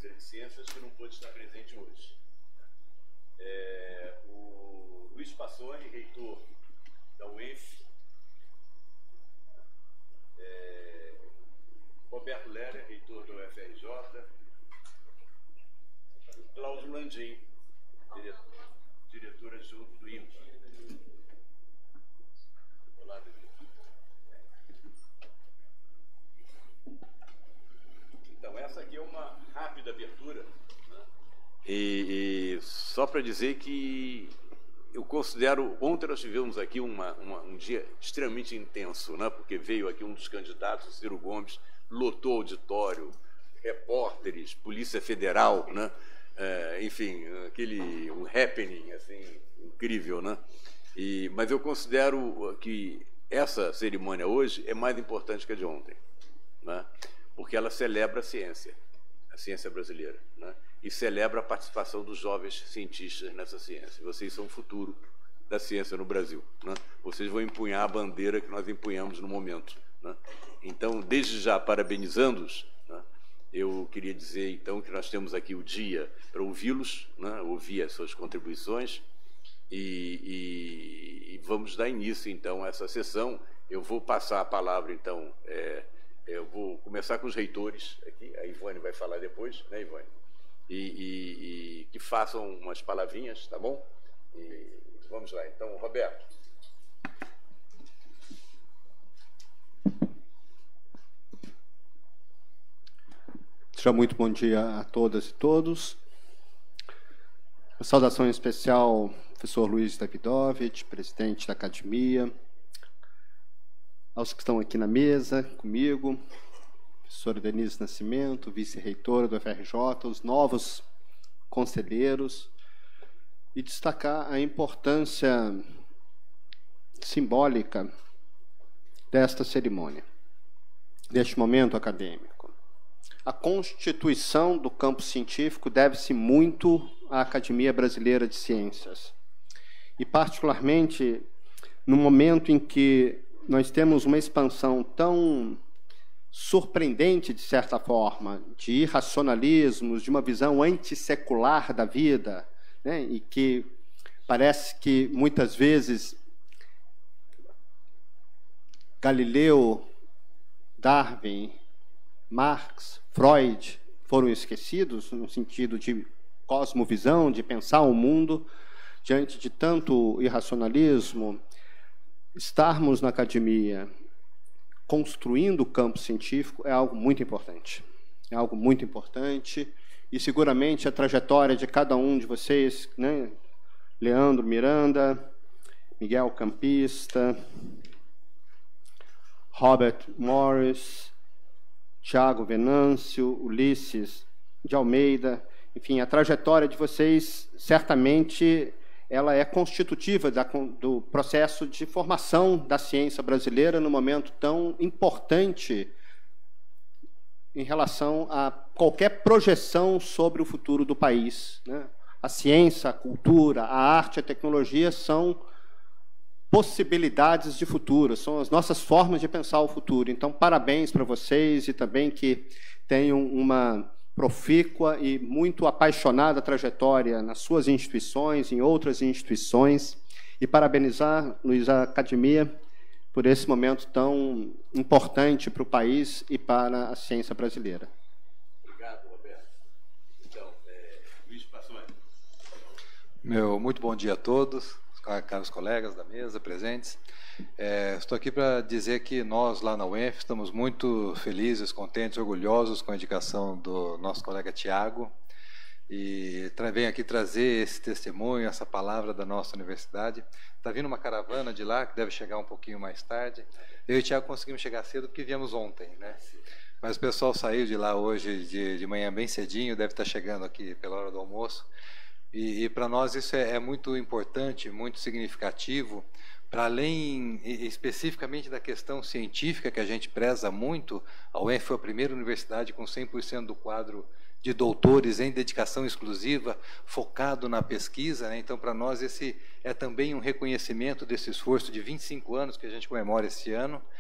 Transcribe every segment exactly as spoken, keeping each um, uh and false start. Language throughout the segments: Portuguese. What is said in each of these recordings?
Ministra de Ciências, que não pôde estar presente hoje. É, o Luiz Passoni, reitor da U E N F, é, Roberto Lerer, reitor da U F R J, e Cláudio Landim, diretor, diretor adjunto do I M P. Olá, diretor. Então, essa aqui é uma rápida abertura, né? E, e só para dizer que eu considero, ontem nós tivemos aqui uma, uma, um dia extremamente intenso, né? Porque veio aqui um dos candidatos, o Ciro Gomes, lotou o auditório, repórteres, Polícia Federal, né? É, enfim, aquele um happening assim, incrível, né? E, mas eu considero que essa cerimônia hoje é mais importante que a de ontem, né? Porque ela celebra a ciência, a ciência brasileira, né? E celebra a participação dos jovens cientistas nessa ciência. Vocês são o futuro da ciência no Brasil, né? Vocês vão empunhar a bandeira que nós empunhamos no momento, né? Então, desde já, parabenizando-os, né? Eu queria dizer, então, que nós temos aqui o dia para ouvi-los, né? Ouvir as suas contribuições e, e, e vamos dar início, então, a essa sessão. Eu vou passar a palavra, então, é, eu vou começar com os reitores aqui, a Ivone vai falar depois, né, Ivone? E, e, e que façam umas palavrinhas, tá bom? E vamos lá, então, Roberto. Já muito bom dia a todas e todos. Uma saudação especial ao professor Luiz Davidovich, presidente da academia, aos que estão aqui na mesa comigo, professora Denise Nascimento, vice-reitora do F R J, os novos conselheiros, e destacar a importância simbólica desta cerimônia, deste momento acadêmico. A constituição do campo científico deve-se muito à Academia Brasileira de Ciências, e particularmente no momento em que nós temos uma expansão tão surpreendente, de certa forma, de irracionalismos, de uma visão antissecular da vida, né? E que parece que, muitas vezes, Galileu, Darwin, Marx, Freud foram esquecidos, no sentido de cosmovisão, de pensar o mundo, diante de tanto irracionalismo. Estarmos na academia construindo o campo científico é algo muito importante. É algo muito importante e seguramente a trajetória de cada um de vocês, né? Leandro Miranda, Miguel Campista, Robert Morris, Tiago Venâncio, Ulisses de Almeida, enfim, a trajetória de vocês certamente ela é constitutiva da, do processo de formação da ciência brasileira num momento tão importante em relação a qualquer projeção sobre o futuro do país, né? A ciência, a cultura, a arte, a tecnologia são possibilidades de futuro, são as nossas formas de pensar o futuro. Então, parabéns para vocês e também que tenham uma profícua e muito apaixonada trajetória nas suas instituições, em outras instituições, e parabenizar, Luiz, a academia por esse momento tão importante para o país e para a ciência brasileira. Obrigado, Roberto. Então, é, Luiz Passoni. Meu muito bom dia a todos, caros colegas da mesa presentes. É, estou aqui para dizer que nós, lá na U E N F, estamos muito felizes, contentes, orgulhosos com a indicação do nosso colega Tiago, e venho aqui trazer esse testemunho, essa palavra da nossa universidade. Está vindo uma caravana de lá, que deve chegar um pouquinho mais tarde. Eu e o Tiago conseguimos chegar cedo porque viemos ontem, né? Mas o pessoal saiu de lá hoje de, de manhã bem cedinho, deve estar chegando aqui pela hora do almoço. E, e para nós isso é, é muito importante, muito significativo, para além especificamente da questão científica, que a gente preza muito. A U E N F foi a primeira universidade com cem por cento do quadro de doutores em dedicação exclusiva, focado na pesquisa, né? Então, para nós, esse é também um reconhecimento desse esforço de vinte e cinco anos que a gente comemora esse ano,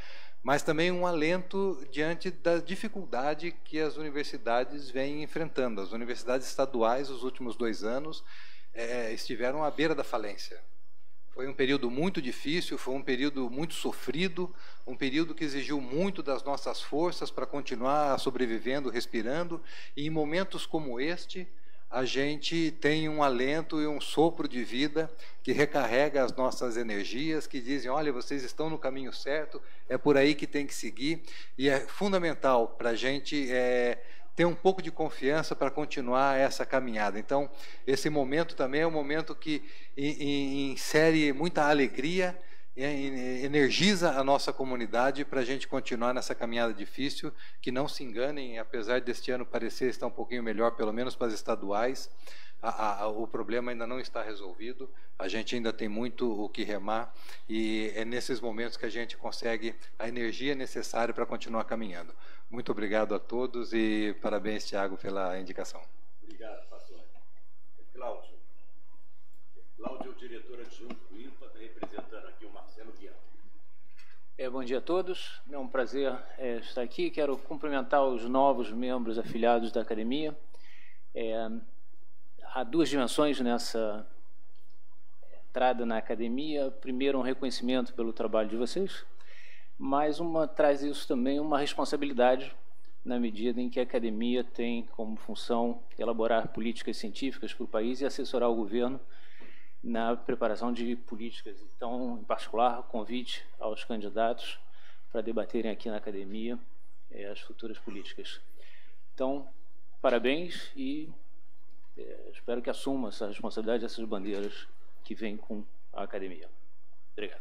mas também um alento diante da dificuldade que as universidades vêm enfrentando. As universidades estaduais, os últimos dois anos, é, estiveram à beira da falência. Foi um período muito difícil, foi um período muito sofrido, um período que exigiu muito das nossas forças para continuar sobrevivendo, respirando, e em momentos como este, a gente tem um alento e um sopro de vida que recarrega as nossas energias, que dizem, olha, vocês estão no caminho certo, é por aí que tem que seguir, e é fundamental para a gente é, ter um pouco de confiança para continuar essa caminhada. Então, esse momento também é um momento que insere muita alegria, energiza a nossa comunidade para a gente continuar nessa caminhada difícil, que não se enganem, apesar deste ano parecer estar um pouquinho melhor, pelo menos para as estaduais, a, a, o problema ainda não está resolvido, a gente ainda tem muito o que remar, e é nesses momentos que a gente consegue a energia necessária para continuar caminhando. Muito obrigado a todos e parabéns, Tiago, pela indicação. Obrigado, pastor. Cláudio. Cláudio é o diretor adjunto do I N P A, está representando aqui o Marcelo Guiar. É, bom dia a todos, é um prazer é, estar aqui. Quero cumprimentar os novos membros afiliados da academia. É, há duas dimensões nessa entrada na academia. Primeiro, um reconhecimento pelo trabalho de vocês, mas uma, traz isso também uma responsabilidade, na medida em que a academia tem como função elaborar políticas científicas para o país e assessorar o governo na preparação de políticas. Então, em particular, convite aos candidatos para debaterem aqui na academia é, as futuras políticas. Então, parabéns e é, espero que assuma essa responsabilidade, essas bandeiras que vêm com a academia. Obrigado.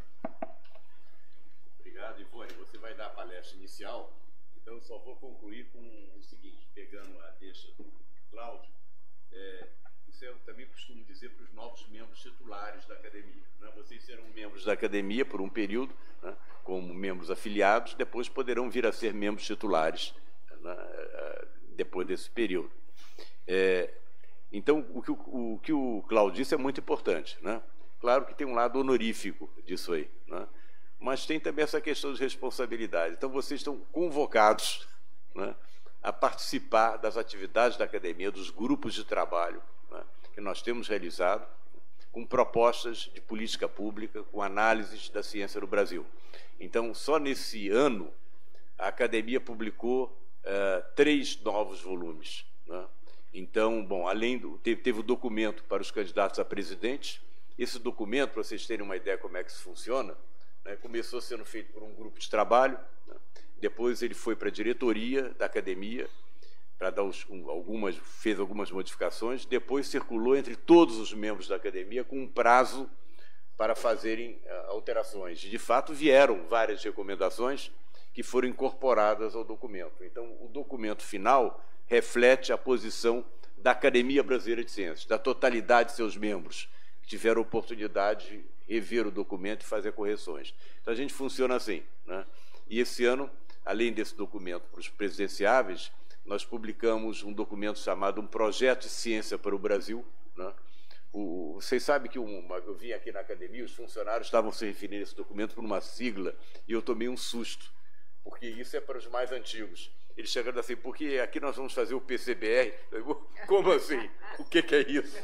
Obrigado, Ivone. Você vai dar a palestra inicial, então eu só vou concluir com o seguinte, pegando a deixa do Cláudio, é, isso eu também costumo dizer para os novos membros titulares da academia. Né? Vocês serão membros da academia por um período, né, como membros afiliados, depois poderão vir a ser membros titulares, né, depois desse período. É, então, o que o, o que o Cláudio disse é muito importante. Né? Claro que tem um lado honorífico disso aí, né? Mas tem também essa questão de responsabilidade. Então, vocês estão convocados, né, a participar das atividades da academia, dos grupos de trabalho, né, que nós temos realizado, com propostas de política pública, com análises da ciência no Brasil. Então, só nesse ano, a academia publicou uh, três novos volumes. Né? Então, bom, além do... Teve, teve o documento para os candidatos a presidente. Esse documento, para vocês terem uma ideia como é que isso funciona, né, começou sendo feito por um grupo de trabalho, né, depois ele foi para a diretoria da academia, para dar os, um, algumas, fez algumas modificações, depois circulou entre todos os membros da academia com um prazo para fazerem uh, alterações. De fato, vieram várias recomendações que foram incorporadas ao documento. Então, o documento final reflete a posição da Academia Brasileira de Ciências, da totalidade de seus membros, que tiveram oportunidade de rever o documento e fazer correções. Então, a gente funciona assim, né? E esse ano, além desse documento para os presidenciáveis, nós publicamos um documento chamado Um Projeto de Ciência para o Brasil, né? O, vocês sabem que uma, eu vim aqui na academia, os funcionários estavam se referindo a esse documento por uma sigla, e eu tomei um susto, porque isso é para os mais antigos. Eles chegaram assim, porque aqui nós vamos fazer o P C B R. Eu digo, como assim? O que, que é isso?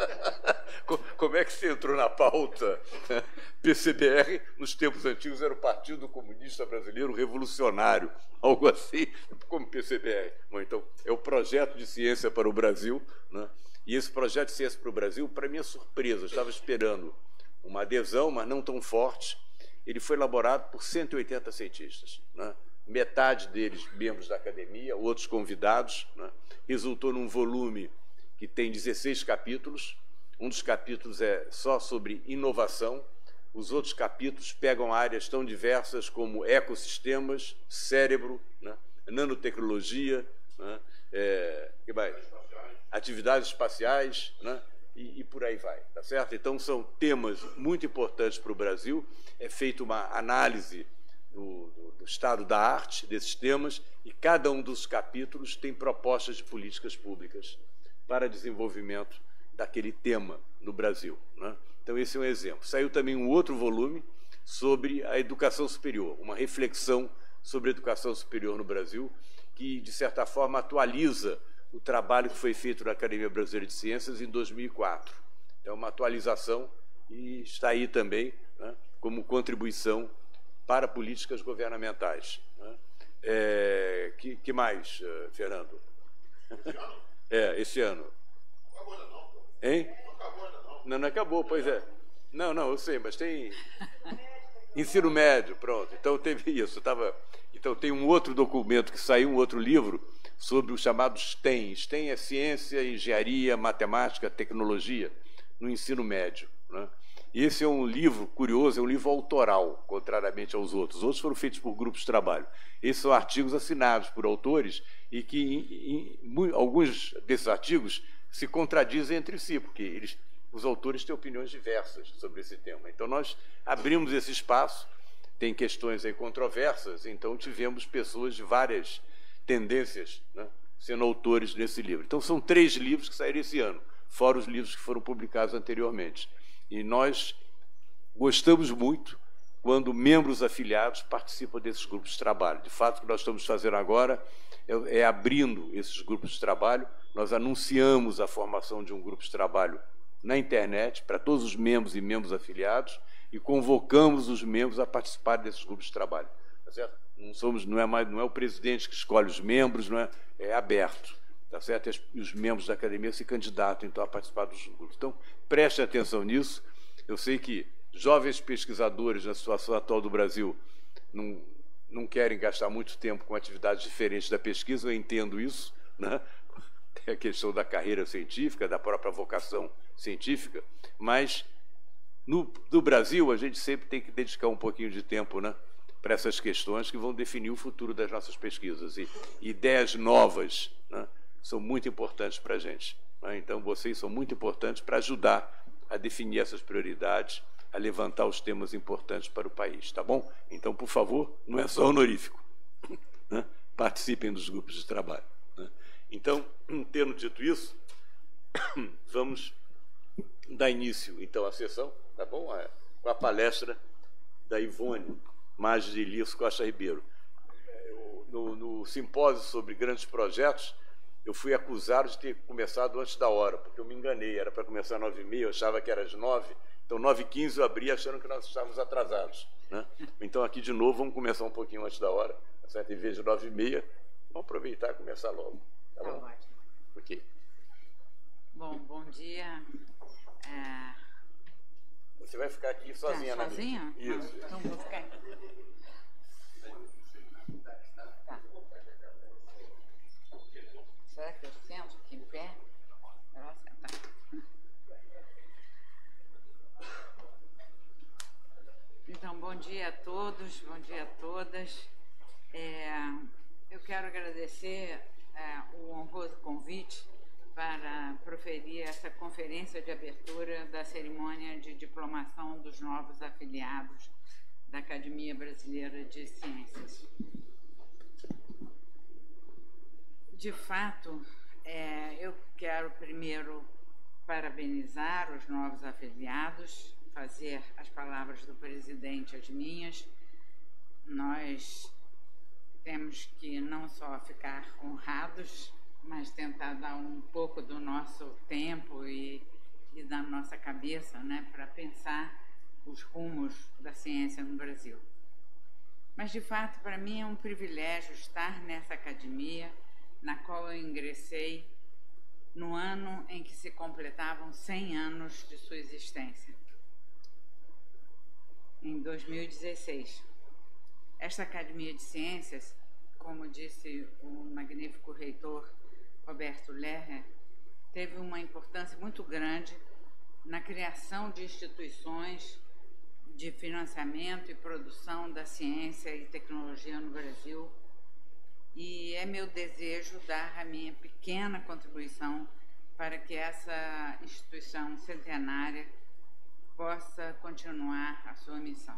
Como é que você entrou na pauta? P C B R, nos tempos antigos, era o Partido Comunista Brasileiro Revolucionário, algo assim, como P C B R. Bom, então, é o Projeto de Ciência para o Brasil, né? E esse Projeto de Ciência para o Brasil, para minha surpresa, eu estava esperando uma adesão, mas não tão forte. Ele foi elaborado por cento e oitenta cientistas, né? Metade deles membros da academia, outros convidados, né? Resultou num volume que tem dezesseis capítulos. Um dos capítulos é só sobre inovação, os outros capítulos pegam áreas tão diversas como ecossistemas, cérebro, né? Nanotecnologia, né? É, que vai? Atividades espaciais, né? E, e por aí vai, tá certo? Então, são temas muito importantes para o Brasil. É feita uma análise do, do, do estado da arte desses temas, e cada um dos capítulos tem propostas de políticas públicas para desenvolvimento daquele tema no Brasil, né? Então, esse é um exemplo. Saiu também um outro volume sobre a educação superior, uma reflexão sobre educação superior no Brasil, que, de certa forma, atualiza o trabalho que foi feito na Academia Brasileira de Ciências em dois mil e quatro. É uma atualização e está aí também, né, como contribuição para políticas governamentais. Né? É, que, que mais, Fernando? Esse ano? É, esse ano. Não acabou ainda não, pô. Hein? Não acabou ainda não. Não, não acabou, pois é. Não, não, eu sei, mas tem... Ensino médio, pronto. Então teve isso. Tava... Então tem um outro documento que saiu, um outro livro, sobre o chamado STEM. STEM é ciência, engenharia, matemática, tecnologia, no ensino médio. Né? E esse é um livro curioso, é um livro autoral, contrariamente aos outros. Os outros foram feitos por grupos de trabalho. Esses são artigos assinados por autores e que em, em, alguns desses artigos se contradizem entre si, porque eles... os autores têm opiniões diversas sobre esse tema. Então, nós abrimos esse espaço, tem questões aí controversas, então tivemos pessoas de várias tendências, né, sendo autores desse livro. Então, são três livros que saíram esse ano, fora os livros que foram publicados anteriormente. E nós gostamos muito quando membros afiliados participam desses grupos de trabalho. De fato, o que nós estamos fazendo agora é, é abrindo esses grupos de trabalho. Nós anunciamos a formação de um grupo de trabalho na internet, para todos os membros e membros afiliados, e convocamos os membros a participar desses grupos de trabalho. Tá certo? Não, somos, não, é mais, não é o presidente que escolhe os membros, não é, é aberto. Tá certo? E os membros da academia se candidatam, então, a participar dos grupos. Então, preste atenção nisso. Eu sei que jovens pesquisadores, na situação atual do Brasil, não, não querem gastar muito tempo com atividades diferentes da pesquisa, eu entendo isso, né? Tem a questão da carreira científica, da própria vocação científica, mas no, no Brasil a gente sempre tem que dedicar um pouquinho de tempo, né, para essas questões que vão definir o futuro das nossas pesquisas. E ideias novas, né, são muito importantes para a gente. Né? Então, vocês são muito importantes para ajudar a definir essas prioridades, a levantar os temas importantes para o país. Tá bom? Então, por favor, não é só honorífico. Né? Participem dos grupos de trabalho. Né? Então, tendo dito isso, vamos dar início, então, à sessão, tá bom? Com a palestra da Ivone Maggi de Elias Costa Ribeiro. No, no simpósio sobre grandes projetos, eu fui acusado de ter começado antes da hora, porque eu me enganei, era para começar às nove e meia, eu achava que era às nove, então nove e quinze eu abri achando que nós estávamos atrasados. Né? Então, aqui de novo, vamos começar um pouquinho antes da hora, certo? Em vez de nove e meia, vamos aproveitar e começar logo. Tá bom? Tá ótimo. Ok. Bom, bom dia. É... Você vai ficar aqui sozinha, tá, né? Sozinha? Isso. Ah, então vou ficar aqui. Tá. Será que eu sento aqui em pé? Melhor sentar. Então, bom dia a todos, bom dia a todas. É, eu quero agradecer é, o honroso convite para proferir essa conferência de abertura da cerimônia de diplomação dos novos afiliados da Academia Brasileira de Ciências. De fato, é, eu quero primeiro parabenizar os novos afiliados, fazer as palavras do presidente as minhas. Nós temos que não só ficar honrados, mas tentar dar um pouco do nosso tempo e, e da nossa cabeça, né, para pensar os rumos da ciência no Brasil. Mas, de fato, para mim é um privilégio estar nessa academia, na qual eu ingressei no ano em que se completavam cem anos de sua existência, em dois mil e dezesseis. Esta Academia de Ciências, como disse o magnífico reitor Roberto Lerner, teve uma importância muito grande na criação de instituições de financiamento e produção da ciência e tecnologia no Brasil, e é meu desejo dar a minha pequena contribuição para que essa instituição centenária possa continuar a sua missão.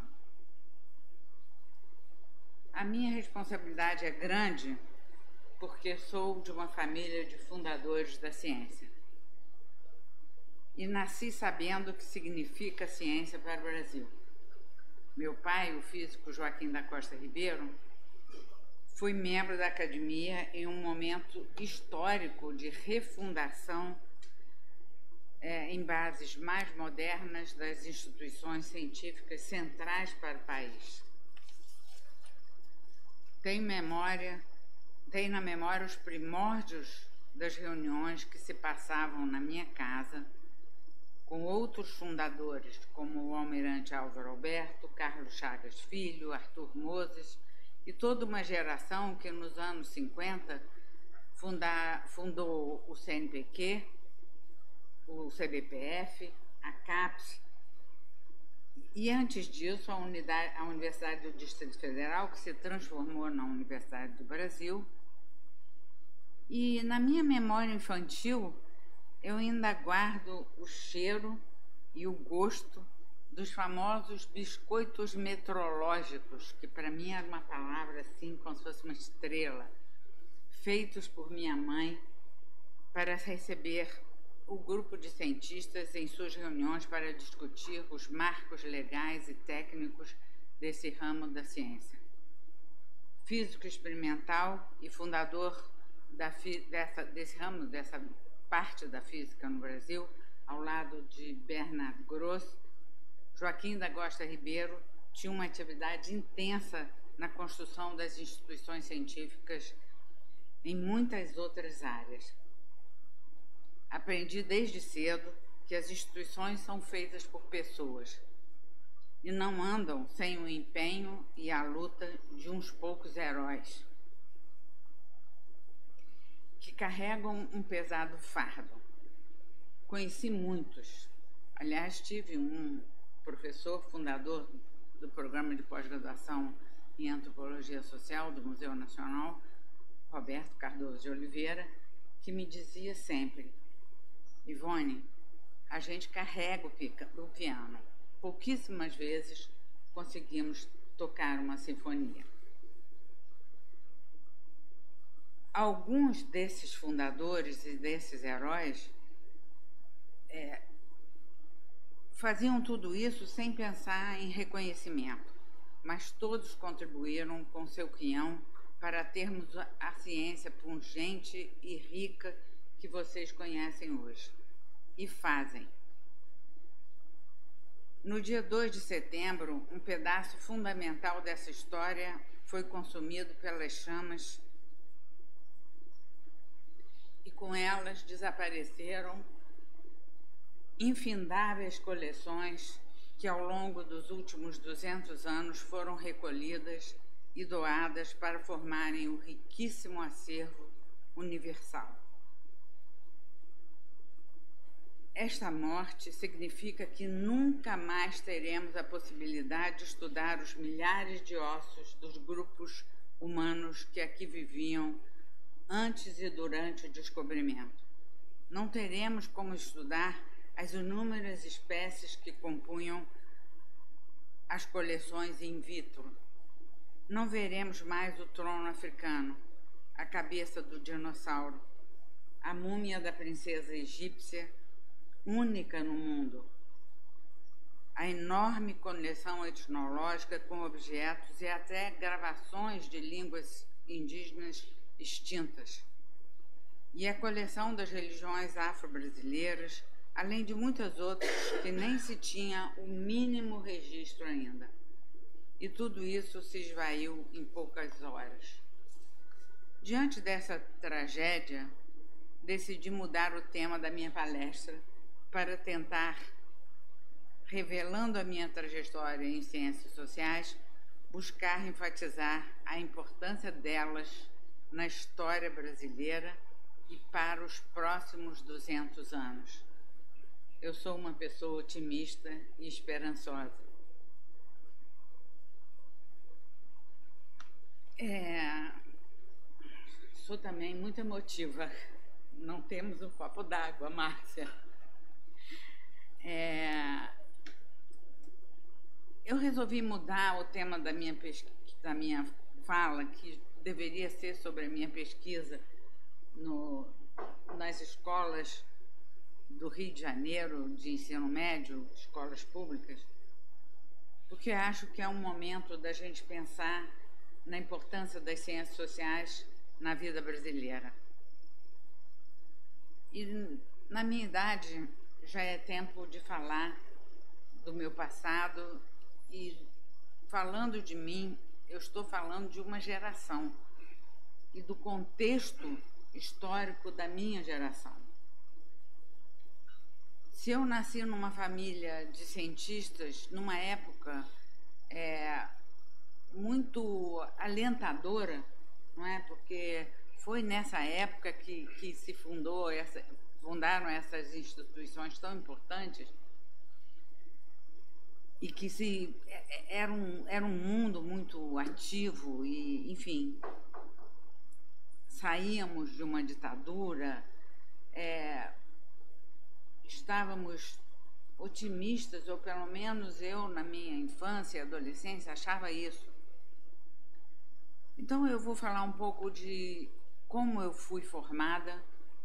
A minha responsabilidade é grande porque sou de uma família de fundadores da ciência. E nasci sabendo o que significa ciência para o Brasil. Meu pai, o físico Joaquim da Costa Ribeiro, Fui membro da academia em um momento histórico de refundação é, em bases mais modernas das instituições científicas centrais para o país. Tenho memória, tenho na memória os primórdios das reuniões que se passavam na minha casa com outros fundadores, como o almirante Álvaro Alberto, Carlos Chagas Filho, Arthur Moses, e toda uma geração que nos anos cinquenta funda, fundou o C N P Q, o C B P F, a CAPES, e antes disso a, unidade, a Universidade do Distrito Federal, que se transformou na Universidade do Brasil. E na minha memória infantil, eu ainda guardo o cheiro e o gosto dos famosos biscoitos metrológicos, que para mim era uma palavra assim, como se fosse uma estrela, feitos por minha mãe para receber o grupo de cientistas em suas reuniões para discutir os marcos legais e técnicos desse ramo da ciência. Físico experimental e fundador da, dessa, desse ramo, dessa parte da física no Brasil, ao lado de Bernard Gross, Joaquim da Costa Ribeiro tinha uma atividade intensa na construção das instituições científicas em muitas outras áreas. Aprendi desde cedo que as instituições são feitas por pessoas e não andam sem o empenho e a luta de uns poucos heróis que carregam um pesado fardo. Conheci muitos. Aliás, tive um professor fundador do programa de pós-graduação em Antropologia Social do Museu Nacional, Roberto Cardoso de Oliveira, que me dizia sempre: Ivone, a gente carrega o piano. Pouquíssimas vezes conseguimos tocar uma sinfonia. Alguns desses fundadores e desses heróis é, faziam tudo isso sem pensar em reconhecimento, mas todos contribuíram com seu quinhão para termos a ciência pungente e rica que vocês conhecem hoje. E fazem. No dia dois de setembro, um pedaço fundamental dessa história foi consumido pelas chamas e com elas desapareceram infindáveis coleções que ao longo dos últimos duzentos anos foram recolhidas e doadas para formarem o riquíssimo acervo universal. Esta morte significa que nunca mais teremos a possibilidade de estudar os milhares de ossos dos grupos humanos que aqui viviam antes e durante o descobrimento. Não teremos como estudar as inúmeras espécies que compunham as coleções in vitro. Não veremos mais o trono africano, a cabeça do dinossauro, a múmia da princesa egípcia, única no mundo, a enorme coleção etnológica com objetos e até gravações de línguas indígenas extintas, e a coleção das religiões afro-brasileiras, além de muitas outras que nem se tinha o mínimo registro ainda. E tudo isso se esvaiu em poucas horas. Diante dessa tragédia, decidi mudar o tema da minha palestra para tentar, revelando a minha trajetória em ciências sociais, buscar enfatizar a importância delas na história brasileira e para os próximos duzentos anos. Eu sou uma pessoa otimista e esperançosa. É, sou também muito emotiva. Não temos um copo d'água, Márcia. É, eu resolvi mudar o tema da minha, pesqu... da minha fala, que deveria ser sobre a minha pesquisa no, nas escolas do Rio de Janeiro, de ensino médio, escolas públicas, porque acho que é um momento da gente pensar na importância das ciências sociais na vida brasileira. E, na minha idade, já é tempo de falar do meu passado e, falando de mim, eu estou falando de uma geração e do contexto histórico da minha geração. Se eu nasci numa família de cientistas, numa época é, muito alentadora, não é? Porque foi nessa época que, que se fundou essa, fundaram essas instituições tão importantes e que se, era, um, era um mundo muito ativo e, enfim, saíamos de uma ditadura, é, estávamos otimistas, ou pelo menos eu, na minha infância e adolescência, achava isso. Então, eu vou falar um pouco de como eu fui formada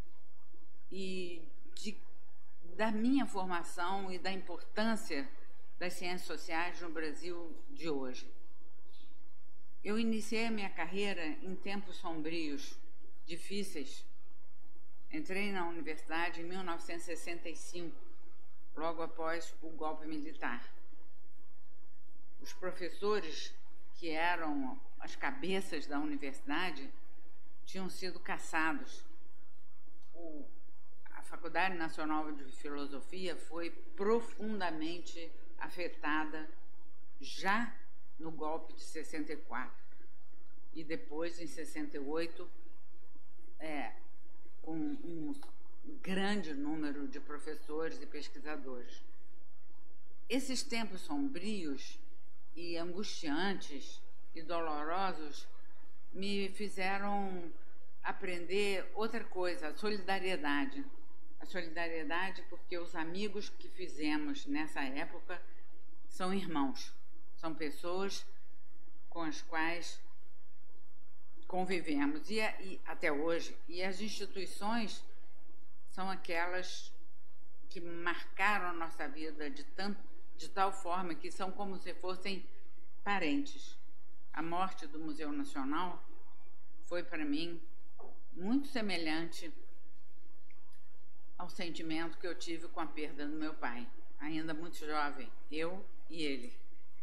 e de, da minha formação e da importância das ciências sociais no Brasil de hoje. Eu iniciei a minha carreira em tempos sombrios, difíceis. Entrei na universidade em mil novecentos e sessenta e cinco, logo após o golpe militar. Os professores, que eram as cabeças da universidade, tinham sido cassados. O, a Faculdade Nacional de Filosofia foi profundamente afetada já no golpe de sessenta e quatro e depois, em sessenta e oito, é, com um grande número de professores e pesquisadores. Esses tempos sombrios e angustiantes e dolorosos me fizeram aprender outra coisa, a solidariedade. A solidariedade porque os amigos que fizemos nessa época são irmãos, são pessoas com as quais convivemos e, e até hoje. E as instituições são aquelas que marcaram a nossa vida de, tanto, de tal forma que são como se fossem parentes. A morte do Museu Nacional foi, para mim, muito semelhante ao sentimento que eu tive com a perda do meu pai, ainda muito jovem, eu e ele.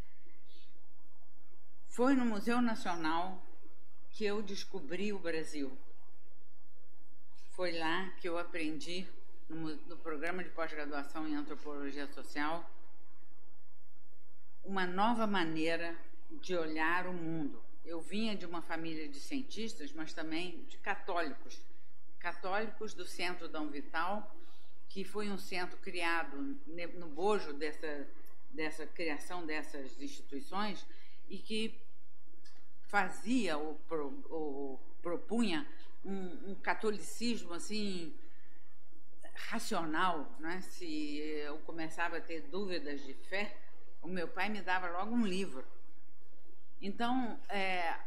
Foi no Museu Nacional que eu descobri o Brasil. Foi lá que eu aprendi, no, no programa de pós-graduação em Antropologia Social, uma nova maneira de olhar o mundo. Eu vinha de uma família de cientistas, mas também de católicos. Católicos do Centro Dom Vital, que foi um centro criado no bojo dessa, dessa criação dessas instituições e que fazia ou, pro, ou propunha um, um catolicismo assim racional, né? Se eu começava a ter dúvidas de fé, o meu pai me dava logo um livro. Então, é,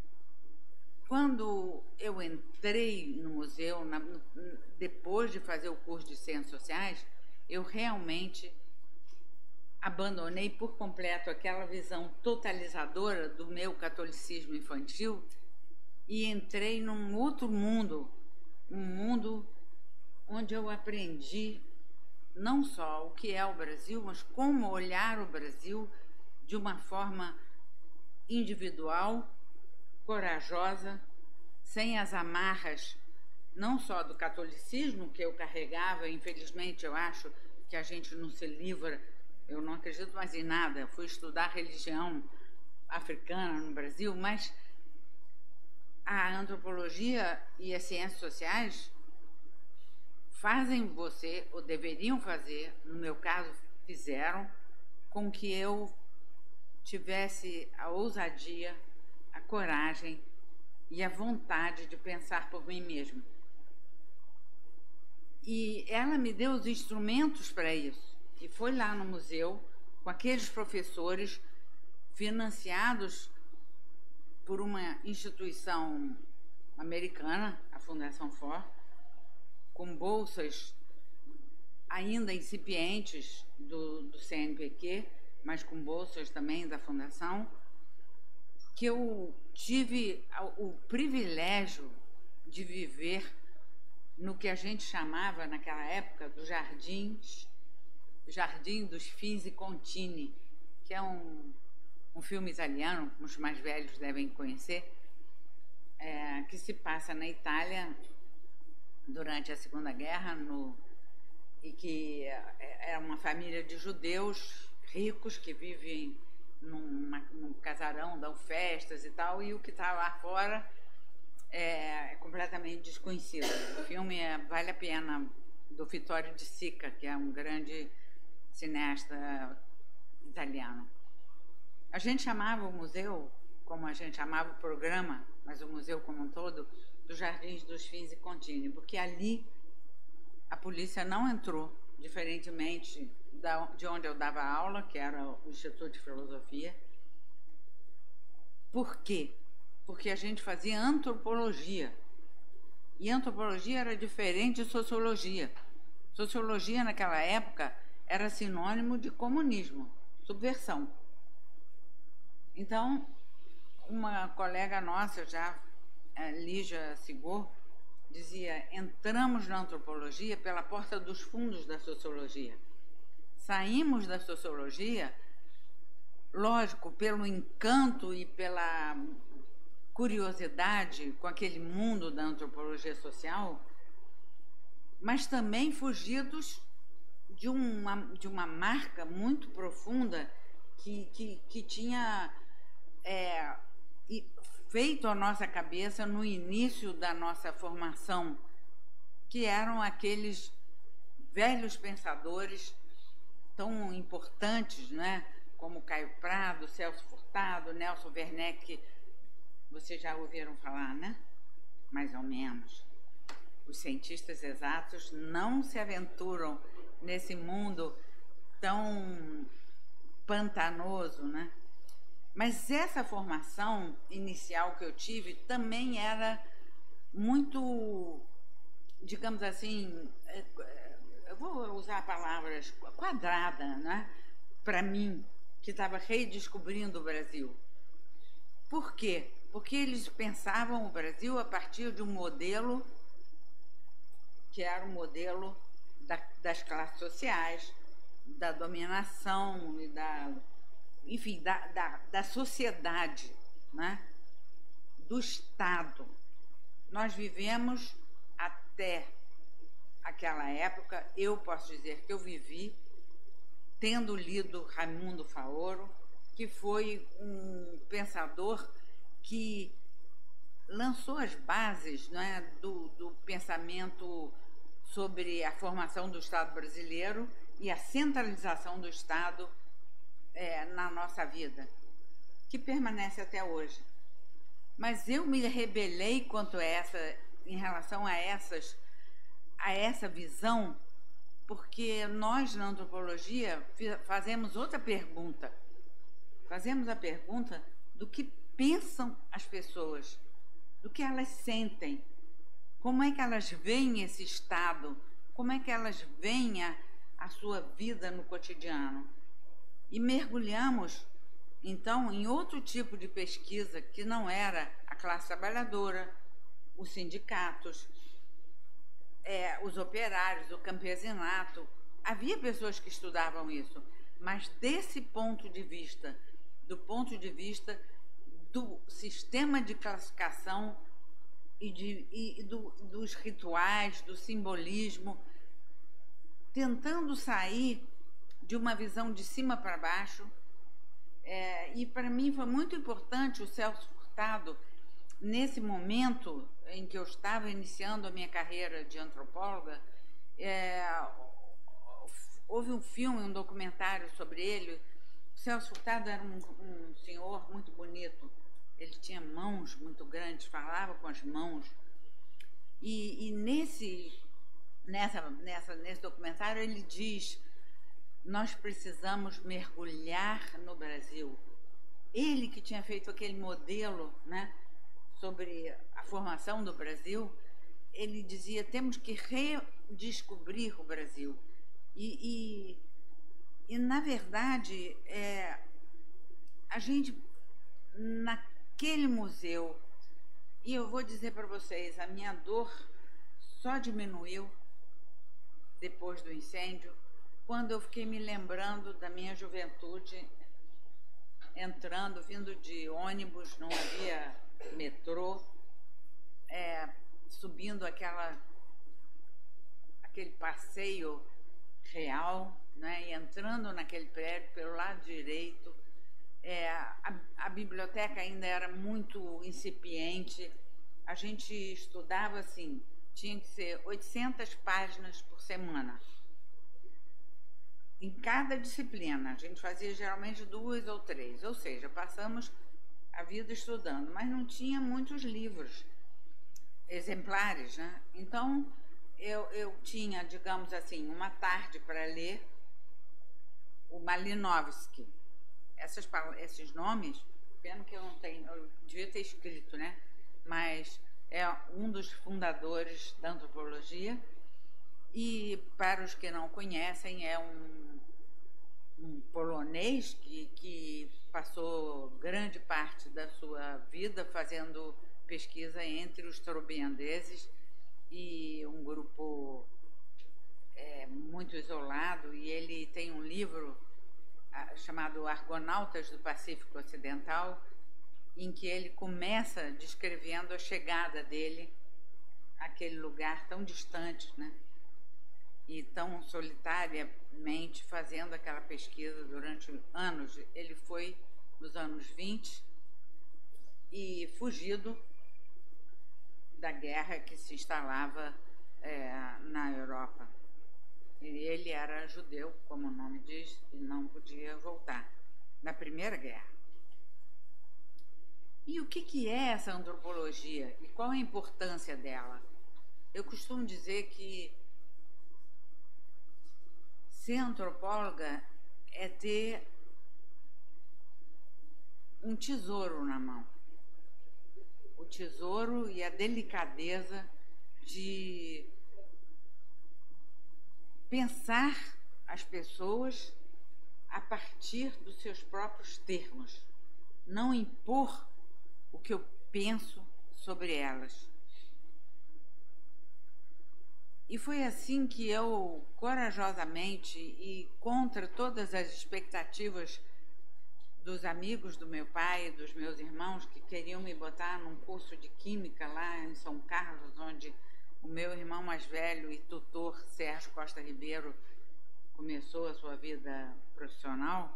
quando eu entrei no museu, na, depois de fazer o curso de Ciências Sociais, eu realmente abandonei por completo aquela visão totalizadora do meu catolicismo infantil e entrei num outro mundo, um mundo onde eu aprendi não só o que é o Brasil, mas como olhar o Brasil de uma forma individual, corajosa, sem as amarras não só do catolicismo que eu carregava. Infelizmente, eu acho que a gente não se livra, eu não acredito mais em nada. Eu fui estudar religião africana no Brasil, mas a antropologia e as ciências sociais fazem você, ou deveriam fazer, no meu caso, fizeram, com que eu tivesse a ousadia, a coragem e a vontade de pensar por mim mesmo. E ela me deu os instrumentos para isso. E foi lá no museu, com aqueles professores financiados por uma instituição americana, a Fundação Ford, com bolsas ainda incipientes do, do C N P Q, mas com bolsas também da Fundação, que eu tive o privilégio de viver no que a gente chamava, naquela época, dos jardins, Jardim dos Finzi Contini, que é um, um filme italiano, os mais velhos devem conhecer, é, que se passa na Itália durante a Segunda Guerra, no, e que é, é uma família de judeus ricos que vivem numa, num casarão, dão festas e tal, e o que está lá fora é, é completamente desconhecido. O filme é, vale a pena, do Vittorio De Sica, que é um grande cineasta italiano. A gente chamava o museu, como a gente chamava o programa, mas o museu como um todo, dos Jardins dos Finzi Contini, porque ali a polícia não entrou, diferentemente da, de onde eu dava aula, que era o Instituto de Filosofia. Por quê? Porque a gente fazia antropologia. E antropologia era diferente de sociologia. Sociologia, naquela época, era sinônimo de comunismo, subversão. Então, uma colega nossa, já, a Lígia Sigor, dizia: entramos na antropologia pela porta dos fundos da sociologia. Saímos da sociologia, lógico, pelo encanto e pela curiosidade com aquele mundo da antropologia social, mas também fugidos de uma, de uma marca muito profunda que, que, que tinha é, feito a nossa cabeça no início da nossa formação, que eram aqueles velhos pensadores tão importantes, né, como Caio Prado, Celso Furtado, Nelson Werneck. Vocês já ouviram falar, né? Mais ou menos. Os cientistas exatos não se aventuram nesse mundo tão pantanoso, né? Mas essa formação inicial que eu tive também era muito, digamos assim, eu vou usar palavras, quadrada, né? Para mim, que estava redescobrindo o Brasil. Por quê? Porque eles pensavam o Brasil a partir de um modelo que era o modelo da, das classes sociais, da dominação e da, enfim, da, da, da sociedade, né? Do Estado. Nós vivemos até aquela época, eu posso dizer que eu vivi tendo lido Raimundo Faoro, que foi um pensador que lançou as bases, né, do, do pensamento sobre a formação do Estado brasileiro e a centralização do Estado é, na nossa vida, que permanece até hoje. Mas eu me rebelei quanto a essa, em relação a, essas, a essa visão, porque nós, na antropologia, fazemos outra pergunta. Fazemos a pergunta do que pensam as pessoas, do que elas sentem, como é que elas veem esse estado, como é que elas veem a, a sua vida no cotidiano. E mergulhamos, então, em outro tipo de pesquisa que não era a classe trabalhadora, os sindicatos, é, os operários, o campesinato. Havia pessoas que estudavam isso, mas desse ponto de vista, do ponto de vista do sistema de classificação e, de, e do, dos rituais, do simbolismo, tentando sair de uma visão de cima para baixo. É, e para mim foi muito importante o Celso Furtado, nesse momento em que eu estava iniciando a minha carreira de antropóloga. É, houve um filme, um documentário sobre ele. O Celso Furtado era um, um senhor muito bonito, ele tinha mãos muito grandes, falava com as mãos. E, e nesse, nessa, nessa, nesse documentário ele diz: nós precisamos mergulhar no Brasil. Ele que tinha feito aquele modelo, né, sobre a formação do Brasil, ele dizia: temos que redescobrir o Brasil. E, e, e na verdade, é, a gente, na, aquele museu. E eu vou dizer para vocês, a minha dor só diminuiu depois do incêndio, quando eu fiquei me lembrando da minha juventude, entrando, vindo de ônibus, não havia metrô, é, subindo aquela, aquele passeio real, né, e entrando naquele prédio pelo lado direito. É, a, a biblioteca ainda era muito incipiente, a gente estudava assim, tinha que ser oitocentas páginas por semana. Em cada disciplina, a gente fazia geralmente duas ou três, ou seja, passamos a vida estudando, mas não tinha muitos livros exemplares, né? Então, eu, eu tinha, digamos assim, uma tarde para ler o Malinowski. Essas, esses nomes, pena que eu não tenho, eu devia ter escrito, né? Mas é um dos fundadores da antropologia e, para os que não conhecem, é um, um polonês que, que passou grande parte da sua vida fazendo pesquisa entre os trobriandeses e um grupo é, muito isolado, e ele tem um livro chamado Argonautas do Pacífico Ocidental, em que ele começa descrevendo a chegada dele àquele lugar tão distante, né? E tão solitariamente fazendo aquela pesquisa durante anos. Ele foi nos anos vinte e fugido da guerra que se instalava é, na Europa. E ele era judeu, como o nome diz, e não podia voltar na Primeira Guerra. E o que, que é essa antropologia e qual a importância dela? Eu costumo dizer que ser antropóloga é ter um tesouro na mão. O tesouro e a delicadeza de pensar as pessoas a partir dos seus próprios termos, não impor o que eu penso sobre elas. E foi assim que eu, corajosamente e contra todas as expectativas dos amigos do meu pai e dos meus irmãos, que queriam me botar num curso de química lá em São Carlos, onde o meu irmão mais velho e tutor, Sérgio Costa Ribeiro, começou a sua vida profissional,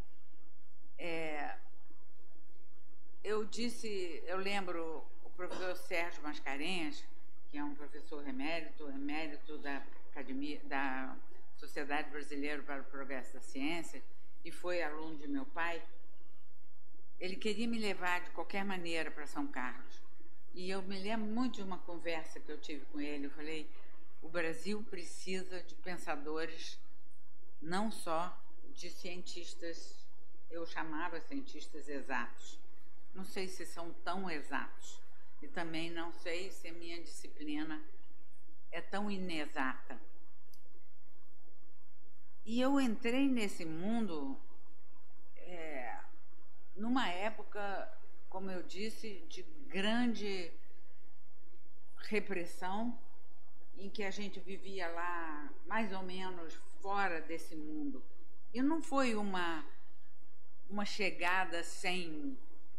é, eu disse, eu lembro o professor Sérgio Mascarenhas, que é um professor emérito, emérito da Academia, da Sociedade Brasileira para o Progresso da Ciência, e foi aluno de meu pai. Ele queria me levar de qualquer maneira para São Carlos. E eu me lembro muito de uma conversa que eu tive com ele. Eu falei, o Brasil precisa de pensadores, não só de cientistas, eu chamava cientistas exatos. Não sei se são tão exatos. E também não sei se a minha disciplina é tão inexata. E eu entrei nesse mundo é, numa época, como eu disse, de grande repressão, em que a gente vivia lá mais ou menos fora desse mundo. E não foi uma, uma chegada sem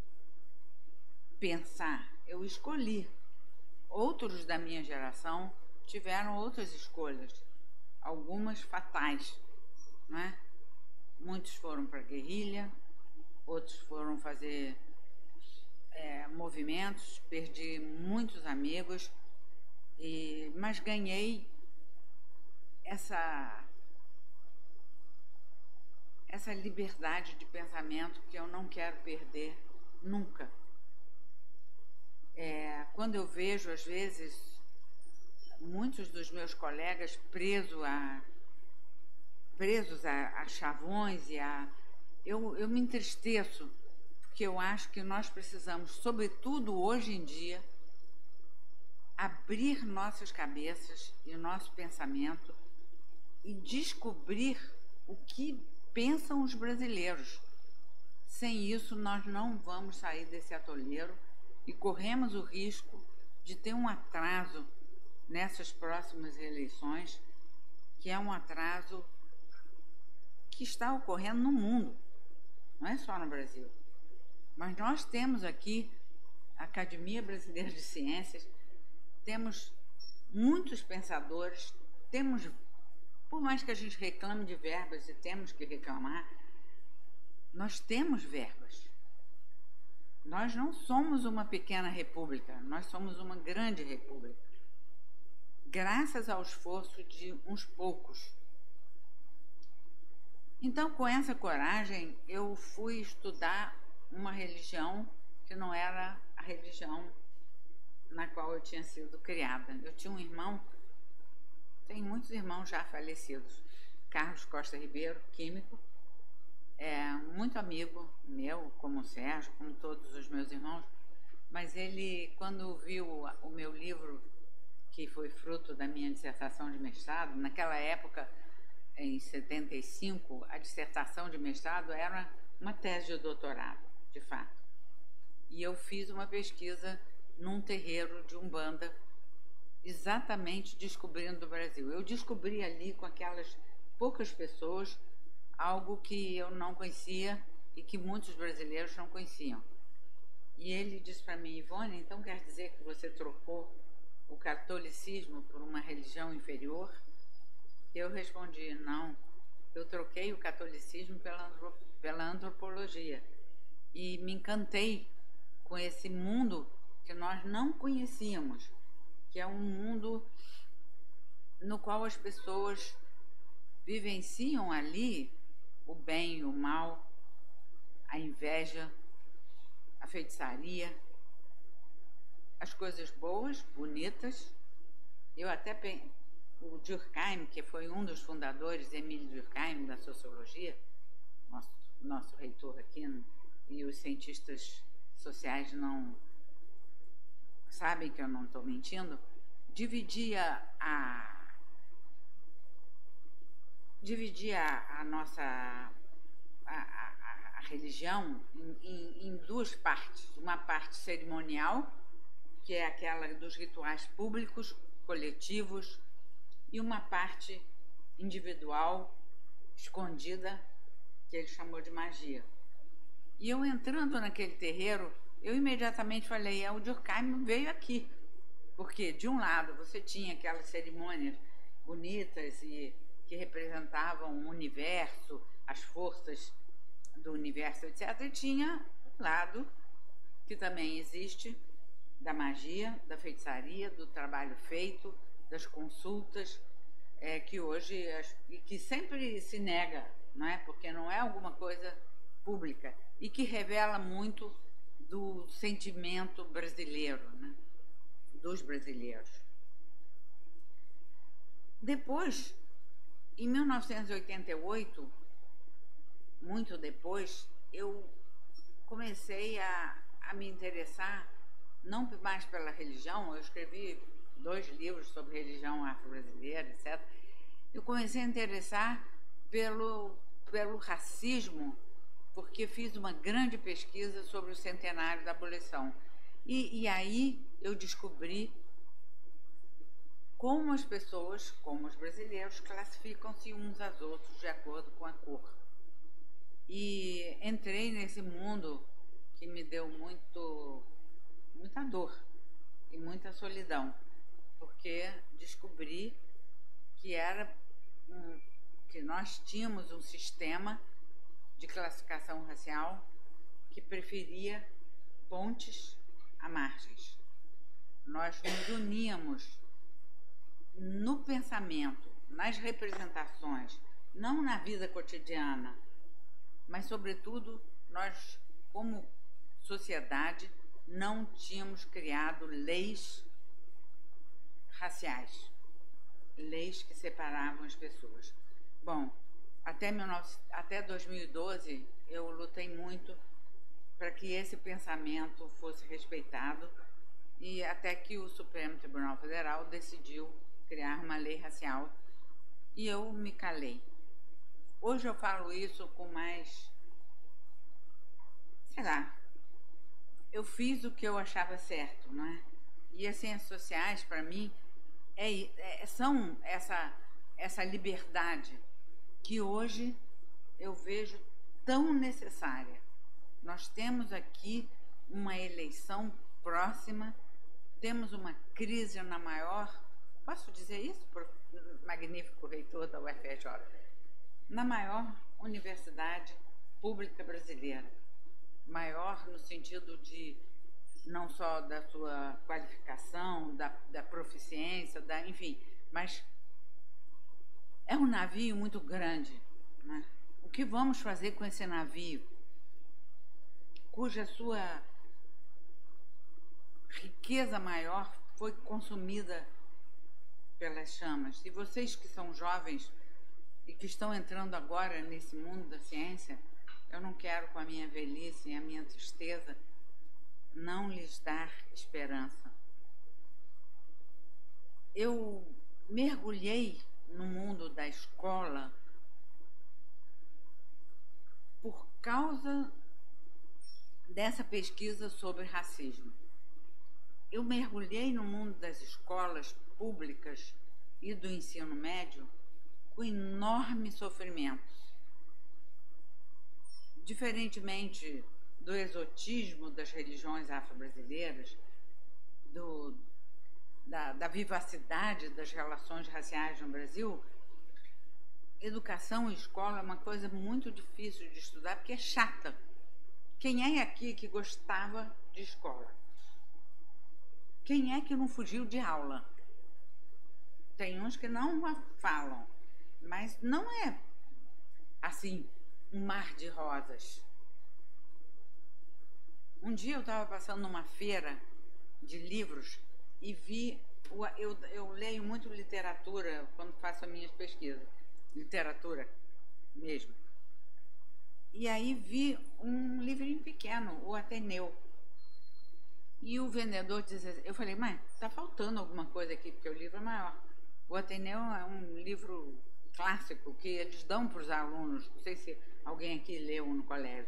pensar. Eu escolhi. Outros da minha geração tiveram outras escolhas, algumas fatais, não é? Muitos foram para a guerrilha, outros foram fazer é, movimentos, perdi muitos amigos, e, mas ganhei essa, essa liberdade de pensamento que eu não quero perder nunca. É, quando eu vejo, às vezes, muitos dos meus colegas presos a, presos a, a chavões, e a, eu, eu me entristeço, porque eu acho que nós precisamos, sobretudo hoje em dia, abrir nossas cabeças e o nosso pensamento e descobrir o que pensam os brasileiros. Sem isso, nós não vamos sair desse atoleiro e corremos o risco de ter um atraso nessas próximas eleições, que é um atraso que está ocorrendo no mundo, não é só no Brasil. Mas nós temos aqui a Academia Brasileira de Ciências, temos muitos pensadores, temos, por mais que a gente reclame de verbas, e temos que reclamar, nós temos verbas. Nós não somos uma pequena república, nós somos uma grande república, graças ao esforço de uns poucos. Então, com essa coragem, eu fui estudar uma religião que não era a religião na qual eu tinha sido criada. Eu tinha um irmão, tem muitos irmãos já falecidos, Carlos Costa Ribeiro, químico, é muito amigo meu, como o Sérgio, como todos os meus irmãos, mas ele, quando viu o meu livro, que foi fruto da minha dissertação de mestrado, naquela época, em setenta e cinco, a dissertação de mestrado era uma tese de doutorado, de fato. E eu fiz uma pesquisa num terreiro de Umbanda, exatamente descobrindo o Brasil. Eu descobri ali, com aquelas poucas pessoas, algo que eu não conhecia e que muitos brasileiros não conheciam. E ele disse para mim: Ivone, então quer dizer que você trocou o catolicismo por uma religião inferior? Eu respondi: não, eu troquei o catolicismo pela, pela antropologia e me encantei com esse mundo que nós não conhecíamos, que é um mundo no qual as pessoas vivenciam ali o bem e o mal, a inveja, a feitiçaria, as coisas boas, bonitas. Eu até pensei, o Durkheim, que foi um dos fundadores, Emile Durkheim, da sociologia, nosso, nosso reitor aqui, e os cientistas sociais não sabem que eu não estou mentindo, dividia a dividia a nossa a, a, a religião em, em, em duas partes. Uma parte cerimonial, que é aquela dos rituais públicos, coletivos, e uma parte individual, escondida, que ele chamou de magia. E eu entrando naquele terreiro, eu imediatamente falei: é, o Durkheim veio aqui. Porque, de um lado, você tinha aquelas cerimônias bonitas e que representavam o universo, as forças do universo, etcétera. E tinha o lado, que também existe, da magia, da feitiçaria, do trabalho feito, das consultas, é, que hoje, e que sempre se nega, não é? Porque não é alguma coisa pública, e que revela muito do sentimento brasileiro, né? Dos brasileiros. Depois, em mil novecentos e oitenta e oito, muito depois, eu comecei a, a me interessar, não mais pela religião. Eu escrevi dois livros sobre religião afro-brasileira, etcétera. Eu comecei a interessar pelo, pelo racismo, porque fiz uma grande pesquisa sobre o centenário da abolição. E, e aí eu descobri como as pessoas, como os brasileiros, classificam-se uns aos outros de acordo com a cor. E entrei nesse mundo que me deu muito, muita dor e muita solidão, porque descobri que, era um, que nós tínhamos um sistema de classificação racial que preferia pontes a margens. Nós nos uníamos no pensamento, nas representações, não na vida cotidiana, mas, sobretudo, nós, como sociedade, não tínhamos criado leis raciais, leis que separavam as pessoas. Bom, até, até dois mil e doze, eu lutei muito para que esse pensamento fosse respeitado, e até que o Supremo Tribunal Federal decidiu criar uma lei racial, e eu me calei. Hoje eu falo isso com mais sei lá, eu fiz o que eu achava certo, não é? E as ciências sociais, para mim, é, é, são essa, essa liberdade que hoje eu vejo tão necessária. Nós temos aqui uma eleição próxima, temos uma crise na maior, posso dizer isso para o magnífico reitor da U F R J, na maior universidade pública brasileira. Maior no sentido de não só da sua qualificação, da, da proficiência, da, enfim, mas é um navio muito grande, né? O que vamos fazer com esse navio, cuja sua riqueza maior foi consumida pelas chamas? E vocês que são jovens e que estão entrando agora nesse mundo da ciência, eu não quero, com a minha velhice e a minha tristeza, não lhes dar esperança. Eu mergulhei no mundo da escola por causa dessa pesquisa sobre racismo. Eu mergulhei no mundo das escolas públicas e do ensino médio com enorme sofrimento. Diferentemente do exotismo das religiões afro-brasileiras, do, da, da vivacidade das relações raciais no Brasil, educação e escola é uma coisa muito difícil de estudar, porque é chata. Quem é aqui que gostava de escola? Quem é que não fugiu de aula? Tem uns que não a falam, mas não é assim um mar de rosas. Um dia eu estava passando numa feira de livros e vi, eu, eu leio muito literatura quando faço as minhas pesquisas, literatura mesmo. E aí vi um livrinho pequeno, o Ateneu. E o vendedor dizia, eu falei, mas está faltando alguma coisa aqui, porque o livro é maior. O Ateneu é um livro clássico que eles dão para os alunos, não sei se alguém aqui leu no colégio.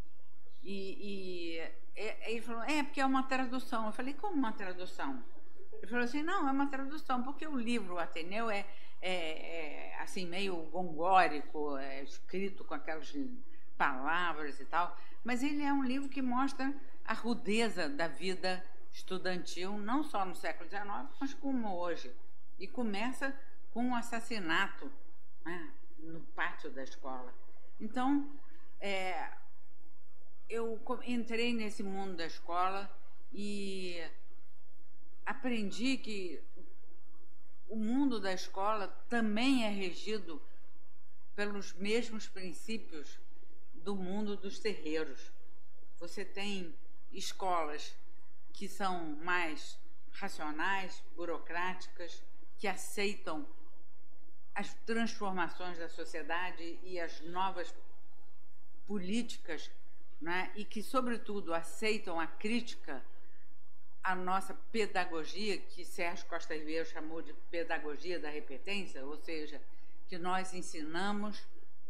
E, e ele falou, é porque é uma tradução. Eu falei, como uma tradução? Ele falou assim, não, é uma tradução, porque o livro o Ateneu é, é, é assim, meio gongórico, é escrito com aquelas palavras e tal, mas ele é um livro que mostra a rudeza da vida estudantil, não só no século dezenove, mas como hoje. E começa com um assassinato, né, no pátio da escola. Então, é, eu entrei nesse mundo da escola e aprendi que o mundo da escola também é regido pelos mesmos princípios do mundo dos terreiros. Você tem escolas que são mais racionais, burocráticas, que aceitam as transformações da sociedade e as novas políticas, né? E que, sobretudo, aceitam a crítica à nossa pedagogia, que Sérgio Costa Ribeiro chamou de pedagogia da repetência, ou seja, que nós ensinamos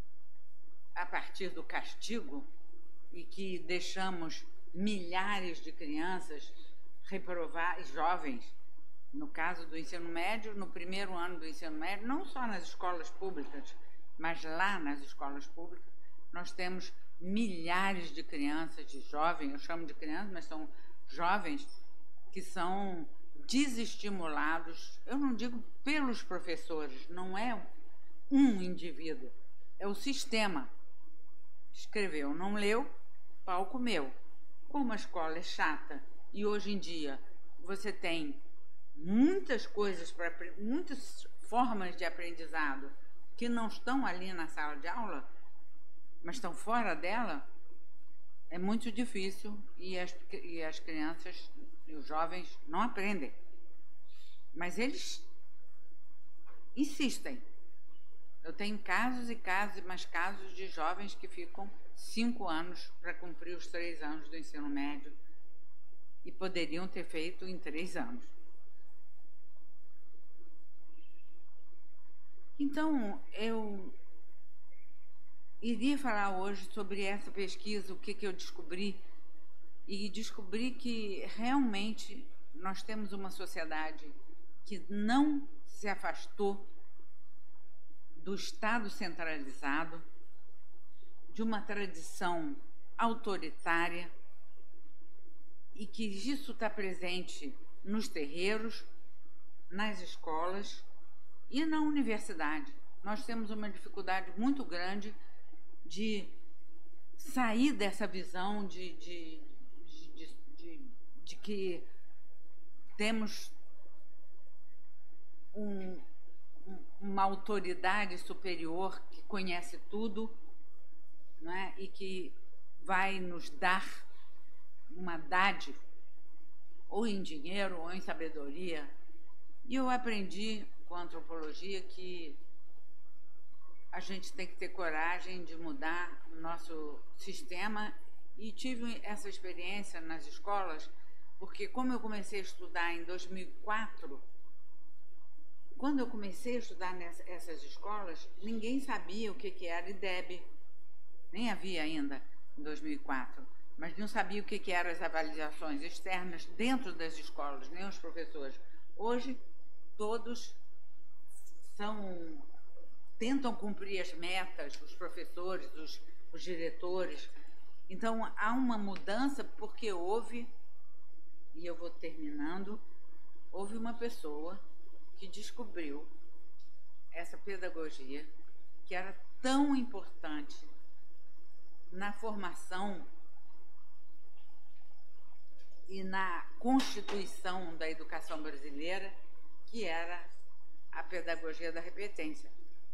a partir do castigo e que deixamos milhares de crianças reprovar, jovens, no caso do ensino médio, no primeiro ano do ensino médio, não só nas escolas públicas, mas lá nas escolas públicas, nós temos milhares de crianças, de jovens, eu chamo de crianças, mas são jovens que são desestimulados, eu não digo pelos professores, não é um indivíduo, é o sistema. Escreveu, não leu, pau comeu. Como a escola é chata e hoje em dia você tem muitas coisas, para muitas formas de aprendizado que não estão ali na sala de aula, mas estão fora dela, é muito difícil e as, e as crianças e os jovens não aprendem. Mas eles insistem. Eu tenho casos e casos e mais casos de jovens que ficam cinco anos para cumprir os três anos do ensino médio e poderiam ter feito em três anos. Então, eu iria falar hoje sobre essa pesquisa, o que, que eu descobri, e descobri que realmente nós temos uma sociedade que não se afastou do Estado centralizado, de uma tradição autoritária, e que isso está presente nos terreiros, nas escolas e na universidade. Nós temos uma dificuldade muito grande de sair dessa visão de, de, de, de, de que temos um, uma autoridade superior que conhece tudo, não é? E que vai nos dar uma dádiva, ou em dinheiro, ou em sabedoria. E eu aprendi com a antropologia que a gente tem que ter coragem de mudar o nosso sistema, e tive essa experiência nas escolas, porque como eu comecei a estudar em dois mil e quatro, quando eu comecei a estudar nessas escolas, ninguém sabia o que era I D E B, nem havia ainda em dois mil e quatro, mas não sabia o que eram as avaliações externas dentro das escolas, nem os professores. Hoje, todos são, tentam cumprir as metas, os professores, os, os diretores. Então, há uma mudança porque houve, e eu vou terminando, houve uma pessoa que descobriu essa pedagogia que era tão importante na formação e na constituição da educação brasileira, que era a pedagogia da repetência,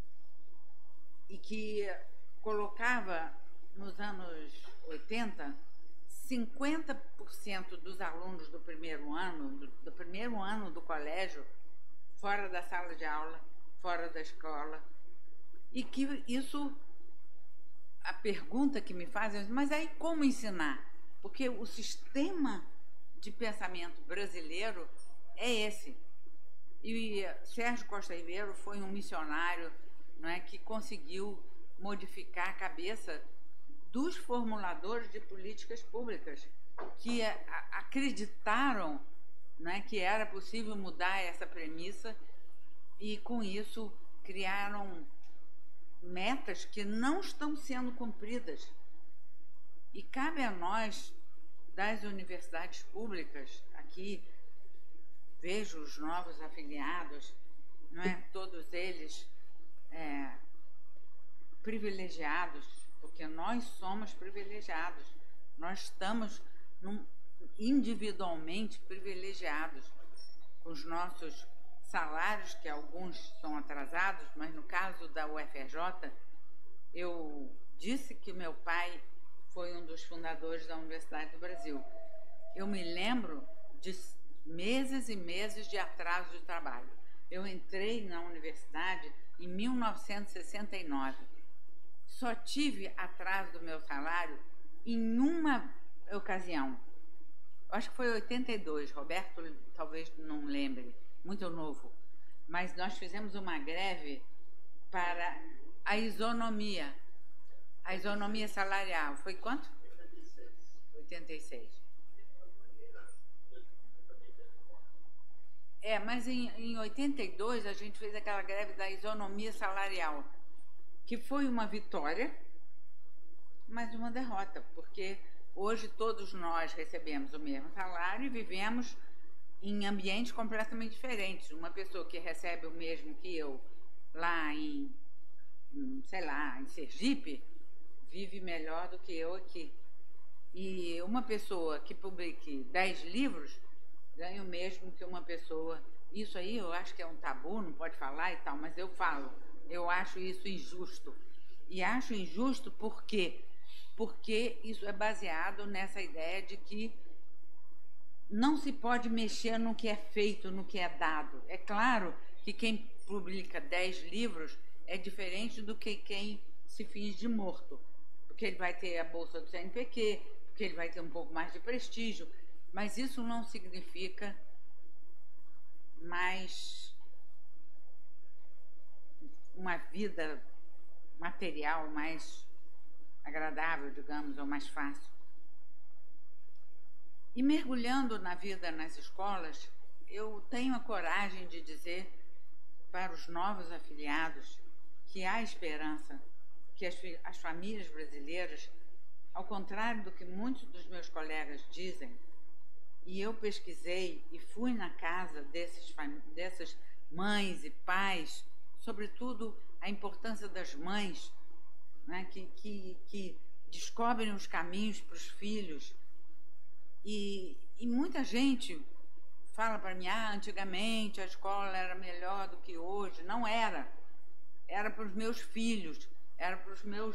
e que colocava, nos anos oitenta, cinquenta por cento dos alunos do primeiro ano, do, do primeiro ano do colégio, fora da sala de aula, fora da escola, e que isso, a pergunta que me fazem, mas aí como ensinar? Porque o sistema de pensamento brasileiro é esse. E Sérgio Costa Ribeiro foi um missionário, não é, que conseguiu modificar a cabeça dos formuladores de políticas públicas, que a, a, acreditaram, não é, que era possível mudar essa premissa, e com isso criaram metas que não estão sendo cumpridas. E cabe a nós, das universidades públicas, aqui vejo os novos afiliados, não é, todos eles é, privilegiados, porque nós somos privilegiados, nós estamos num, individualmente privilegiados, com os nossos salários, que alguns são atrasados, mas no caso da U F R J, eu disse que meu pai foi um dos fundadores da Universidade do Brasil. Eu me lembro de meses e meses de atraso de trabalho. Eu entrei na universidade em mil novecentos e sessenta e nove. Só tive atraso do meu salário em uma ocasião. Eu acho que foi em oitenta e dois, Roberto talvez não lembre, muito novo. Mas nós fizemos uma greve para a isonomia. A isonomia salarial. Foi quanto? oitenta e seis. É, mas em, em oitenta e dois a gente fez aquela greve da isonomia salarial, que foi uma vitória, mas uma derrota, porque hoje todos nós recebemos o mesmo salário e vivemos em ambientes completamente diferentes. Uma pessoa que recebe o mesmo que eu lá em, sei lá, em Sergipe, vive melhor do que eu aqui. E uma pessoa que publique dez livros ganha o mesmo que uma pessoa... Isso aí eu acho que é um tabu, não pode falar e tal, mas eu falo. Eu acho isso injusto. E acho injusto por quê? Porque isso é baseado nessa ideia de que não se pode mexer no que é feito, no que é dado. É claro que quem publica dez livros é diferente do que quem se finge de morto, porque ele vai ter a bolsa do C N P Q, porque ele vai ter um pouco mais de prestígio, mas isso não significa mais uma vida material mais agradável, digamos, ou mais fácil. E mergulhando na vida nas escolas, eu tenho a coragem de dizer para os novos afiliados que há esperança, que as, as famílias brasileiras, ao contrário do que muitos dos meus colegas dizem, e eu pesquisei e fui na casa desses, dessas mães e pais, sobretudo a importância das mães, né, que, que, que descobrem os caminhos para os filhos. E, e muita gente fala para mim, ah, antigamente a escola era melhor do que hoje. Não era. Era para os meus filhos, era para os meus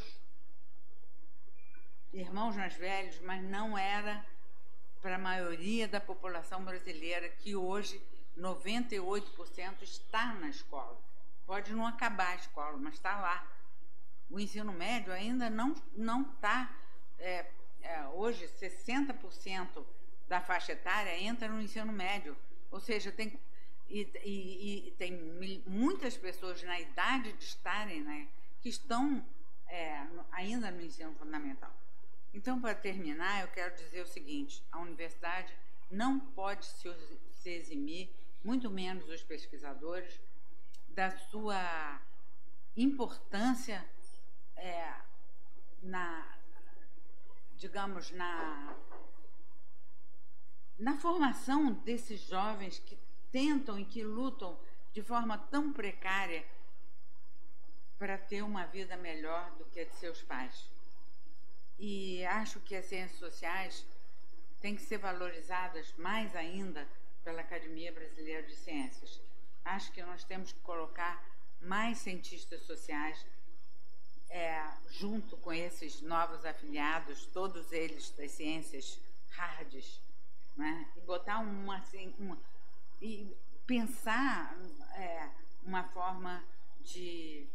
irmãos mais velhos, mas não era para a maioria da população brasileira, que hoje noventa e oito por cento está na escola. Pode não acabar a escola, mas está lá. O ensino médio ainda não não está... É, é, hoje, sessenta por cento da faixa etária entra no ensino médio. Ou seja, tem, e, e, e tem muitas pessoas na idade de estarem, né, que estão é, ainda no ensino fundamental. Então, para terminar, eu quero dizer o seguinte: a universidade não pode se, se eximir, muito menos os pesquisadores, da sua importância é, na, digamos, na, na formação desses jovens que tentam e que lutam de forma tão precária para ter uma vida melhor do que a de seus pais. E acho que as ciências sociais têm que ser valorizadas mais ainda pela Academia Brasileira de Ciências. Acho que nós temos que colocar mais cientistas sociais é, junto com esses novos afiliados, todos eles das ciências hards, né? E botar uma, assim, uma e pensar é, uma forma de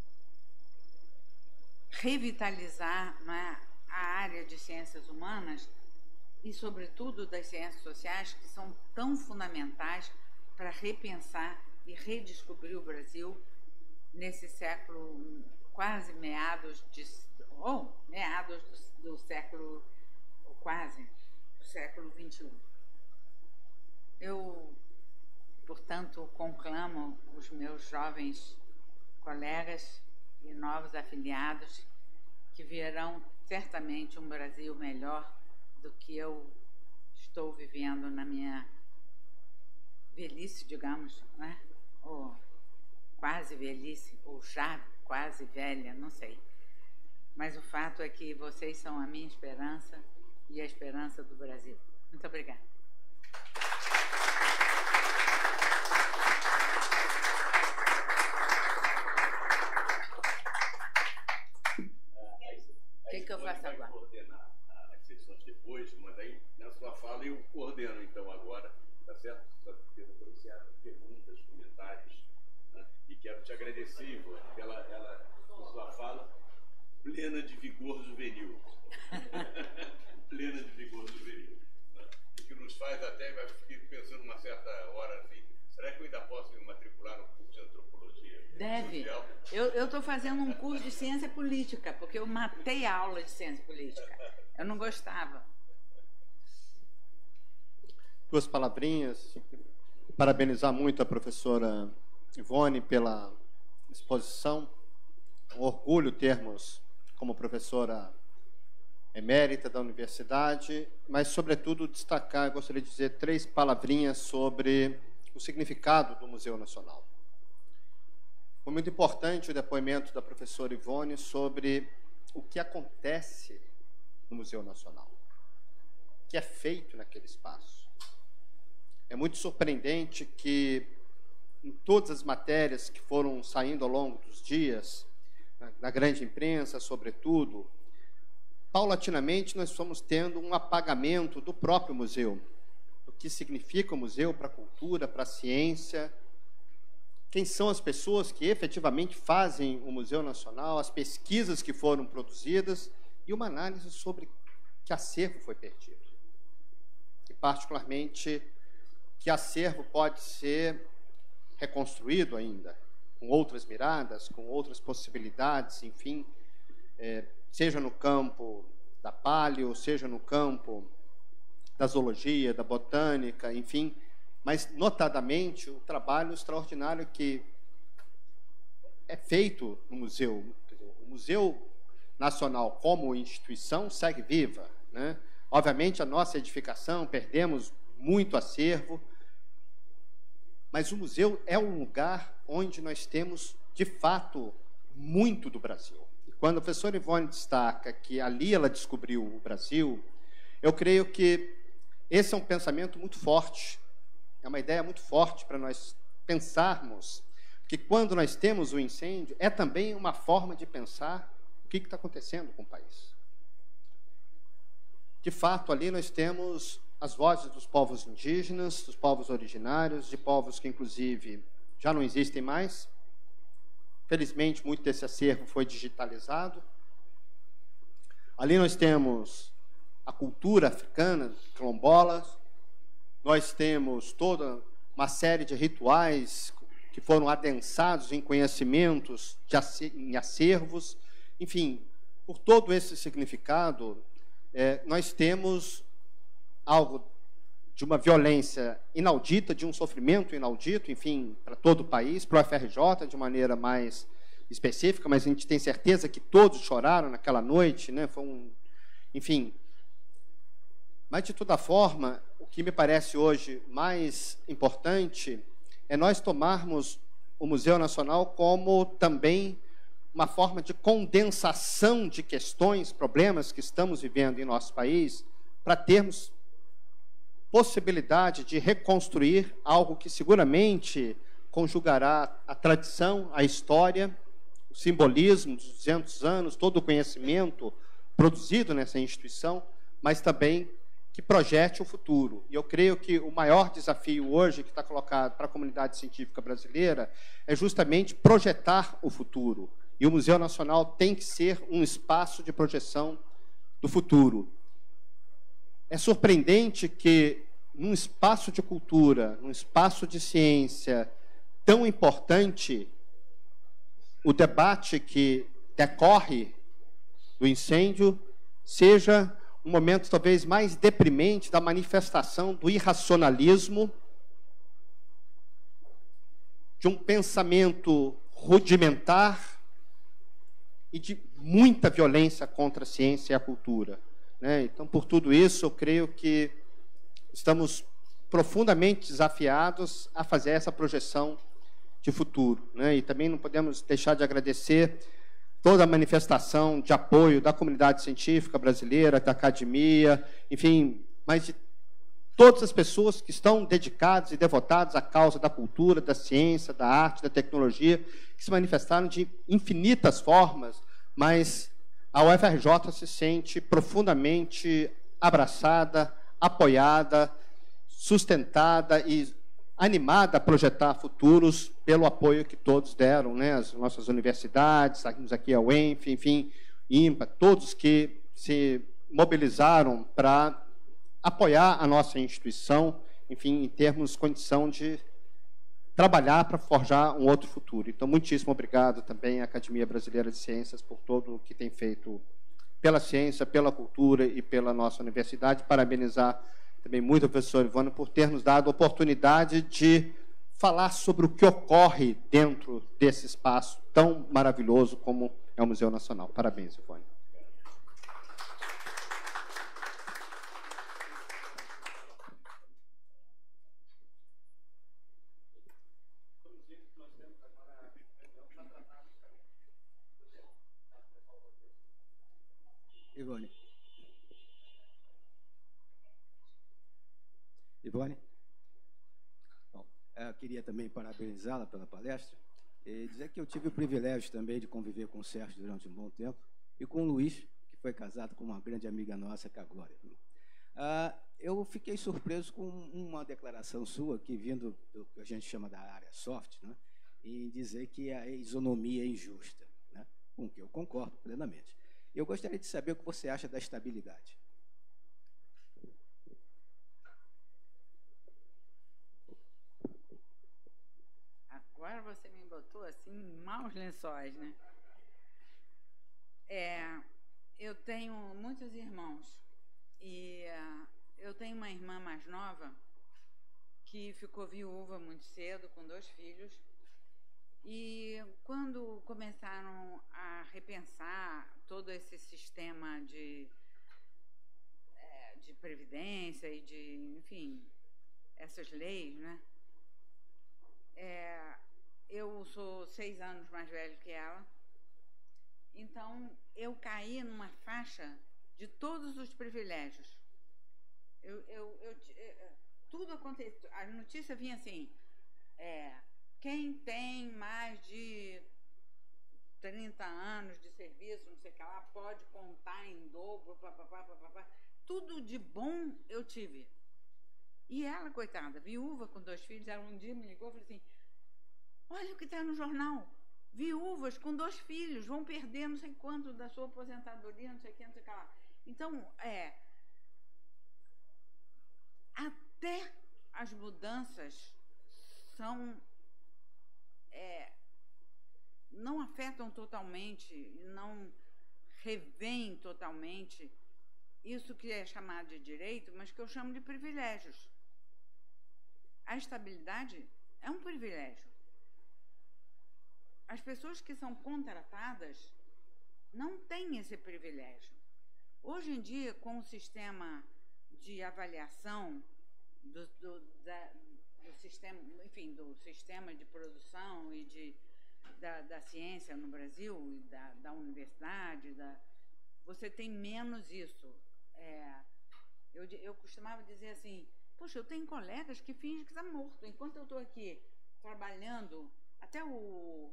revitalizar, né, a área de ciências humanas e, sobretudo, das ciências sociais, que são tão fundamentais para repensar e redescobrir o Brasil nesse século, quase meados de, ou meados do, do século, ou quase, do século vinte e um. Eu, portanto, conclamo os meus jovens colegas e novos afiliados que verão certamente um Brasil melhor do que eu estou vivendo na minha velhice, digamos, né? Ou quase velhice, ou já quase velha, não sei. Mas o fato é que vocês são a minha esperança e a esperança do Brasil. Muito obrigada. O que, que eu faço agora? Coordenar as sessões depois, mas aí na sua fala eu coordeno então agora, tá certo? Só pronunciar perguntas, comentários, né? E quero te agradecer, Ivone, pela ela, sua fala plena de vigor juvenil. Plena de vigor juvenil. Né? E que nos faz até, vai ficar pensando uma certa hora assim, será que eu ainda posso me matricular no curso de antropologia? Deve. Eu estou fazendo um curso de ciência política, porque eu matei a aula de ciência política. Eu não gostava. Duas palavrinhas. Parabenizar muito a professora Ivone pela exposição. Um orgulho termos como professora emérita da universidade, mas, sobretudo, destacar, gostaria de dizer três palavrinhas sobre o significado do Museu Nacional. Foi muito importante o depoimento da professora Ivone sobre o que acontece no Museu Nacional, o que é feito naquele espaço. É muito surpreendente que, em todas as matérias que foram saindo ao longo dos dias, na, na grande imprensa, sobretudo, paulatinamente nós fomos tendo um apagamento do próprio museu, do que significa o museu para a cultura, para a ciência, quem são as pessoas que efetivamente fazem o Museu Nacional, as pesquisas que foram produzidas e uma análise sobre que acervo foi perdido. E, particularmente, que acervo pode ser reconstruído ainda, com outras miradas, com outras possibilidades, enfim. é, seja no campo da paleo, seja no campo da zoologia, da botânica, enfim, mas notadamente o trabalho extraordinário que é feito no museu. O Museu Nacional como instituição segue viva, né? Obviamente a nossa edificação, perdemos muito acervo, mas o museu é um lugar onde nós temos, de fato, muito do Brasil. E quando a professora Ivone destaca que ali ela descobriu o Brasil, eu creio que esse é um pensamento muito forte, é uma ideia muito forte para nós pensarmos que quando nós temos o incêndio, é também uma forma de pensar o que está acontecendo com o país. De fato, ali nós temos as vozes dos povos indígenas, dos povos originários, de povos que, inclusive, já não existem mais. Felizmente, muito desse acervo foi digitalizado. Ali nós temos a cultura africana, quilombolas. Nós temos toda uma série de rituais que foram adensados em conhecimentos, de, em acervos. Enfim, por todo esse significado, é, nós temos algo de uma violência inaudita, de um sofrimento inaudito, enfim, para todo o país, para o F R J de maneira mais específica, mas a gente tem certeza que todos choraram naquela noite, né? Foi um, enfim. Mas, de toda forma, o que me parece hoje mais importante é nós tomarmos o Museu Nacional como também uma forma de condensação de questões, problemas que estamos vivendo em nosso país, para termos possibilidade de reconstruir algo que seguramente conjugará a tradição, a história, o simbolismo dos duzentos anos, todo o conhecimento produzido nessa instituição, mas também que projete o futuro. E eu creio que o maior desafio hoje que está colocado para a comunidade científica brasileira é justamente projetar o futuro. E o Museu Nacional tem que ser um espaço de projeção do futuro. É surpreendente que, num espaço de cultura, num espaço de ciência tão importante, o debate que decorre do incêndio seja um momento talvez mais deprimente da manifestação do irracionalismo, de um pensamento rudimentar e de muita violência contra a ciência e a cultura, né? Então, por tudo isso, eu creio que estamos profundamente desafiados a fazer essa projeção de futuro, né? E também não podemos deixar de agradecer toda a manifestação de apoio da comunidade científica brasileira, da academia, enfim, mas de todas as pessoas que estão dedicadas e devotadas à causa da cultura, da ciência, da arte, da tecnologia, que se manifestaram de infinitas formas, mas a U F R J se sente profundamente abraçada, apoiada, sustentada e animada a projetar futuros pelo apoio que todos deram, né? As nossas universidades, temos aqui a U E N F, enfim, IMPA, todos que se mobilizaram para apoiar a nossa instituição, enfim, em termos de condição de trabalhar para forjar um outro futuro. Então, muitíssimo obrigado também à Academia Brasileira de Ciências por tudo o que tem feito pela ciência, pela cultura e pela nossa universidade. Parabenizar também muito o professor Ivone por ter nos dado a oportunidade de falar sobre o que ocorre dentro desse espaço tão maravilhoso como é o Museu Nacional. Parabéns, Ivone. Ivone. Ivone? Bom, eu queria também parabenizá-la pela palestra e dizer que eu tive o privilégio também de conviver com o Sérgio durante um bom tempo e com o Luiz, que foi casado com uma grande amiga nossa, que é a Glória. Ah, eu fiquei surpreso com uma declaração sua, que vindo do que a gente chama da área soft, né, em dizer que a isonomia é injusta, né, com o que eu concordo plenamente. Eu gostaria de saber o que você acha da estabilidade. Agora você me botou assim, maus lençóis, né? É, eu tenho muitos irmãos e uh, eu tenho uma irmã mais nova que ficou viúva muito cedo, com dois filhos. E quando começaram a repensar todo esse sistema de, é, de previdência e de, enfim, essas leis, né? É, eu sou seis anos mais velho que ela, então eu caí numa faixa de todos os privilégios. Eu, eu, eu, eu, tudo aconteceu, a notícia vinha assim, é, quem tem mais de trinta anos de serviço, não sei o que lá, pode contar em dobro, papapá, papapá. Tudo de bom eu tive. E ela, coitada, viúva com dois filhos, ela um dia me ligou e falou assim, olha o que está no jornal, viúvas com dois filhos vão perder não sei quanto da sua aposentadoria, não sei o que, não sei o que lá. Então, é, até as mudanças são, é, não afetam totalmente, não revêem totalmente isso que é chamado de direito, mas que eu chamo de privilégios. A estabilidade é um privilégio. As pessoas que são contratadas não têm esse privilégio. Hoje em dia, com o sistema de avaliação do, do, da, do sistema, enfim, do sistema de produção e de, da, da ciência no Brasil, e da, da universidade, da, você tem menos isso. É, eu, eu costumava dizer assim, poxa, eu tenho colegas que fingem que está morto, enquanto eu estou aqui trabalhando, até o...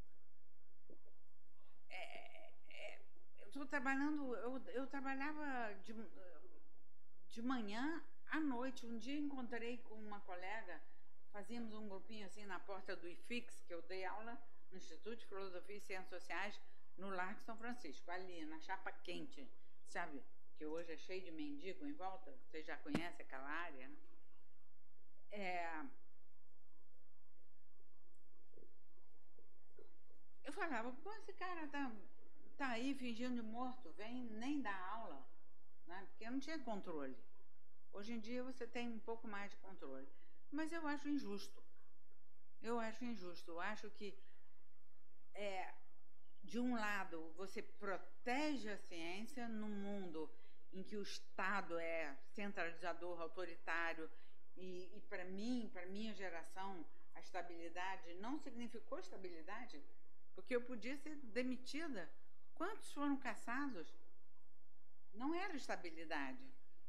É, é, eu estou trabalhando, eu, eu trabalhava de, de manhã à noite. Um dia encontrei com uma colega, fazíamos um grupinho assim na porta do I F I X, que eu dei aula no Instituto de Filosofia e Ciências Sociais, no Largo São Francisco, ali na Chapa Quente, sabe? Que hoje é cheio de mendigo em volta, vocês já conhecem aquela área, né? É... Eu falava, pô, esse cara tá, tá aí fingindo de morto, vem nem dar aula, né? Porque eu não tinha controle. Hoje em dia você tem um pouco mais de controle. Mas eu acho injusto. Eu acho injusto. Eu acho que, é, de um lado, você protege a ciência num mundo em que o Estado é centralizador, autoritário, e, e para mim, para minha geração, a estabilidade não significou estabilidade, porque eu podia ser demitida. Quantos foram caçados? Não era estabilidade.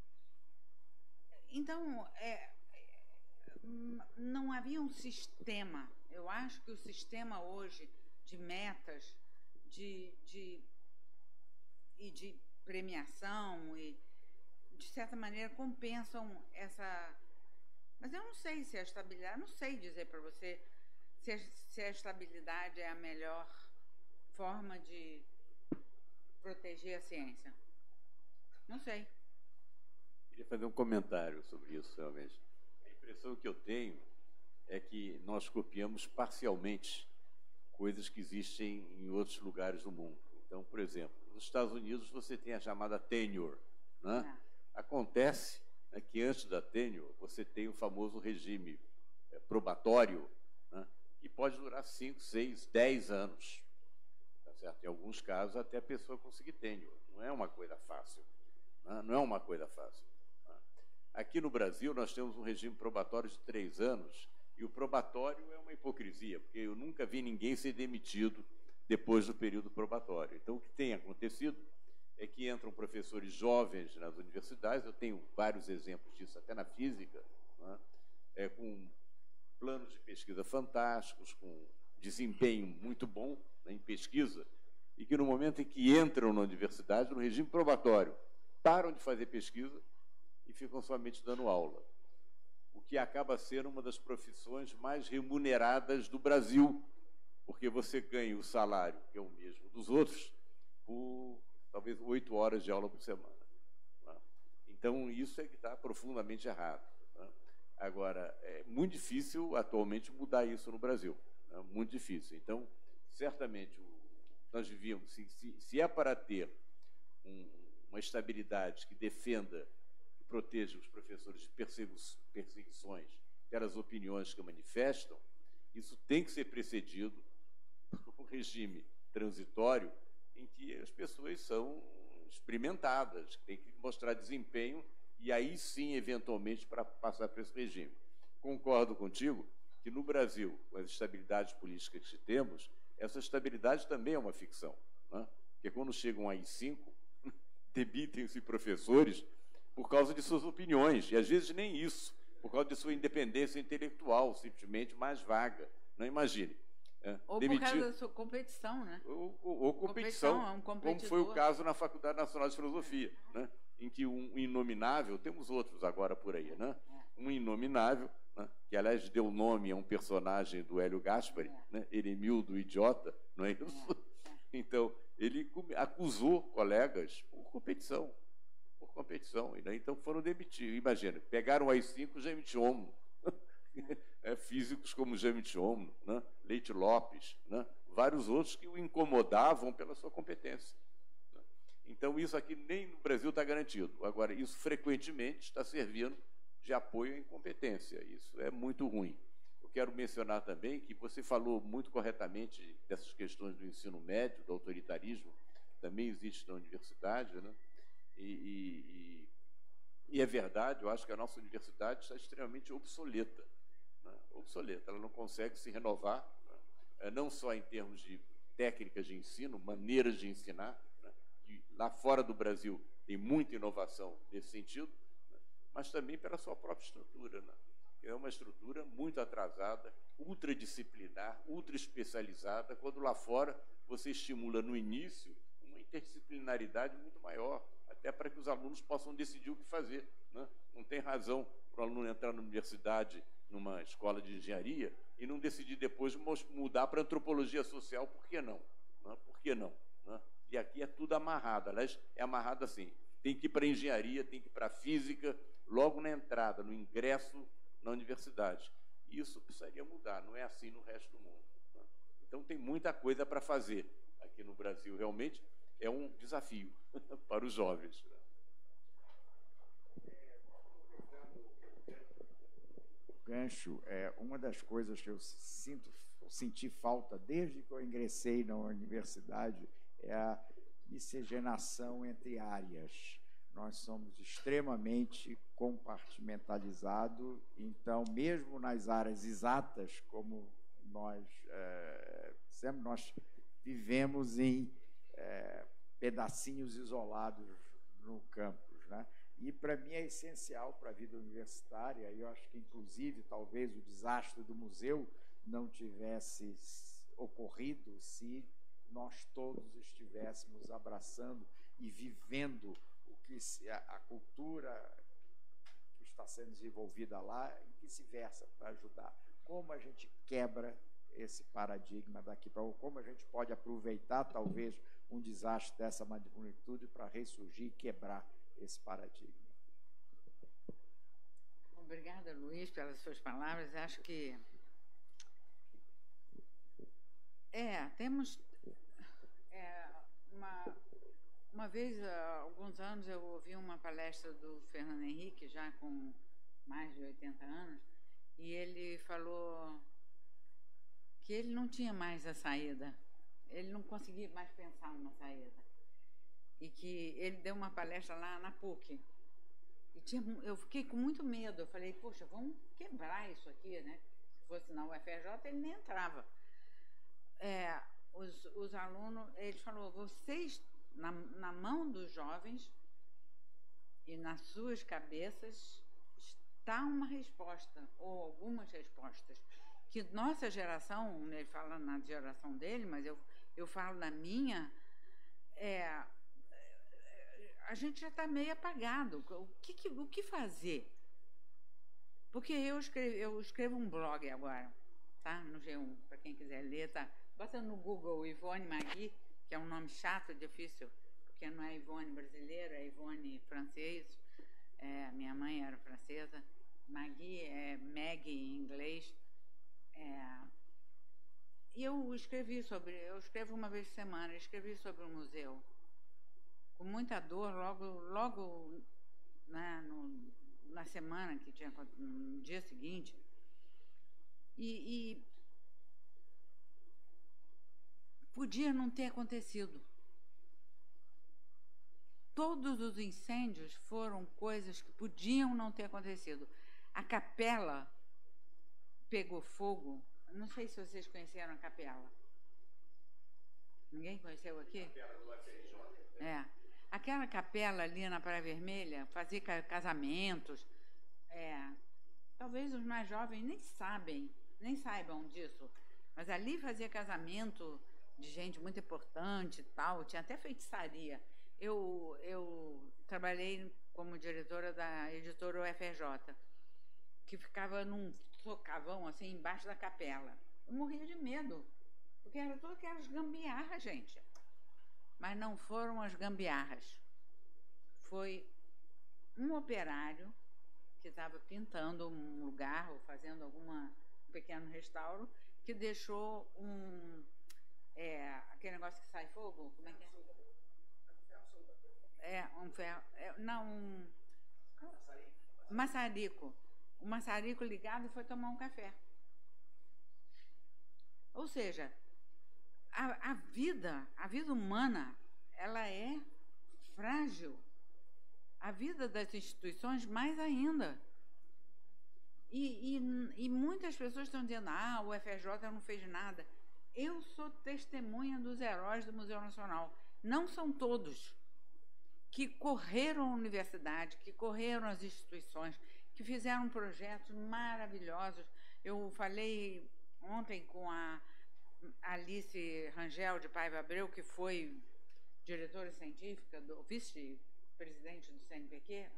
Então, é, não havia um sistema. Eu acho que o sistema hoje de metas, de, de, e de premiação, e, de certa maneira, compensam essa... Mas eu não sei se a estabilidade... Não sei dizer para você se a, se a estabilidade é a melhor forma de proteger a ciência. Não sei. Queria fazer um comentário sobre isso, realmente. A impressão que eu tenho é que nós copiamos parcialmente coisas que existem em outros lugares do mundo. Então, por exemplo, nos Estados Unidos você tem a chamada tenure, né? É. Acontece, né, que antes da tenure você tem o famoso regime é, probatório, né, que pode durar cinco, seis, dez anos. Tá certo? Em alguns casos até a pessoa conseguir tenure. Não é uma coisa fácil. Né? Não é uma coisa fácil. Né? Aqui no Brasil nós temos um regime probatório de três anos e o probatório é uma hipocrisia, porque eu nunca vi ninguém ser demitido depois do período probatório. Então, o que tem acontecido é que entram professores jovens nas universidades, eu tenho vários exemplos disso, até na física, né? É, com planos de pesquisa fantásticos, com desempenho muito bom, né, em pesquisa, e que no momento em que entram na universidade, no regime probatório, param de fazer pesquisa e ficam somente dando aula, o que acaba sendo uma das profissões mais remuneradas do Brasil, porque você ganha o salário, que é o mesmo dos outros, por talvez oito horas de aula por semana. Né? Então, isso é que está profundamente errado. Né? Agora, é muito difícil atualmente mudar isso no Brasil. Né? Muito difícil. Então, certamente, nós devíamos, se, se, se é para ter um, uma estabilidade que defenda, que proteja os professores de perseguições pelas opiniões que manifestam, isso tem que ser precedido por um regime transitório em que as pessoas são experimentadas, tem que mostrar desempenho e aí sim, eventualmente, para passar para esse regime. Concordo contigo que no Brasil, com as estabilidades políticas que temos, essa estabilidade também é uma ficção, né? Porque quando chegam aí cinco, demitem-se professores por causa de suas opiniões, e às vezes nem isso, por causa de sua independência intelectual, simplesmente mais vaga. Não imagine. É, ou demitir... por causa da sua competição, né? Ou, ou, ou competição, competição é um como foi o caso na Faculdade Nacional de Filosofia, né? Em que um inominável, temos outros agora por aí, né? Um inominável, né? Que aliás deu nome a um personagem do Hélio Gaspari, né? Eremildo Idiota, não é isso? Então, ele acusou colegas por competição, por competição, e, né? Então foram demitidos. Imagina, pegaram aí cinco Gemitiomno, é, físicos como Gemitiomno, né? Leite Lopes, né? Vários outros que o incomodavam pela sua competência. Né? Então, isso aqui nem no Brasil está garantido. Agora, isso frequentemente está servindo de apoio à incompetência. Isso é muito ruim. Eu quero mencionar também que você falou muito corretamente dessas questões do ensino médio, do autoritarismo, que também existe na universidade, né? E, e, e é verdade, eu acho que a nossa universidade está extremamente obsoleta, né? Obsoleta, ela não consegue se renovar, né? Não só em termos de técnicas de ensino, maneiras de ensinar, né? E lá fora do Brasil tem muita inovação nesse sentido, né? Mas também pela sua própria estrutura, né? É uma estrutura muito atrasada, ultradisciplinar, ultra especializada, quando lá fora você estimula no início uma interdisciplinaridade muito maior, até para que os alunos possam decidir o que fazer, né? Não tem razão para o aluno entrar na universidade, numa escola de engenharia, e não decidir depois mudar para antropologia social, por que não? Né? Por que não? Né? E aqui é tudo amarrado, aliás, é amarrado assim, tem que ir para engenharia, tem que ir para física, logo na entrada, no ingresso na universidade. Isso precisaria mudar, não é assim no resto do mundo. Né? Então tem muita coisa para fazer aqui no Brasil, realmente é um desafio para os jovens. Gancho, é uma das coisas que eu sinto, senti falta desde que eu ingressei na universidade é a miscigenação entre áreas. Nós somos extremamente compartimentalizados, então, mesmo nas áreas exatas, como nós é, sempre nós vivemos em é, pedacinhos isolados no campus, né? E, para mim, é essencial para a vida universitária, e eu acho que, inclusive, talvez o desastre do museu não tivesse ocorrido se nós todos estivéssemos abraçando e vivendo o que se, a, a cultura que está sendo desenvolvida lá, em que se versa para ajudar. Como a gente quebra esse paradigma daqui para como a gente pode aproveitar, talvez, um desastre dessa magnitude para ressurgir e quebrar esse paradigma. Obrigada, Luiz, pelas suas palavras. Acho que é, temos é, uma uma vez, há alguns anos, eu ouvi uma palestra do Fernando Henrique, já com mais de oitenta anos, e ele falou que ele não tinha mais a saída, ele não conseguia mais pensar numa saída. E que ele deu uma palestra lá na PUC. E tinha, eu fiquei com muito medo. Eu falei, poxa, vamos quebrar isso aqui, né? Se fosse na U F R J, ele nem entrava. É, os, os alunos, ele falou, vocês, na, na mão dos jovens e nas suas cabeças, está uma resposta, ou algumas respostas, que nossa geração, ele fala na geração dele, mas eu, eu falo na minha, é, a gente já está meio apagado. O que, que, o que fazer? Porque eu escrevo, eu escrevo um blog agora, tá? No G um, para quem quiser ler, tá? Bota no Google Ivone Magui, que é um nome chato, difícil, porque não é Ivone brasileira, é Ivone francês. É, minha mãe era francesa. Magui é Maggie em inglês. É, e eu escrevi sobre, eu escrevo uma vez por semana, escrevi sobre o museu, com muita dor, logo, logo né, no, na semana que tinha, no dia seguinte. E, e podia não ter acontecido. Todos os incêndios foram coisas que podiam não ter acontecido. A capela pegou fogo. Não sei se vocês conheceram a capela. Ninguém conheceu aqui? É. Aquela capela ali na Praia Vermelha fazia casamentos. É, talvez os mais jovens nem sabem, nem saibam disso. Mas ali fazia casamento de gente muito importante e tal. Tinha até feitiçaria. Eu, eu trabalhei como diretora da editora U F R J, que ficava num socavão, assim, embaixo da capela. Eu morria de medo, porque eram todas aquelas gambiarras, gente. Mas não foram as gambiarras. Foi um operário que estava pintando um lugar ou fazendo alguma, um pequeno restauro, que deixou um... É, aquele negócio que sai fogo, como é que é? É, um ferro... É, não, um... Maçarico. O maçarico ligado e foi tomar um café. Ou seja, a, a vida, a vida humana, ela é frágil. A vida das instituições, mais ainda. E, e, e muitas pessoas estão dizendo, ah, o U F R J não fez nada. Eu sou testemunha dos heróis do Museu Nacional. Não são todos que correram a universidade, que correram as instituições, que fizeram projetos maravilhosos. Eu falei ontem com a Alice Rangel de Paiva Abreu, que foi diretora científica, do vice-presidente do C N P Q,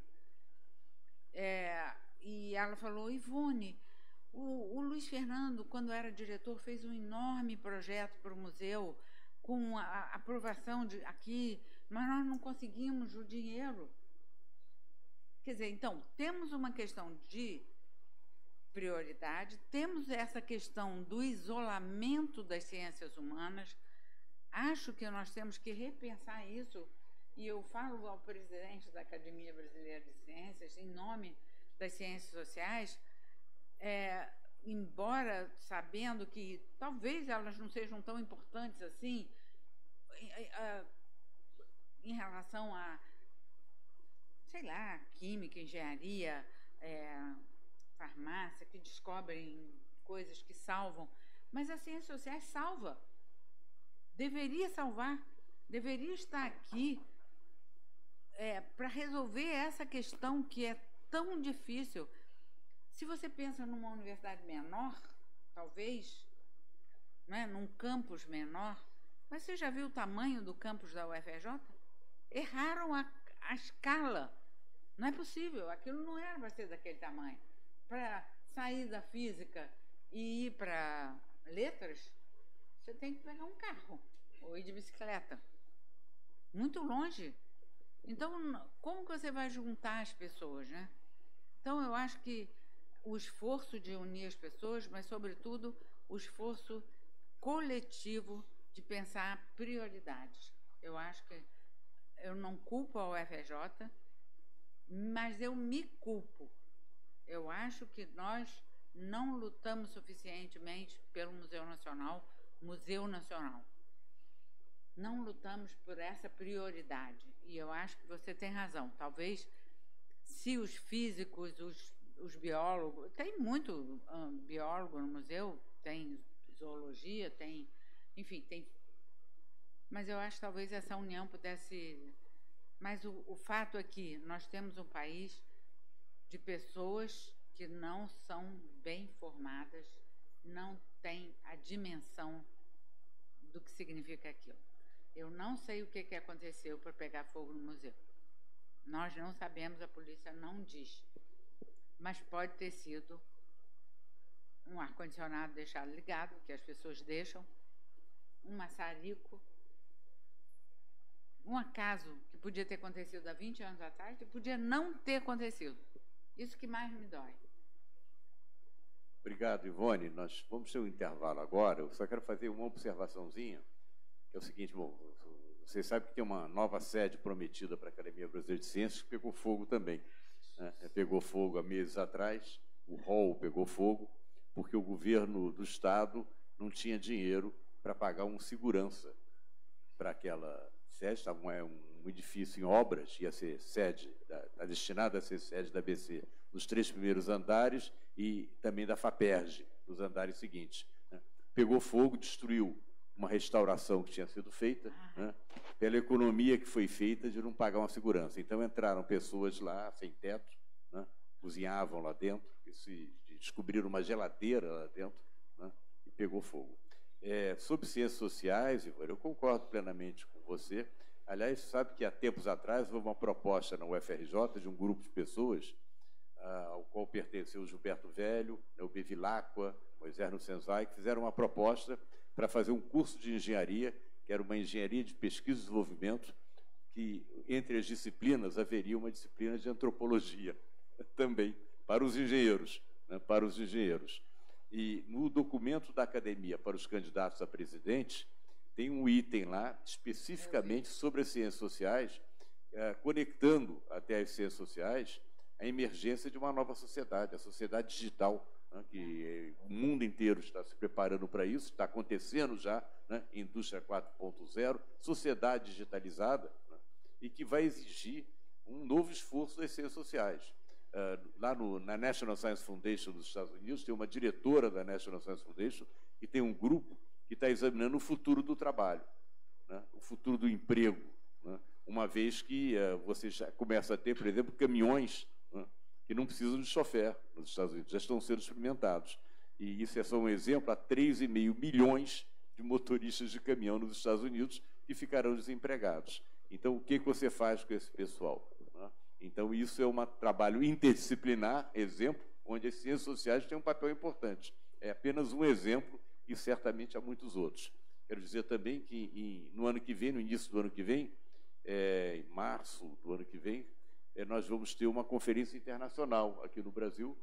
é, e ela falou, Ivone, o, o Luiz Fernando, quando era diretor, fez um enorme projeto para o museu, com a, a aprovação de, aqui, mas nós não conseguimos o dinheiro. Quer dizer, então, temos uma questão de prioridade, temos essa questão do isolamento das ciências humanas. Acho que nós temos que repensar isso, e eu falo ao presidente da Academia Brasileira de Ciências, em nome das ciências sociais, é, embora sabendo que talvez elas não sejam tão importantes assim, em, em relação a, sei lá, química, engenharia, é, farmácia, que descobrem coisas que salvam, mas as ciências sociais salva. Deveria salvar, deveria estar aqui é, para resolver essa questão que é tão difícil. Se você pensa numa universidade menor, talvez, né, num campus menor, mas você já viu o tamanho do campus da U F R J? Erraram a, a escala. Não é possível, aquilo não era para ser daquele tamanho. Para sair da física e ir para letras, você tem que pegar um carro ou ir de bicicleta. Muito longe. Então, como que você vai juntar as pessoas, né? Então, eu acho que o esforço de unir as pessoas, mas, sobretudo, o esforço coletivo de pensar prioridades. Eu acho que eu não culpo a U F R J, mas eu me culpo. Eu acho que nós não lutamos suficientemente pelo Museu Nacional, Museu Nacional. Não lutamos por essa prioridade. E eu acho que você tem razão. Talvez, se os físicos, os, os biólogos... Tem muito um, biólogo no museu, tem zoologia, tem... Enfim, tem... Mas eu acho que talvez essa união pudesse... Mas o, o fato é que nós temos um país de pessoas que não são bem formadas, não têm a dimensão do que significa aquilo. Eu não sei o que, que aconteceu para pegar fogo no museu. Nós não sabemos, a polícia não diz. Mas pode ter sido um ar-condicionado deixado ligado, que as pessoas deixam, um maçarico, um acaso que podia ter acontecido há vinte anos atrás, que podia não ter acontecido. Isso que mais me dói. Obrigado, Ivone. Nós vamos ter um intervalo agora. Eu só quero fazer uma observaçãozinha, que é o seguinte, bom, vocês sabem que tem uma nova sede prometida para a Academia Brasileira de Ciências, que pegou fogo também. Né? Pegou fogo há meses atrás, o hall pegou fogo, porque o governo do Estado não tinha dinheiro para pagar um segurança para aquela sede. Estava um, um edifício em obras, ia ser sede, está destinado a ser sede da A B C nos três primeiros andares e também da FAPERJ, nos andares seguintes. Né? Pegou fogo, destruiu uma restauração que tinha sido feita, né, pela economia que foi feita de não pagar uma segurança. Então, entraram pessoas lá, sem teto, né, cozinhavam lá dentro, e se descobriram uma geladeira lá dentro, né, e pegou fogo. É, sobre ciências sociais, Ivan, eu concordo plenamente com você. Aliás, sabe que há tempos atrás houve uma proposta na U F R J de um grupo de pessoas, ah, ao qual pertenceu o Gilberto Velho, o Bevilacqua, Moisés Nussensweig, que fizeram uma proposta para fazer um curso de engenharia, que era uma engenharia de pesquisa e desenvolvimento, que entre as disciplinas haveria uma disciplina de antropologia também, para os engenheiros, né, para os engenheiros. E no documento da academia para os candidatos a presidente, tem um item lá especificamente sobre as ciências sociais, eh, conectando até as ciências sociais a emergência de uma nova sociedade, a sociedade digital, né, que o mundo inteiro está se preparando para isso, está acontecendo já, né, indústria quatro ponto zero, sociedade digitalizada, né, e que vai exigir um novo esforço das ciências sociais. Uh, lá no, na National Science Foundation dos Estados Unidos, tem uma diretora da National Science Foundation que tem um grupo que está examinando o futuro do trabalho, né, o futuro do emprego, né, uma vez que uh, você já começa a ter, por exemplo, caminhões, né, que não precisam de chofer nos Estados Unidos, já estão sendo experimentados. E isso é só um exemplo, há três vírgula cinco milhões de motoristas de caminhão nos Estados Unidos que ficarão desempregados. Então, o que você faz com esse pessoal? Né? Então, isso é um trabalho interdisciplinar, exemplo, onde as ciências sociais têm um papel importante. É apenas um exemplo e certamente há muitos outros. Quero dizer também que em, no ano que vem, no início do ano que vem, é, em março do ano que vem, é, nós vamos ter uma conferência internacional aqui no Brasil,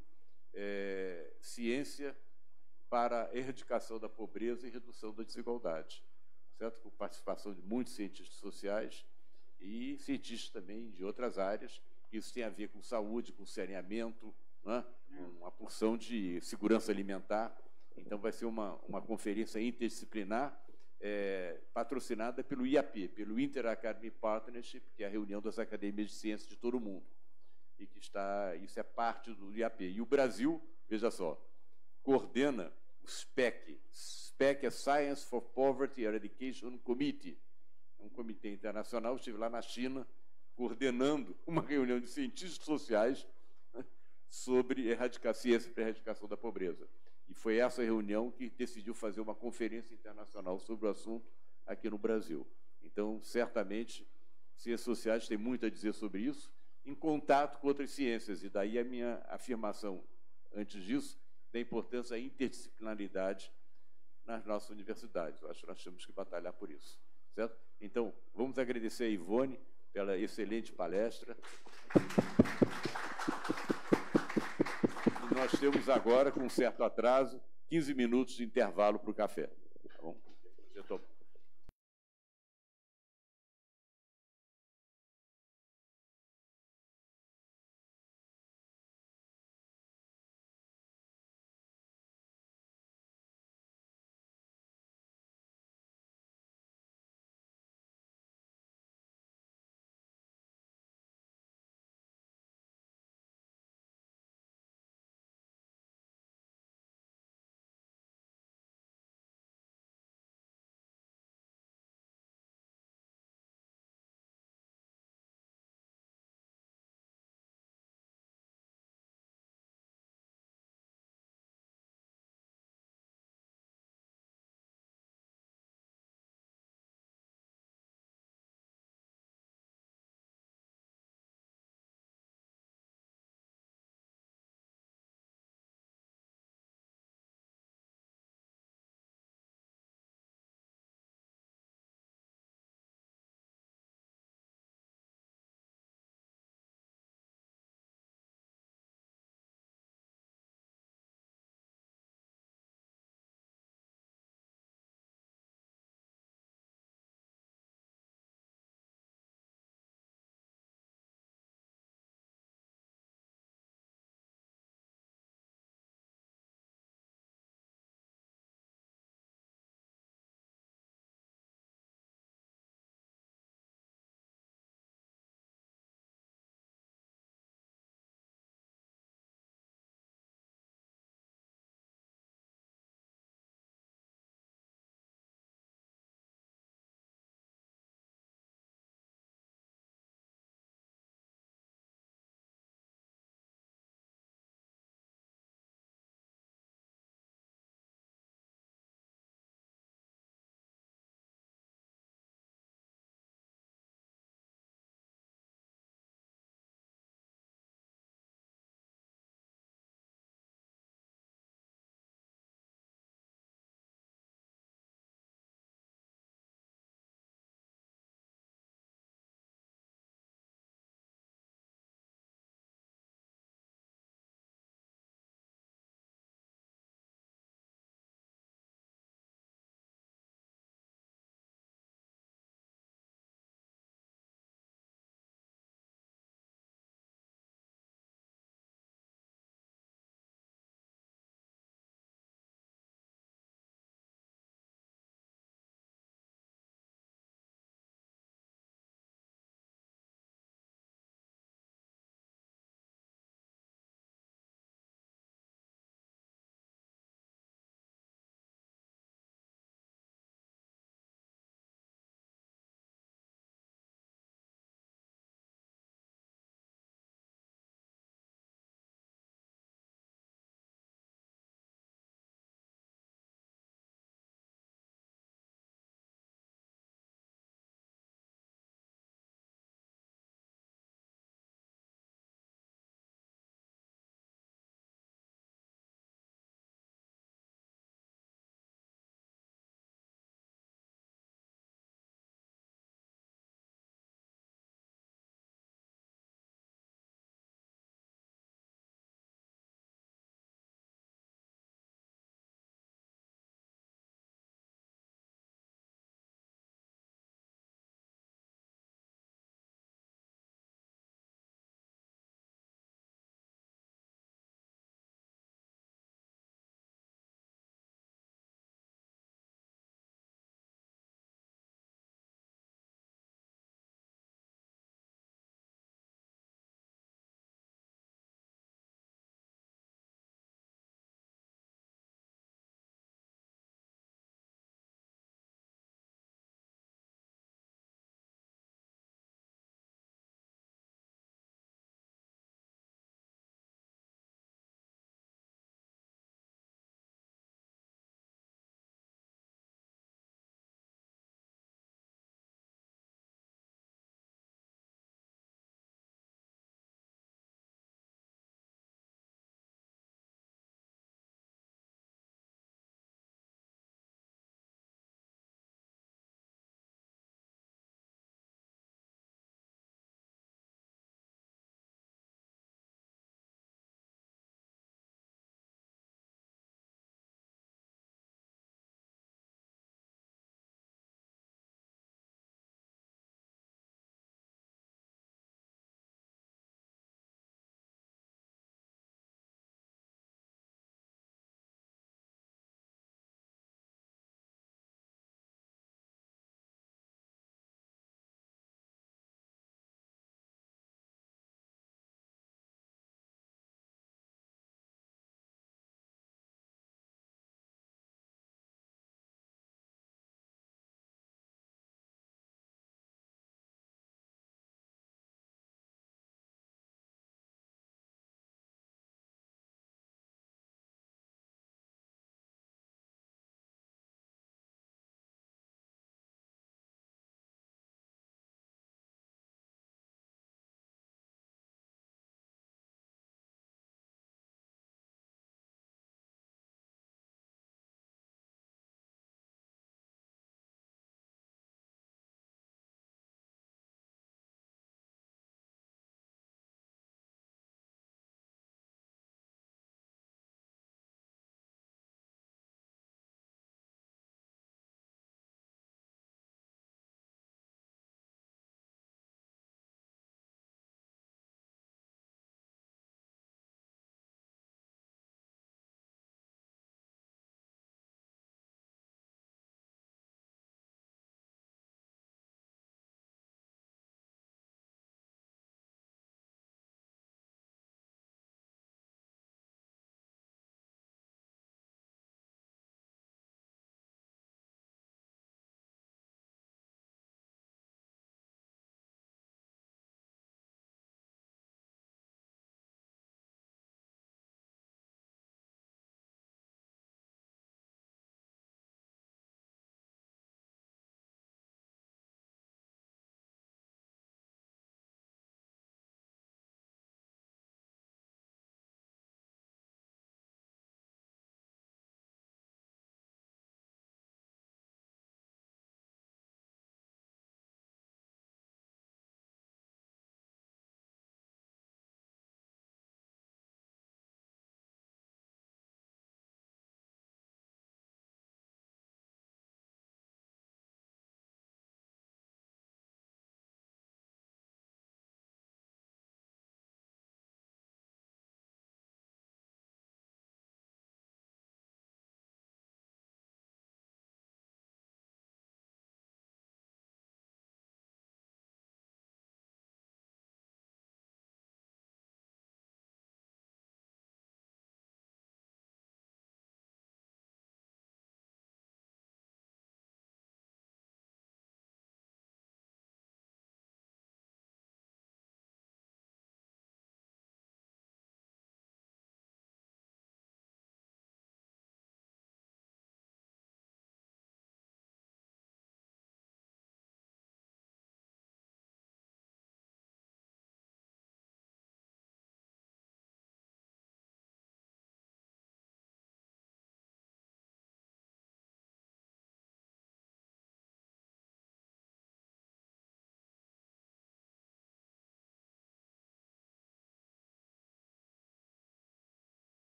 é, Ciência para a Erradicação da Pobreza e Redução da Desigualdade, certo? Com participação de muitos cientistas sociais e cientistas também de outras áreas. Isso tem a ver com saúde, com saneamento, né? Com uma porção de segurança alimentar. Então, vai ser uma, uma conferência interdisciplinar, é, patrocinada pelo I A P, pelo Inter-Academy Partnership, que é a reunião das academias de ciências de todo o mundo. E que está, isso é parte do I A P. E o Brasil, veja só, coordena o S P E C. S P E C é Science for Poverty Eradication Committee, um comitê internacional. Estive lá na China, coordenando uma reunião de cientistas sociais, né, sobre erradicar ciência para a erradicação da pobreza. E foi essa reunião que decidiu fazer uma conferência internacional sobre o assunto aqui no Brasil. Então, certamente, ciências sociais têm muito a dizer sobre isso, em contato com outras ciências. E daí a minha afirmação, antes disso, da importância da interdisciplinaridade nas nossas universidades. Eu acho que nós temos que batalhar por isso. Certo? Então, vamos agradecer a Ivone pela excelente palestra. E nós temos agora, com um certo atraso, quinze minutos de intervalo para o café. Tá bom? Eu tô...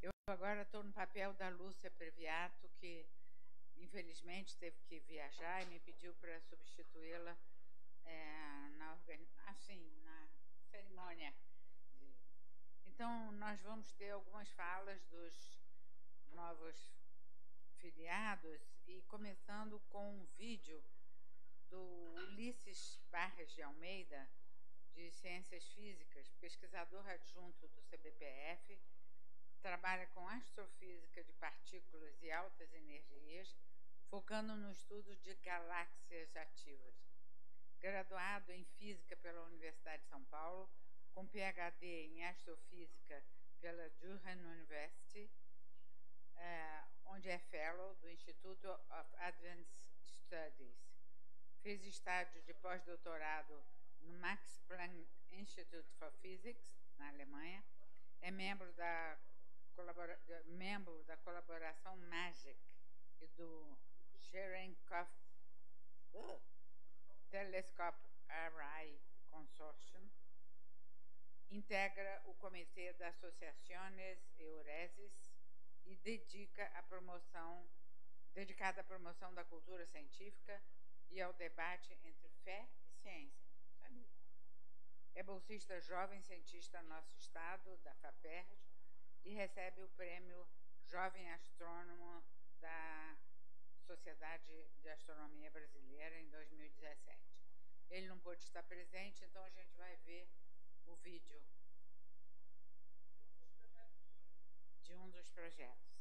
Eu agora estou no papel da Lúcia Previato, que infelizmente teve que viajar e me pediu para substituí-la é, na, assim, na cerimônia. De... Então, nós vamos ter algumas falas dos novos filiados, e começando com um vídeo do Ulisses Barres de Almeida, de Ciências Físicas, pesquisador adjunto do C B P F, trabalha com astrofísica de partículas e altas energias, focando no estudo de galáxias ativas. Graduado em Física pela Universidade de São Paulo, com P H D em Astrofísica pela Durham University, eh, onde é Fellow do Institute of Advanced Studies. Fez estágio de pós-doutorado no Max Planck Institute for Physics, na Alemanha. É membro da, colabora, membro da colaboração MAGIC e do Cherenkov uh, Telescope Array Consortium. Integra o comitê da Associaciones Euresis e dedica a promoção, dedicada à promoção da cultura científica e ao debate entre fé e ciência. Sabia? É bolsista jovem cientista no nosso estado, da FAPERJ, e recebe o prêmio Jovem Astrônomo da Sociedade de Astronomia Brasileira em dois mil e dezessete. Ele não pôde estar presente, então a gente vai ver o vídeo de um dos projetos.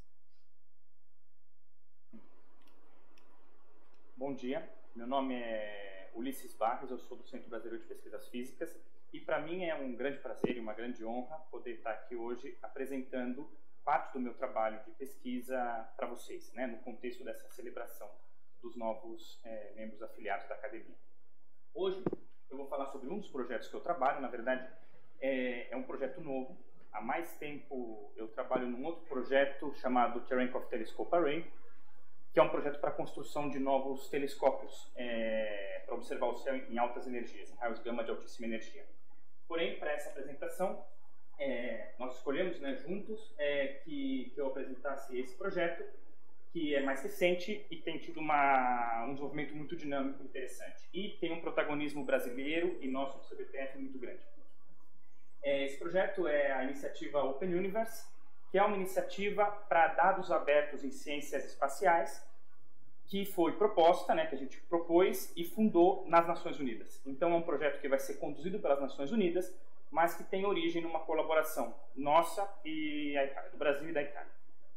Bom dia, meu nome é Ulisses Barros, eu sou do Centro Brasileiro de Pesquisas Físicas, e para mim é um grande prazer e uma grande honra poder estar aqui hoje apresentando parte do meu trabalho de pesquisa para vocês, né, no contexto dessa celebração dos novos é, membros afiliados da academia. Hoje eu vou falar sobre um dos projetos que eu trabalho. Na verdade é, é um projeto novo. Há mais tempo eu trabalho num outro projeto chamado Cherenkov Telescope Array, que é um projeto para a construção de novos telescópios é, para observar o céu em altas energias, em raios gama de altíssima energia. Porém, para essa apresentação, é, nós escolhemos, né, juntos é, que, que eu apresentasse esse projeto, que é mais recente e tem tido uma, um desenvolvimento muito dinâmico e interessante. E tem um protagonismo brasileiro e nosso do C B P F muito grande. É, esse projeto é a iniciativa Open Universe, que é uma iniciativa para dados abertos em ciências espaciais, que foi proposta, né, que a gente propôs e fundou nas Nações Unidas. Então é um projeto que vai ser conduzido pelas Nações Unidas, mas que tem origem numa colaboração nossa e a Itália, do Brasil e da Itália.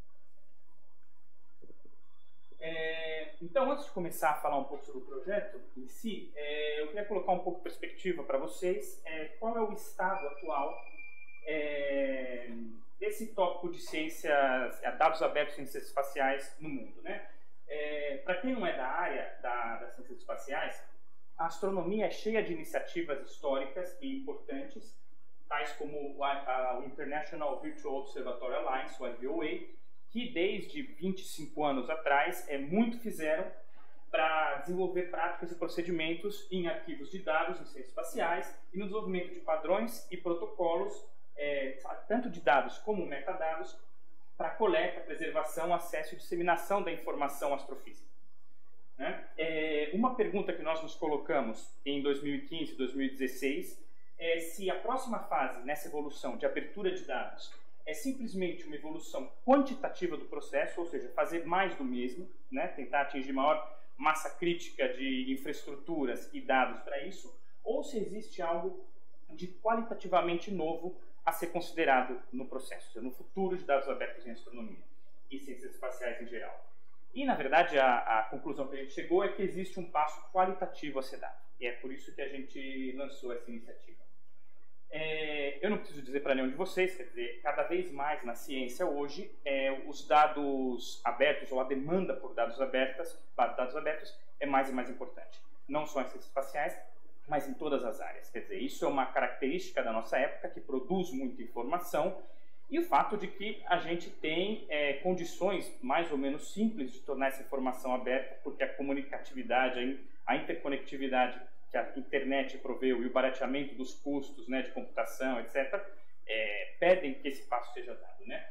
É, então, antes de começar a falar um pouco sobre o projeto em si, é, eu queria colocar um pouco de perspectiva para vocês, é, qual é o estado atual é, desse tópico de ciências, dados abertos em ciências espaciais no mundo, né? É, para quem não é da área da, das ciências espaciais, a astronomia é cheia de iniciativas históricas e importantes, tais como a, a International Virtual Observatory Alliance, o I V O A, que desde vinte e cinco anos atrás é, muito fizeram para desenvolver práticas e procedimentos em arquivos de dados em ciências espaciais e no desenvolvimento de padrões e protocolos, é, tanto de dados como metadados, para coleta, preservação, acesso e disseminação da informação astrofísica. Né? É, uma pergunta que nós nos colocamos em dois mil e quinze e dois mil e dezesseis é se a próxima fase nessa evolução de abertura de dados é simplesmente uma evolução quantitativa do processo, ou seja, fazer mais do mesmo, né? Tentar atingir maior massa crítica de infraestruturas e dados para isso, ou se existe algo de qualitativamente novo a ser considerado no processo, no futuro de dados abertos em astronomia e ciências espaciais em geral. E, na verdade, a, a conclusão que a gente chegou é que existe um passo qualitativo a ser dado. E é por isso que a gente lançou essa iniciativa. É, eu não preciso dizer para nenhum de vocês, quer dizer, cada vez mais na ciência hoje, é, os dados abertos, ou a demanda por dados abertos, dados abertos, é mais e mais importante. Não só em ciências espaciais, mas em todas as áreas. Quer dizer, isso é uma característica da nossa época, que produz muita informação, e o fato de que a gente tem é, condições mais ou menos simples de tornar essa informação aberta, porque a comunicatividade, a interconectividade que a internet proveu e o barateamento dos custos, né, de computação, etcétera, é, pedem que esse passo seja dado, né?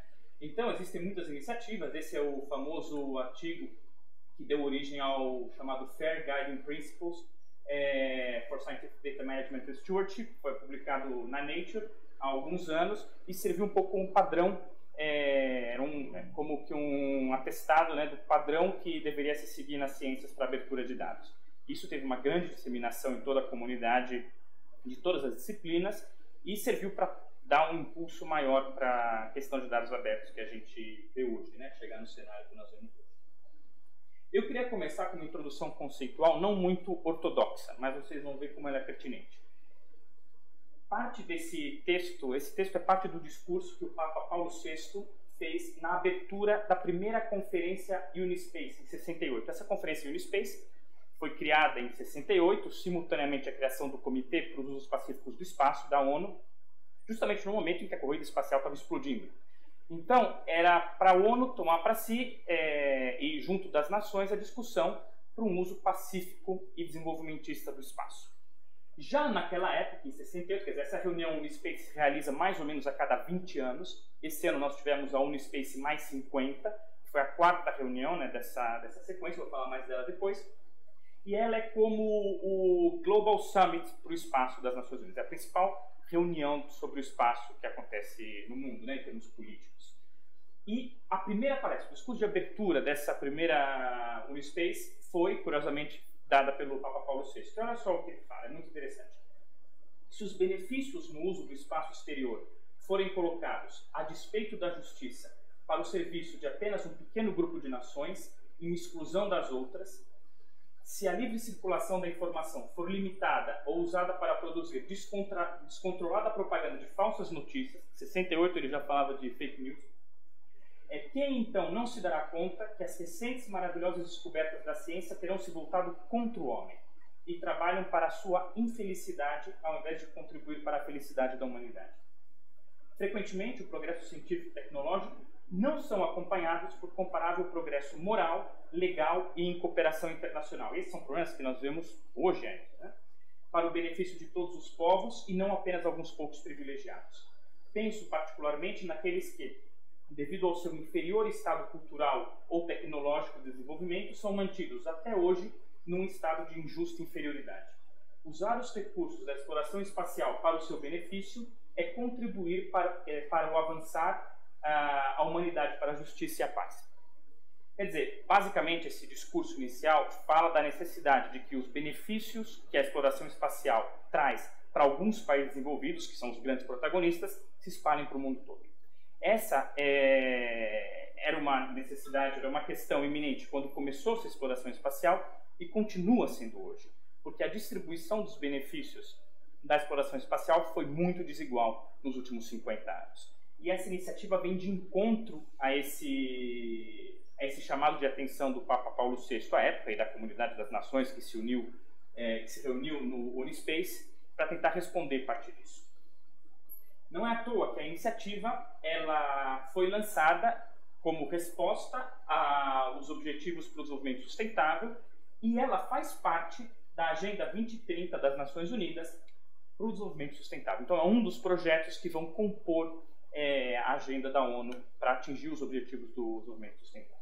Então, existem muitas iniciativas. Esse é o famoso artigo que deu origem ao chamado Fair Guiding Principles é, for Scientific Data Management and Stewardship. Foi publicado na Nature há alguns anos e serviu um pouco como padrão, é, um, é, como que um atestado, né, do padrão que deveria se seguir nas ciências para abertura de dados. Isso teve uma grande disseminação em toda a comunidade de todas as disciplinas e serviu para dar um impulso maior para a questão de dados abertos que a gente vê hoje, né? Chegar no cenário que nós vemos hoje. Eu queria começar com uma introdução conceitual não muito ortodoxa, mas vocês vão ver como ela é pertinente. Parte desse texto, esse texto é parte do discurso que o Papa Paulo sexto fez na abertura da primeira conferência Unispace, em sessenta e oito. Essa conferência Unispace foi criada em sessenta e oito, simultaneamente à criação do Comitê para os Usos Pacíficos do Espaço, da ONU, justamente no momento em que a corrida espacial estava explodindo. Então, era para a ONU tomar para si, é, e junto das nações, a discussão para um uso pacífico e desenvolvimentista do espaço. Já naquela época, em sessenta e oito, quer dizer, essa reunião Unispace se realiza mais ou menos a cada vinte anos. Esse ano nós tivemos a Unispace mais cinquenta, que foi a quarta reunião, né, dessa, dessa sequência, vou falar mais dela depois. E ela é como o Global Summit para o espaço das Nações Unidas, é a principal reunião sobre o espaço que acontece no mundo, né, em termos políticos. E a primeira palestra, o discurso de abertura dessa primeira Unispace foi, curiosamente, dada pelo Papa Paulo sexto. Olha só o que ele fala, é muito interessante. Se os benefícios no uso do espaço exterior forem colocados a despeito da justiça para o serviço de apenas um pequeno grupo de nações, em exclusão das outras, se a livre circulação da informação for limitada ou usada para produzir descontra... descontrolada propaganda de falsas notícias, em sessenta e oito ele já falava de fake news, é quem então não se dará conta que as recentes maravilhosas descobertas da ciência terão se voltado contra o homem e trabalham para a sua infelicidade ao invés de contribuir para a felicidade da humanidade. Frequentemente, o progresso científico e tecnológico não são acompanhados por comparável progresso moral, legal e em cooperação internacional. Esses são problemas que nós vemos hoje ainda, né? Para o benefício de todos os povos e não apenas alguns poucos privilegiados. Penso particularmente naqueles que, devido ao seu inferior estado cultural ou tecnológico de desenvolvimento, são mantidos até hoje num estado de injusta inferioridade. Usar os recursos da exploração espacial para o seu benefício é contribuir para, é, para o avançar a humanidade, para a justiça e a paz. Quer dizer, basicamente esse discurso inicial fala da necessidade de que os benefícios que a exploração espacial traz para alguns países desenvolvidos, que são os grandes protagonistas, se espalhem para o mundo todo. Essa é, era uma necessidade, era uma questão iminente quando começou essa exploração espacial e continua sendo hoje, porque a distribuição dos benefícios da exploração espacial foi muito desigual nos últimos cinquenta anos. E essa iniciativa vem de encontro a esse, a esse chamado de atenção do Papa Paulo sexto à época e da comunidade das nações que se uniu, é, que se reuniu no Unispace para tentar responder parte disso. Não é à toa que a iniciativa ela foi lançada como resposta aos Objetivos para o Desenvolvimento Sustentável e ela faz parte da Agenda vinte trinta das Nações Unidas para o Desenvolvimento Sustentável. Então é um dos projetos que vão compor É, a agenda da ONU para atingir os objetivos do desenvolvimento sustentável.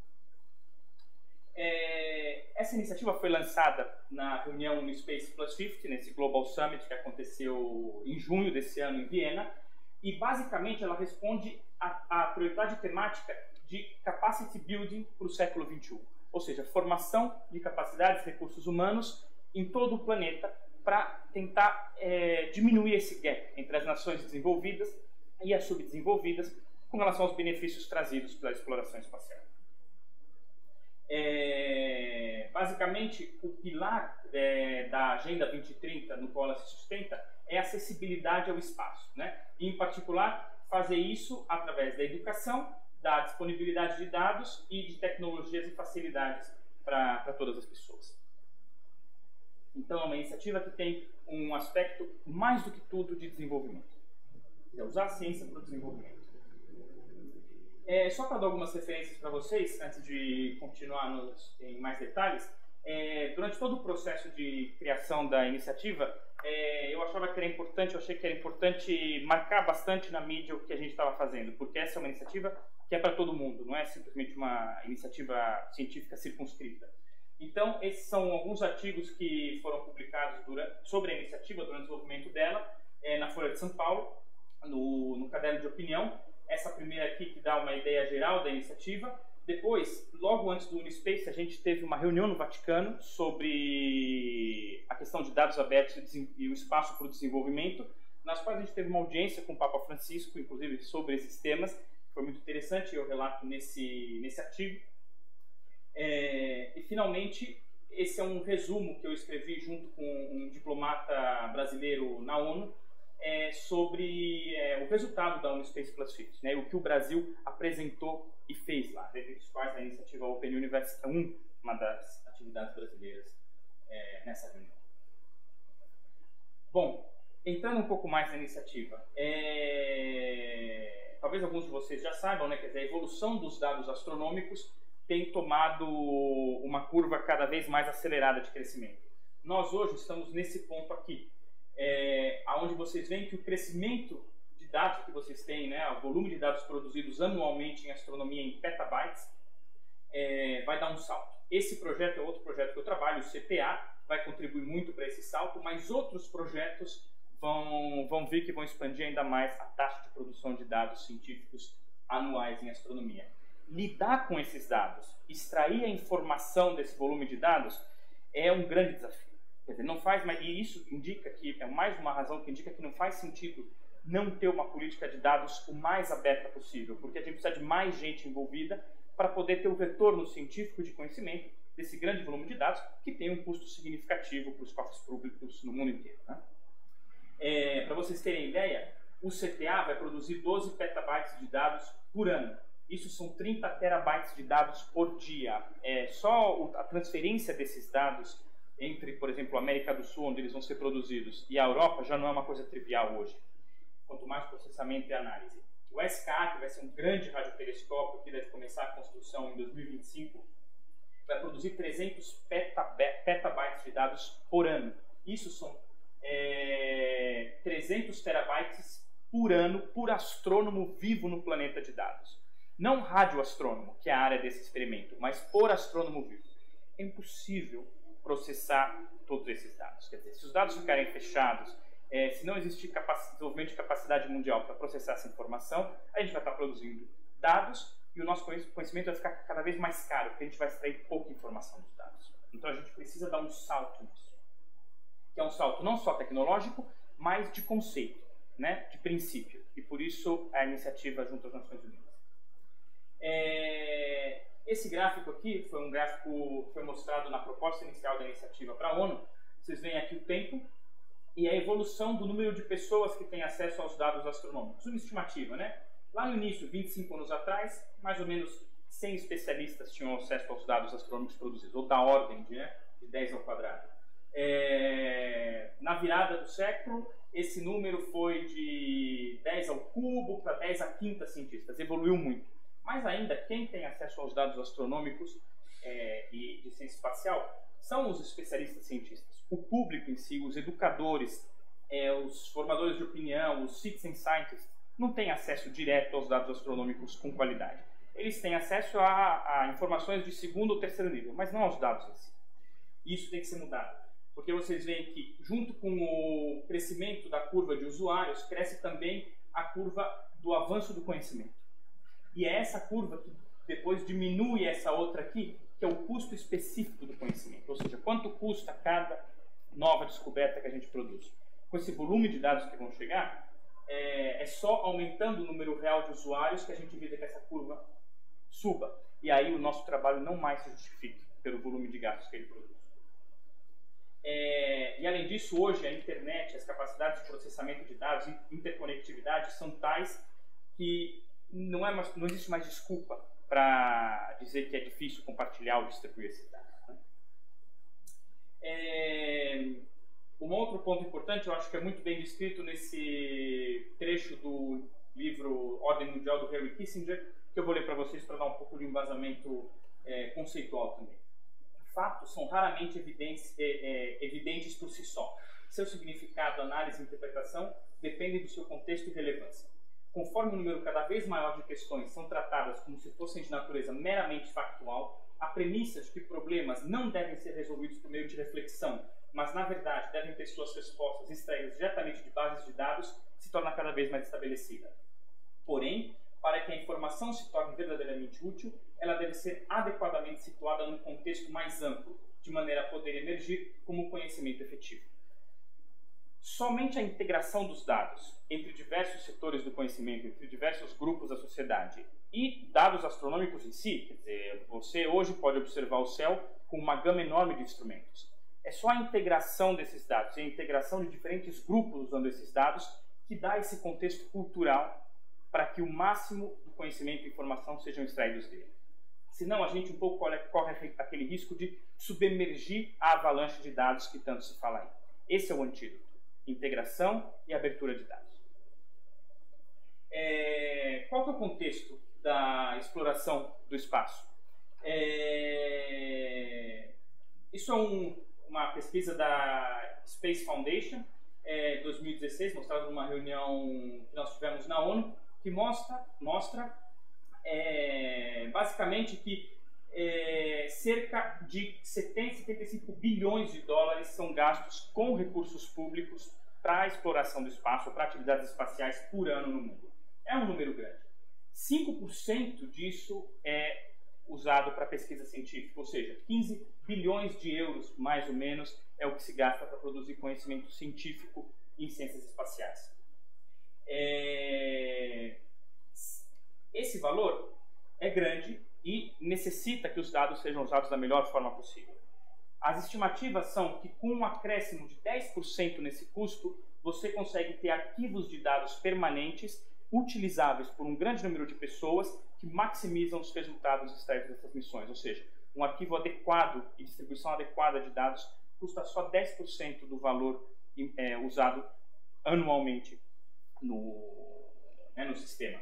É, essa iniciativa foi lançada na reunião no Space Plus cinquenta, nesse Global Summit que aconteceu em junho desse ano em Viena, e basicamente ela responde à prioridade temática de Capacity Building para o século vinte e um, ou seja, formação de capacidades e recursos humanos em todo o planeta para tentar é, diminuir esse gap entre as nações desenvolvidas e as subdesenvolvidas com relação aos benefícios trazidos pela exploração espacial. É, basicamente, o pilar é, da Agenda vinte trinta, no qual ela se sustenta, é a acessibilidade ao espaço, né? E, em particular, fazer isso através da educação, da disponibilidade de dados e de tecnologias e facilidades para todas as pessoas. Então, é uma iniciativa que tem um aspecto, mais do que tudo, de desenvolvimento. É usar a ciência para o desenvolvimento. É, só para dar algumas referências para vocês, antes de continuar nos, em mais detalhes, é, durante todo o processo de criação da iniciativa, é, eu achava que era importante, eu achei que era importante marcar bastante na mídia o que a gente estava fazendo, porque essa é uma iniciativa que é para todo mundo, não é simplesmente uma iniciativa científica circunscrita. Então, esses são alguns artigos que foram publicados durante, sobre a iniciativa, durante o desenvolvimento dela, é, na Folha de São Paulo, no, no caderno de opinião. Essa primeira aqui que dá uma ideia geral da iniciativa. Depois, logo antes do Unispace, a gente teve uma reunião no Vaticano sobre a questão de dados abertos e o espaço para o desenvolvimento, nas quais a gente teve uma audiência com o Papa Francisco, inclusive sobre esses temas. Foi muito interessante, eu relato nesse, nesse artigo. É, e, finalmente, esse é um resumo que eu escrevi junto com um diplomata brasileiro na ONU, é, sobre é, o resultado da Unispace Plus cinquenta, né, o que o Brasil apresentou e fez lá, dentre os quais a iniciativa Open University é um, uma das atividades brasileiras é, nessa reunião. Bom, entrando um pouco mais na iniciativa, é, talvez alguns de vocês já saibam, né, quer dizer, a evolução dos dados astronômicos tem tomado uma curva cada vez mais acelerada de crescimento. Nós hoje estamos nesse ponto aqui, é, onde vocês veem que o crescimento de dados que vocês têm, né, o volume de dados produzidos anualmente em astronomia em petabytes, é, vai dar um salto. Esse projeto é outro projeto que eu trabalho, o C P A, vai contribuir muito para esse salto, mas outros projetos vão, vão vir que vão expandir ainda mais a taxa de produção de dados científicos anuais em astronomia. Lidar com esses dados, extrair a informação desse volume de dados é um grande desafio. Quer dizer, não faz mais, e isso indica que, é mais uma razão que indica que não faz sentido não ter uma política de dados o mais aberta possível, porque a gente precisa de mais gente envolvida para poder ter o retorno científico de conhecimento desse grande volume de dados, que tem um custo significativo para os cofres públicos no mundo inteiro, né? É, para vocês terem ideia, o C T A vai produzir doze petabytes de dados por ano. Isso são trinta terabytes de dados por dia. É, só a transferência desses dados entre, por exemplo, a América do Sul, onde eles vão ser produzidos, e a Europa já não é uma coisa trivial hoje. Quanto mais processamento e análise. O S K A, que vai ser um grande radiotelescópio, que deve começar a construção em dois mil e vinte e cinco, vai produzir trezentos petabytes de dados por ano. Isso são é, trezentos terabytes por ano por astrônomo vivo no planeta de dados. Não radioastrônomo, que é a área desse experimento, mas por astrônomo vivo. É impossível processar todos esses dados. Quer dizer, se os dados ficarem fechados, é, se não existir desenvolvimento de capacidade mundial para processar essa informação, a gente vai estar produzindo dados e o nosso conhecimento vai ficar cada vez mais caro, porque a gente vai extrair pouca informação dos dados. Então a gente precisa dar um salto nisso. Que é um salto não só tecnológico, mas de conceito, né, de princípio. E por isso a iniciativa junto às Nações Unidas. É, esse gráfico aqui foi um gráfico que foi mostrado na proposta inicial da iniciativa para a ONU. Vocês veem aqui o tempo e a evolução do número de pessoas que têm acesso aos dados astronômicos. Uma estimativa, né? Lá no início, vinte e cinco anos atrás, mais ou menos cem especialistas tinham acesso aos dados astronômicos produzidos, ou da ordem de, né, de dez ao quadrado. É, na virada do século, esse número foi de dez ao cubo para dez a quinta cientistas. Evoluiu muito. Mas ainda, quem tem acesso aos dados astronômicos é, e de ciência espacial são os especialistas cientistas. O público em si, os educadores, é, os formadores de opinião, os citizen scientists, não têm acesso direto aos dados astronômicos com qualidade. Eles têm acesso a, a informações de segundo ou terceiro nível, mas não aos dados em si. Isso tem que ser mudado, porque vocês veem que, junto com o crescimento da curva de usuários, cresce também a curva do avanço do conhecimento. E é essa curva que depois diminui essa outra aqui, que é o custo específico do conhecimento. Ou seja, quanto custa cada nova descoberta que a gente produz. Com esse volume de dados que vão chegar, é, é só aumentando o número real de usuários que a gente evita que essa curva suba. E aí o nosso trabalho não mais se justifica pelo volume de gastos que ele produz. É, e além disso, hoje a internet, as capacidades de processamento de dados e interconectividade são tais que Não, é mais, não existe mais desculpa para dizer que é difícil compartilhar ou distribuir esses dados, né? É, um outro ponto importante, eu acho que é muito bem descrito nesse trecho do livro Ordem Mundial do Henry Kissinger, que eu vou ler para vocês para dar um pouco de embasamento é, conceitual também. Fatos são raramente evidentes, é, é, evidentes por si só. seu significado, análise e interpretação dependem do seu contexto e relevância. Conforme o número cada vez maior de questões são tratadas como se fossem de natureza meramente factual, a premissa de que problemas não devem ser resolvidos por meio de reflexão, mas, na verdade, devem ter suas respostas extraídas diretamente de bases de dados, se torna cada vez mais estabelecida. Porém, para que a informação se torne verdadeiramente útil, ela deve ser adequadamente situada num contexto mais amplo, de maneira a poder emergir como conhecimento efetivo. Somente a integração dos dados entre diversos setores do conhecimento, entre diversos grupos da sociedade e dados astronômicos em si, quer dizer, você hoje pode observar o céu com uma gama enorme de instrumentos. É só a integração desses dados e a integração de diferentes grupos usando esses dados que dá esse contexto cultural para que o máximo do conhecimento e informação sejam extraídos dele. Senão a gente um pouco corre aquele risco de submergir a avalanche de dados que tanto se fala aí. Esse é o antídoto. Integração e abertura de dados. É, qual que é o contexto da exploração do espaço? É, isso é um, uma pesquisa da Space Foundation, é, dois mil e dezesseis, mostrada numa reunião que nós tivemos na ONU, que mostra, mostra é, basicamente que é, cerca de setenta, setenta e cinco bilhões de dólares são gastos com recursos públicos para a exploração do espaço, para atividades espaciais por ano no mundo. É um número grande. cinco por cento disso é usado para pesquisa científica, ou seja, quinze bilhões de euros, mais ou menos, é o que se gasta para produzir conhecimento científico em ciências espaciais. É... Esse valor é grande e necessita que os dados sejam usados da melhor forma possível. As estimativas são que com um acréscimo de dez por cento nesse custo, você consegue ter arquivos de dados permanentes utilizáveis por um grande número de pessoas que maximizam os resultados extraídos dessas missões. Ou seja, um arquivo adequado e distribuição adequada de dados custa só dez por cento do valor é, usado anualmente no, né, no sistema.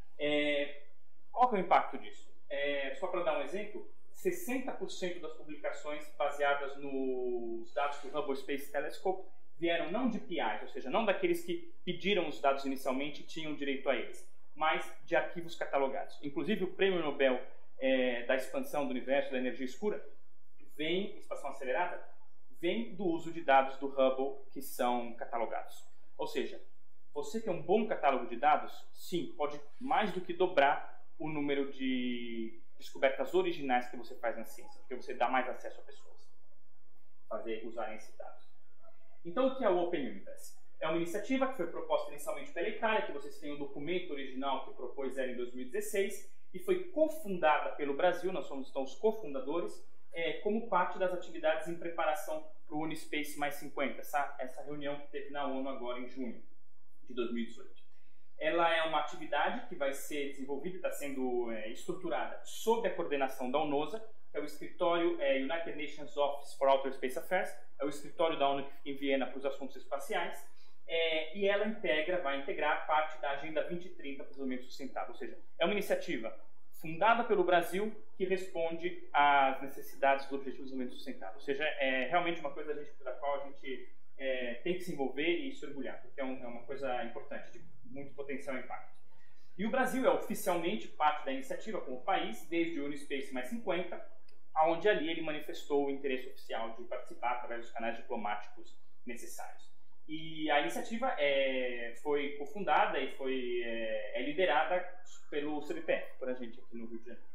É, qual que é o impacto disso? É, só para dar um exemplo, sessenta por cento das publicações baseadas nos dados do Hubble Space Telescope vieram não de P Is, ou seja, não daqueles que pediram os dados inicialmente e tinham direito a eles, mas de arquivos catalogados. Inclusive, o Prêmio Nobel é, da expansão do universo, da energia escura, vem, expansão acelerada, vem do uso de dados do Hubble que são catalogados. Ou seja, você tem um bom catálogo de dados, sim, pode mais do que dobrar o número de descobertas originais que você faz na ciência, porque você dá mais acesso a pessoas fazer, usarem esses dados. Então, o que é o Open Universe? É uma iniciativa que foi proposta inicialmente pela Itália, que vocês têm um documento original que propôs ela em dois mil e dezesseis, e foi cofundada pelo Brasil, nós somos então os cofundadores, é, como parte das atividades em preparação para o Unispace mais cinquenta, essa, essa reunião que teve na ONU agora em junho de dois mil e dezoito. Ela é uma atividade que vai ser desenvolvida, está sendo é, estruturada sob a coordenação da UNOSA, que é o escritório é, United Nations Office for Outer Space Affairs, é o escritório da ONU em Viena para os assuntos espaciais, é, e ela integra, vai integrar parte da Agenda vinte trinta para o Desenvolvimento Sustentável, ou seja, é uma iniciativa fundada pelo Brasil que responde às necessidades do Objetivo de Desenvolvimento Sustentável, ou seja, é realmente uma coisa da, gente, da qual a gente é, tem que se envolver e se orgulhar, porque é, um, é uma coisa importante, de muito potencial impacto. E o Brasil é oficialmente parte da iniciativa como país desde o Unispace mais cinquenta, onde ali ele manifestou o interesse oficial de participar através dos canais diplomáticos necessários. E a iniciativa é, foi cofundada e foi é, é liderada pelo C B P F, por a gente aqui no Rio de Janeiro.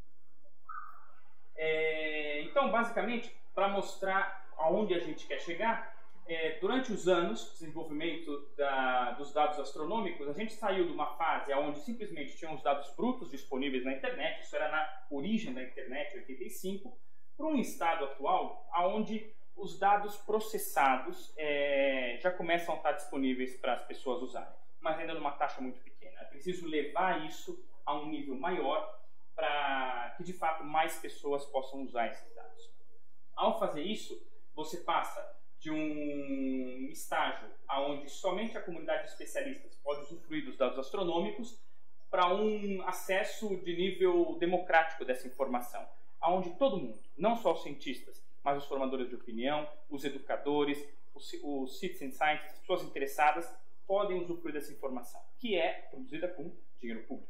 É, então, basicamente, para mostrar aonde a gente quer chegar, É, durante os anos de desenvolvimento da, dos dados astronômicos, a gente saiu de uma fase onde simplesmente tinham os dados brutos disponíveis na internet, isso era na origem da internet, em oitenta e cinco, para um estado atual onde os dados processados é, já começam a estar disponíveis para as pessoas usarem, mas ainda numa taxa muito pequena. É preciso levar isso a um nível maior para que, de fato, mais pessoas possam usar esses dados. Ao fazer isso, você passa de um estágio onde somente a comunidade de especialistas pode usufruir dos dados astronômicos para um acesso de nível democrático dessa informação, onde todo mundo, não só os cientistas, mas os formadores de opinião, os educadores, os, os citizen scientists, as pessoas interessadas, podem usufruir dessa informação, que é produzida com dinheiro público.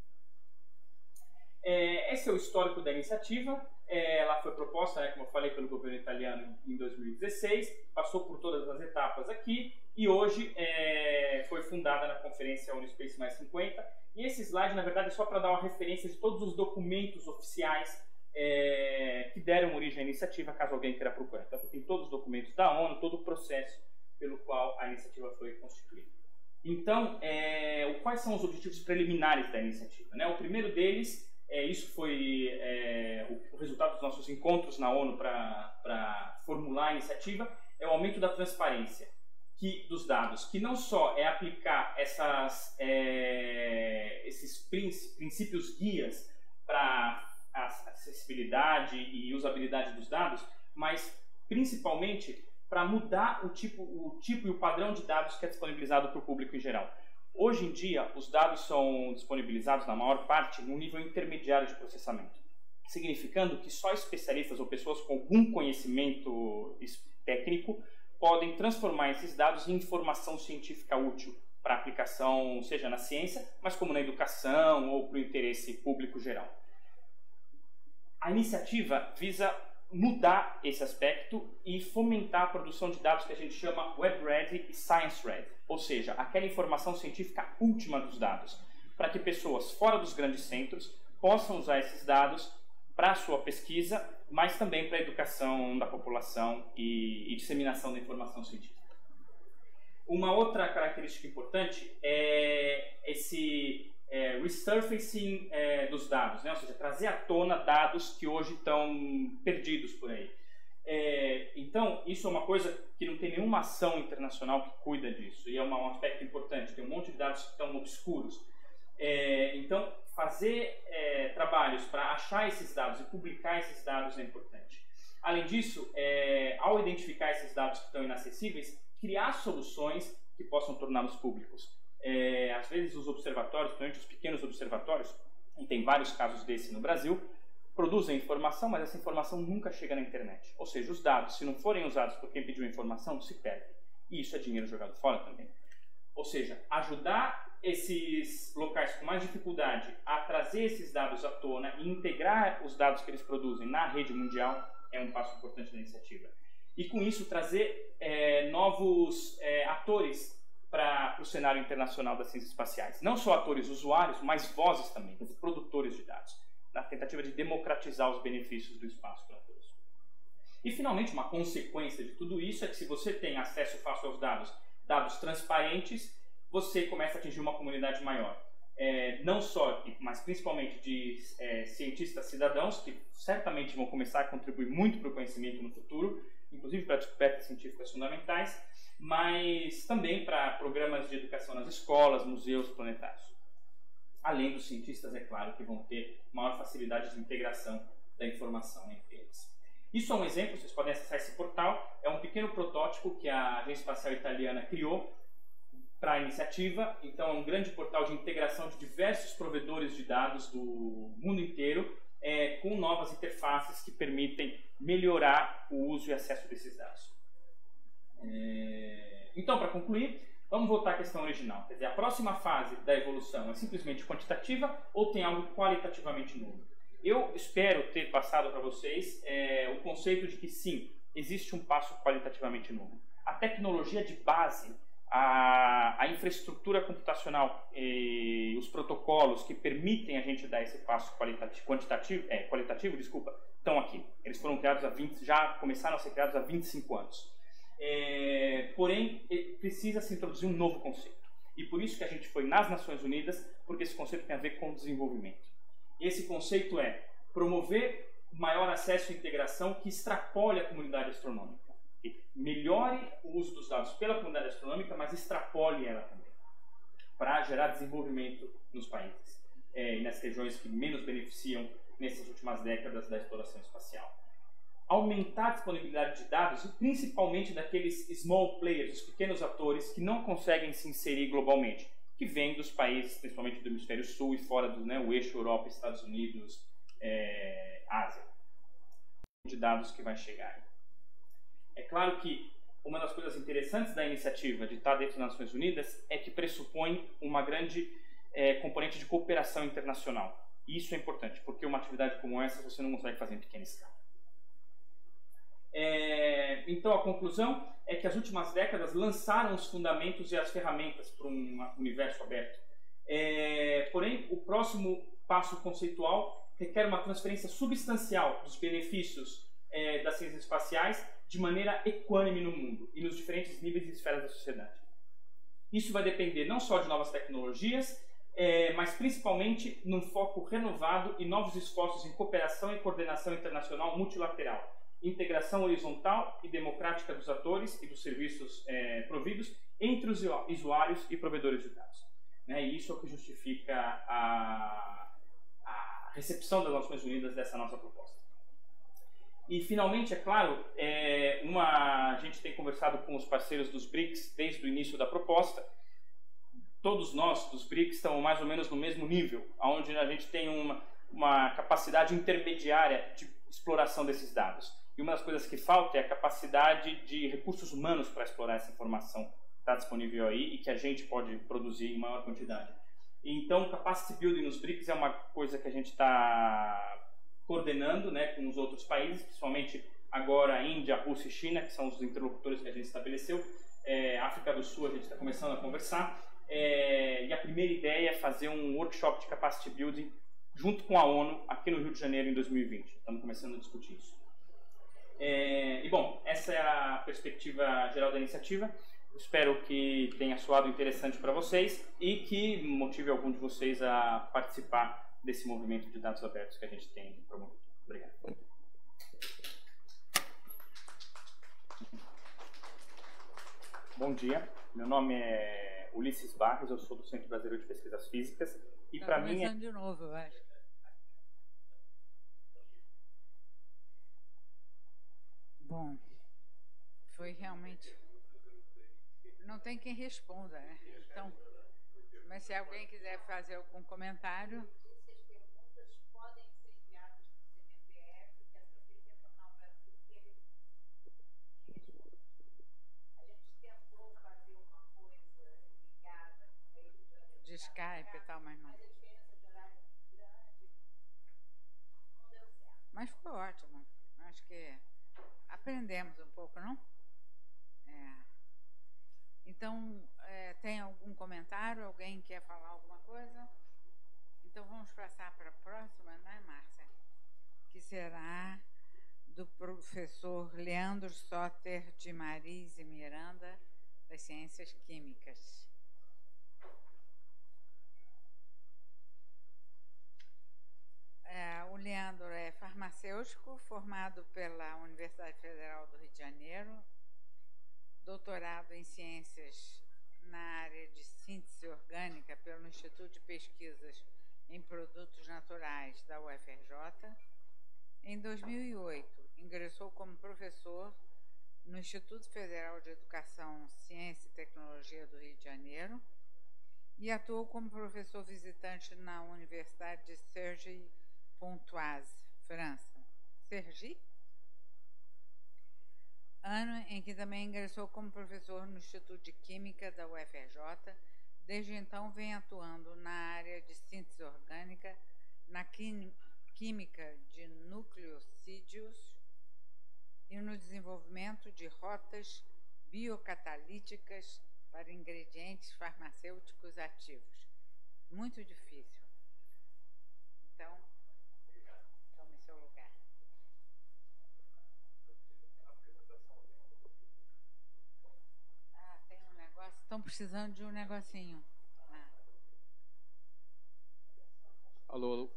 É, esse é o histórico da iniciativa. É, ela foi proposta, né, como eu falei, pelo governo italiano em dois mil e dezesseis, passou por todas as etapas aqui e hoje é, foi fundada na conferência Unispace mais cinquenta. E esse slide, na verdade, é só para dar uma referência de todos os documentos oficiais é, que deram origem à iniciativa, caso alguém queira procurar. Então, tem todos os documentos da ONU, todo o processo pelo qual a iniciativa foi constituída. Então, é, quais são os objetivos preliminares da iniciativa, né? O primeiro deles, é, isso foi é, o, o resultado dos nossos encontros na ONU para formular a iniciativa, é o aumento da transparência que, dos dados, que não só é aplicar essas, é, esses princípios guias para a acessibilidade e usabilidade dos dados, mas principalmente para mudar o tipo, o tipo e o padrão de dados que é disponibilizado para o público em geral. Hoje em dia, os dados são disponibilizados, na maior parte, num nível intermediário de processamento, significando que só especialistas ou pessoas com algum conhecimento técnico podem transformar esses dados em informação científica útil para aplicação, seja na ciência, mas como na educação ou para o interesse público geral. A iniciativa visa mudar esse aspecto e fomentar a produção de dados que a gente chama Web Ready e Science Ready, ou seja, aquela informação científica última dos dados, para que pessoas fora dos grandes centros possam usar esses dados para a sua pesquisa, mas também para a educação da população e, e disseminação da informação científica. Uma outra característica importante é esse É, resurfacing é, dos dados, né? Ou seja, trazer à tona dados que hoje estão perdidos por aí. É, então, isso é uma coisa que não tem nenhuma ação internacional que cuida disso, e é uma, um aspecto importante, tem um monte de dados que estão obscuros. É, então, fazer é, trabalhos para achar esses dados e publicar esses dados é importante. Além disso, é, ao identificar esses dados que estão inacessíveis, criar soluções que possam torná-los públicos. É, às vezes os observatórios, principalmente os pequenos observatórios, e tem vários casos desse no Brasil, produzem informação, mas essa informação nunca chega na internet. Ou seja, os dados, se não forem usados por quem pediu a informação, se perdem. E isso é dinheiro jogado fora também. Ou seja, ajudar esses locais com mais dificuldade a trazer esses dados à tona e integrar os dados que eles produzem na rede mundial é um passo importante da iniciativa. E com isso trazer é, novos é, atores para o cenário internacional das ciências espaciais. Não só atores usuários, mas vozes também, produtores de dados, na tentativa de democratizar os benefícios do espaço para todos. E, finalmente, uma consequência de tudo isso é que se você tem acesso fácil aos dados, dados transparentes, você começa a atingir uma comunidade maior. É, não só, mas principalmente de é, cientistas cidadãos, que certamente vão começar a contribuir muito para o conhecimento no futuro, inclusive para descobertas científicas fundamentais, mas também para programas de educação nas escolas, museus planetários. Além dos cientistas, é claro, que vão ter maior facilidade de integração da informação entre eles. Isso é um exemplo, vocês podem acessar esse portal, é um pequeno protótipo que a Agência Espacial Italiana criou para a iniciativa. Então, é um grande portal de integração de diversos provedores de dados do mundo inteiro, é, com novas interfaces que permitem melhorar o uso e acesso desses dados. É... Então, para concluir, vamos voltar à questão original. Quer dizer, a próxima fase da evolução é simplesmente quantitativa ou tem algo qualitativamente novo? Eu espero ter passado para vocês é, o conceito de que sim, existe um passo qualitativamente novo. A tecnologia de base, a, a infraestrutura computacional e os protocolos que permitem a gente dar esse passo qualitativo, quantitativo, é, qualitativo, desculpa, estão aqui. Eles foram criados há vinte, já começaram a ser criados há vinte e cinco anos. É, porém, precisa se introduzir um novo conceito. E por isso que a gente foi nas Nações Unidas, porque esse conceito tem a ver com desenvolvimento. Esse conceito é promover maior acesso e integração que extrapole a comunidade astronômica. Que melhore o uso dos dados pela comunidade astronômica, mas extrapole ela também, para gerar desenvolvimento nos países é, e nas regiões que menos beneficiam nessas últimas décadas da exploração espacial. Aumentar a disponibilidade de dados, e principalmente daqueles small players, os pequenos atores que não conseguem se inserir globalmente, que vêm dos países, principalmente do hemisfério sul e fora do né, o eixo Europa, Estados Unidos, é, Ásia. De dados que vai chegar. É claro que uma das coisas interessantes da iniciativa de estar dentro das Nações Unidas é que pressupõe uma grande é, componente de cooperação internacional. E isso é importante, porque uma atividade como essa você não consegue fazer em pequena escala. É, então, a conclusão é que as últimas décadas lançaram os fundamentos e as ferramentas para um universo aberto. É, porém, o próximo passo conceitual requer uma transferência substancial dos benefícios é, das ciências espaciais de maneira equânime no mundo e nos diferentes níveis e esferas da sociedade. Isso vai depender não só de novas tecnologias, é, mas principalmente num foco renovado e novos esforços em cooperação e coordenação internacional multilateral, integração horizontal e democrática dos atores e dos serviços é, providos entre os usuários e provedores de dados. Né? E isso é o que justifica a, a recepção das Nações Unidas dessa nossa proposta. E, finalmente, é claro, é, uma, a gente tem conversado com os parceiros dos BRICS desde o início da proposta. Todos nós, dos BRICS, estamos mais ou menos no mesmo nível, onde a gente tem uma, uma capacidade intermediária de exploração desses dados. E uma das coisas que falta é a capacidade de recursos humanos para explorar essa informação que está disponível aí e que a gente pode produzir em maior quantidade. Então, capacity building nos BRICS é uma coisa que a gente está coordenando, né, com os outros países, principalmente agora a Índia, a Rússia e China, que são os interlocutores que a gente estabeleceu. É, África do Sul a gente está começando a conversar. É, e a primeira ideia é fazer um workshop de capacity building junto com a ONU aqui no Rio de Janeiro em dois mil e vinte. Estamos começando a discutir isso. É, e bom, essa é a perspectiva geral da iniciativa. Espero que tenha soado interessante para vocês e que motive algum de vocês a participar desse movimento de dados abertos que a gente tem promovido. Obrigado. Bom dia, meu nome é Ulisses Barros, eu sou do Centro Brasileiro de Pesquisas Físicas e tá para mim é... de novo, eu acho. Bom, foi realmente... Não tem quem responda, né? Então, mas se alguém quiser fazer algum comentário... De Skype e tal, mas não. Mas foi ótimo. Acho que aprendemos um pouco, não? É. Então, é, tem algum comentário? Alguém quer falar alguma coisa? Então, vamos passar para a próxima, né, Márcia? Que será do professor Leandro Soter de Maris e Miranda, das Ciências Químicas. É, o Leandro é farmacêutico, formado pela Universidade Federal do Rio de Janeiro, doutorado em Ciências na área de Síntese Orgânica pelo Instituto de Pesquisas em Produtos Naturais da U F R J. Em dois mil e oito, ingressou como professor no Instituto Federal de Educação, Ciência e Tecnologia do Rio de Janeiro e atuou como professor visitante na Universidade de Cergy, Pontoise, França. Cergy? Ano em que também ingressou como professor no Instituto de Química da U F R J. Desde então vem atuando na área de síntese orgânica, na química de nucleosídeos e no desenvolvimento de rotas biocatalíticas para ingredientes farmacêuticos ativos. Muito difícil. Então, tome seu lugar. Ah, tem um negócio. Estão precisando de um negocinho. Ah. Alô, alô.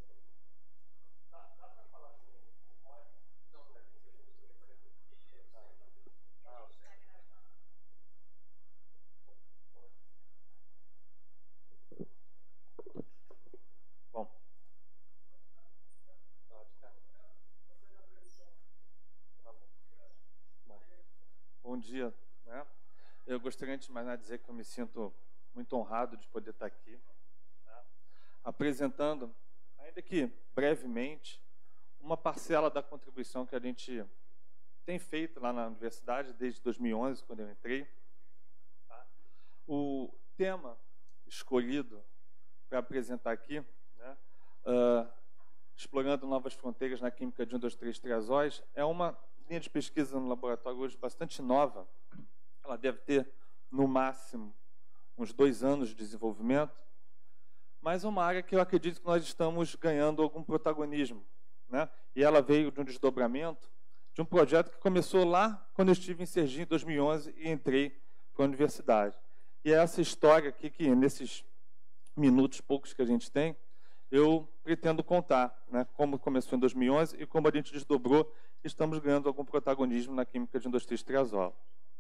Bom dia, né? Eu gostaria antes de mais nada dizer que eu me sinto muito honrado de poder estar aqui, né, apresentando, ainda que brevemente, uma parcela da contribuição que a gente tem feito lá na universidade desde dois mil e onze, quando eu entrei. Tá? O tema escolhido para apresentar aqui, né, uh, explorando novas fronteiras na química de um, dois, três triazóis, é uma linha de pesquisa no laboratório hoje bastante nova. Ela deve ter, no máximo, uns dois anos de desenvolvimento, mas é uma área que eu acredito que nós estamos ganhando algum protagonismo, né? E ela veio de um desdobramento de um projeto que começou lá quando eu estive em Sergipe em dois mil e onze e entrei para a universidade. E é essa história aqui que, nesses minutos poucos que a gente tem, eu pretendo contar, né, como começou em dois mil e onze e como a gente desdobrou e estamos ganhando algum protagonismo na química de um, dois, três triazol.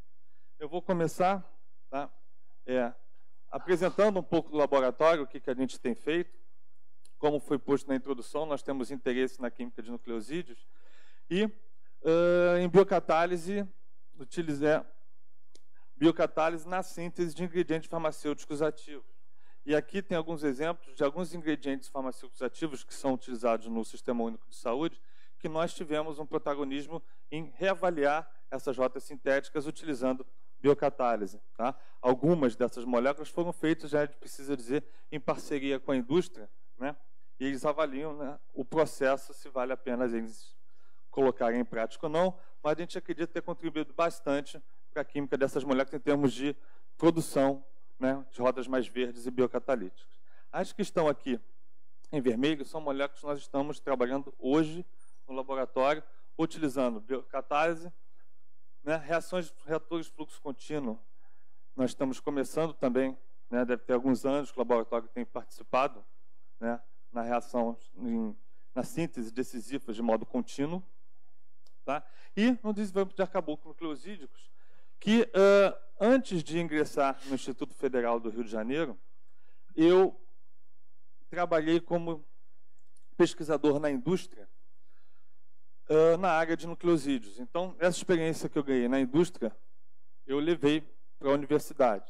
Eu vou começar, tá, é, apresentando um pouco do laboratório, o que, que a gente tem feito. Como foi posto na introdução, nós temos interesse na química de nucleosídeos e uh, em biocatálise, utilizar biocatálise na síntese de ingredientes farmacêuticos ativos. E aqui tem alguns exemplos de alguns ingredientes farmacêuticos ativos que são utilizados no Sistema Único de Saúde, que nós tivemos um protagonismo em reavaliar essas rotas sintéticas utilizando biocatálise. Tá? Algumas dessas moléculas foram feitas, já a gente precisa dizer, em parceria com a indústria, né? E eles avaliam, né, o processo, se vale a pena eles colocarem em prática ou não, mas a gente acredita ter contribuído bastante para a química dessas moléculas em termos de produção, né, de rodas mais verdes e biocatalíticas. As que estão aqui em vermelho são moléculas que nós estamos trabalhando hoje no laboratório, utilizando biocatálise, né, reações de reatores de fluxo contínuo. Nós estamos começando também, né, deve ter alguns anos que o laboratório tem participado, né, na reação, em, na síntese desses hifas de modo contínuo. Tá? E no desenvolvimento de arcabouclo-nucleosídicos, que uh, antes de ingressar no Instituto Federal do Rio de Janeiro, eu trabalhei como pesquisador na indústria, uh, na área de nucleosídeos. Então, essa experiência que eu ganhei na indústria, eu levei para a universidade.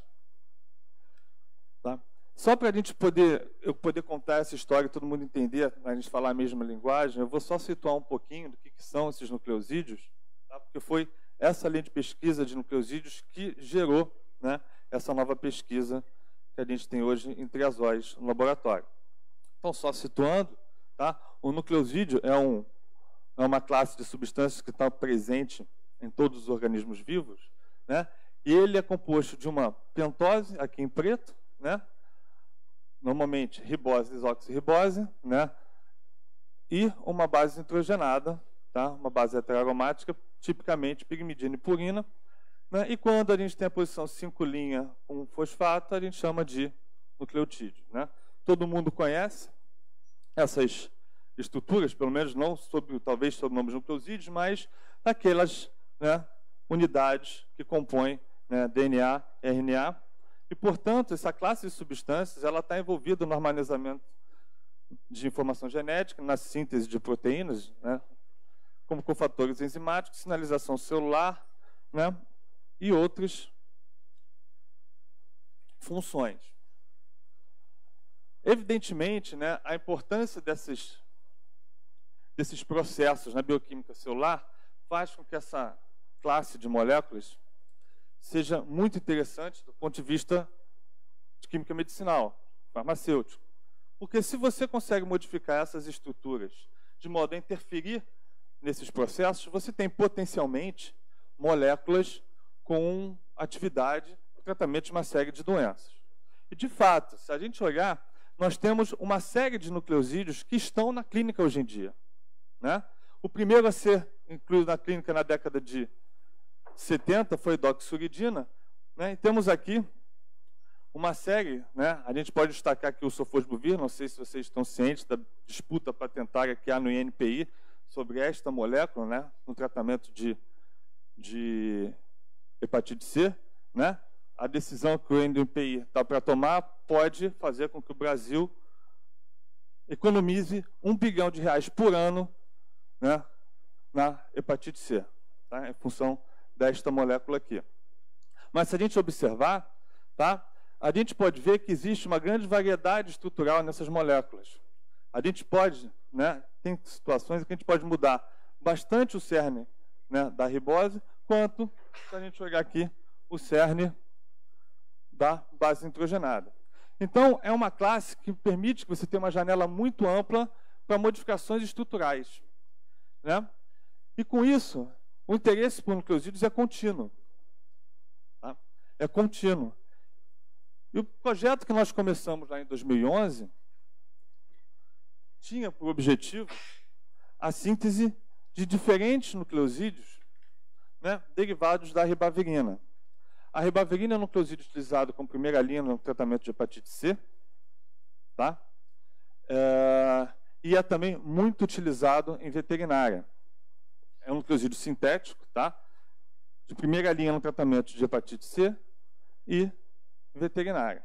Tá? Só para a gente poder, eu poder contar essa história e todo mundo entender, a gente falar a mesma linguagem, eu vou só situar um pouquinho do que, que são esses nucleosídeos, tá? Porque foi essa linha de pesquisa de nucleosídeos que gerou, né, essa nova pesquisa que a gente tem hoje em triazóis no laboratório. Então, só situando, tá? O nucleosídeo é, um, é uma classe de substâncias que está presente em todos os organismos vivos, né? E ele é composto de uma pentose, aqui em preto, né? Normalmente ribose, desoxirribose, né? E uma base nitrogenada, tá? Uma base heteroaromática, tipicamente pirimidina e purina, né? E quando a gente tem a posição cinco' com fosfato, a gente chama de nucleotídeo, né? Todo mundo conhece essas estruturas, pelo menos não sob, talvez sob nomes nucleosídeos, mas aquelas, né, unidades que compõem, né, D N A, R N A. E, portanto, essa classe de substâncias ela está envolvida no armazenamento de informação genética, na síntese de proteínas, né, como cofatores enzimáticos, sinalização celular, né, e outras funções. Evidentemente, né, a importância desses, desses processos na bioquímica celular faz com que essa classe de moléculas seja muito interessante do ponto de vista de química medicinal, farmacêutico. Porque se você consegue modificar essas estruturas de modo a interferir nesses processos, você tem potencialmente moléculas com atividade no tratamento de uma série de doenças. E, de fato, se a gente olhar, nós temos uma série de nucleosídeos que estão na clínica hoje em dia, né? O primeiro a ser incluído na clínica na década de setenta foi doxuridina, né? E temos aqui uma série, né? A gente pode destacar aqui o sofosbuvir, não sei se vocês estão cientes da disputa patentária que há no I N P I sobre esta molécula, né? No tratamento de, de hepatite C, né? A decisão que o I N P I está para tomar pode fazer com que o Brasil economize um bilhão de reais por ano, né, na hepatite C, tá? Em função desta molécula aqui. Mas se a gente observar, tá, a gente pode ver que existe uma grande variedade estrutural nessas moléculas. A gente pode, né, tem situações em que a gente pode mudar bastante o cerne, né, da ribose, quanto, se a gente olhar aqui, o cerne da base nitrogenada. Então, é uma classe que permite que você tenha uma janela muito ampla para modificações estruturais, né? E, com isso, o interesse por nucleosídeos é contínuo. Tá? É contínuo. E o projeto que nós começamos lá em dois mil e onze tinha por objetivo a síntese de diferentes nucleosídeos, né, derivados da ribavirina. A ribavirina é um nucleosídeo utilizado como primeira linha no tratamento de hepatite C, tá? É, e é também muito utilizado em veterinária. É um nucleosídeo sintético, tá? De primeira linha no tratamento de hepatite C e veterinária.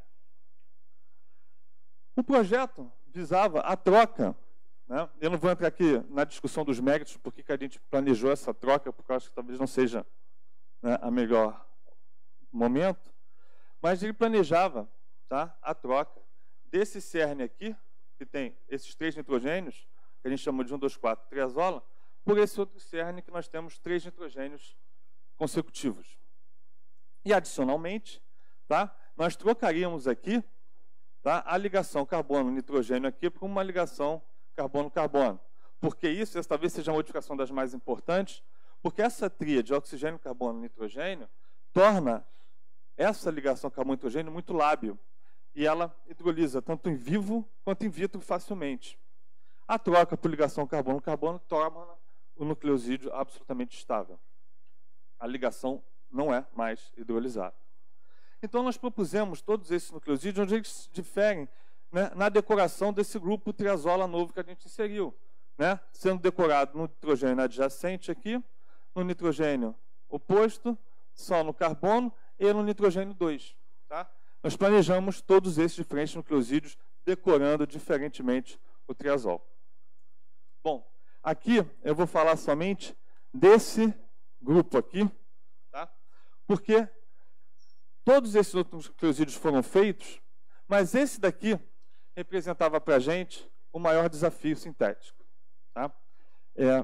O projeto visava a troca, né? Eu não vou entrar aqui na discussão dos méritos, porque que a gente planejou essa troca, porque eu acho que talvez não seja, né, a melhor momento, mas ele planejava, tá, a troca desse cerne aqui, que tem esses três nitrogênios, que a gente chama de um, dois, quatro, triazola, por esse outro cerne que nós temos três nitrogênios consecutivos. E, adicionalmente, tá, nós trocaríamos aqui, tá, a ligação carbono-nitrogênio aqui por uma ligação carbono-carbono. Porque isso, essa talvez seja a modificação das mais importantes, porque essa tríade oxigênio, carbono, nitrogênio torna essa ligação carbono-nitrogênio muito lábil. E ela hidrolisa tanto em vivo quanto in vitro facilmente. A troca por ligação carbono-carbono torna o nucleosídeo absolutamente estável. A ligação não é mais hidrolisada. Então, nós propusemos todos esses nucleosídeos, onde eles diferem, né, na decoração desse grupo triazola novo que a gente inseriu, né, sendo decorado no nitrogênio adjacente aqui, no nitrogênio oposto, só no carbono e no nitrogênio dois. Tá? Nós planejamos todos esses diferentes nucleosídeos decorando diferentemente o triazol. Bom, aqui eu vou falar somente desse grupo aqui, tá? Porque todos esses outros nucleosídeos foram feitos, mas esse daqui representava para a gente o maior desafio sintético. Tá? É,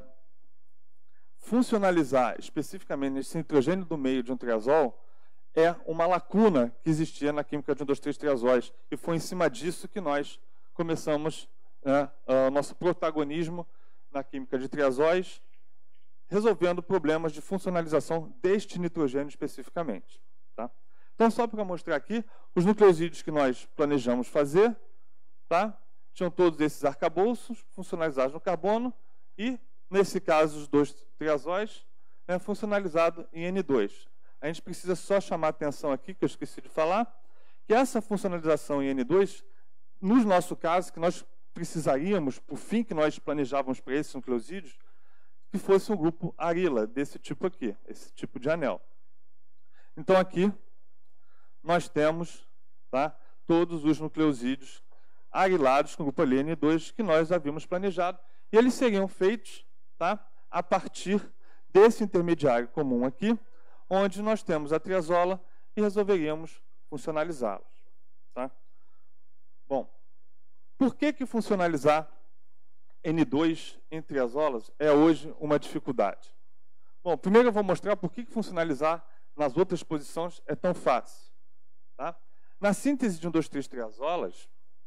funcionalizar especificamente nesse nitrogênio do meio de um triazol é uma lacuna que existia na química de um, dois, três triazóis. E foi em cima disso que nós começamos, né, o nosso protagonismo na química de triazóis, resolvendo problemas de funcionalização deste nitrogênio especificamente. Tá? Então, só para mostrar aqui, os nucleosídeos que nós planejamos fazer, tá? Tinham todos esses arcabouços funcionalizados no carbono e, nesse caso, os dois triazóis, né, funcionalizado em N dois. A gente precisa só chamar a atenção aqui, que eu esqueci de falar, que essa funcionalização em N dois, no nosso caso, que nós precisaríamos, por fim que nós planejávamos para esses nucleosídeos, que fosse um grupo arila, desse tipo aqui, esse tipo de anel. Então, aqui, nós temos, tá, todos os nucleosídeos arilados com o grupo ali N dois que nós havíamos planejado, e eles seriam feitos, tá, a partir desse intermediário comum aqui, onde nós temos a triazola e resolveríamos funcionalizá-los. Tá? Bom, por que que funcionalizar N dois em triazolas é hoje uma dificuldade? Bom, primeiro eu vou mostrar por que que funcionalizar nas outras posições é tão fácil. Tá? Na síntese de um, dois, três triazolas,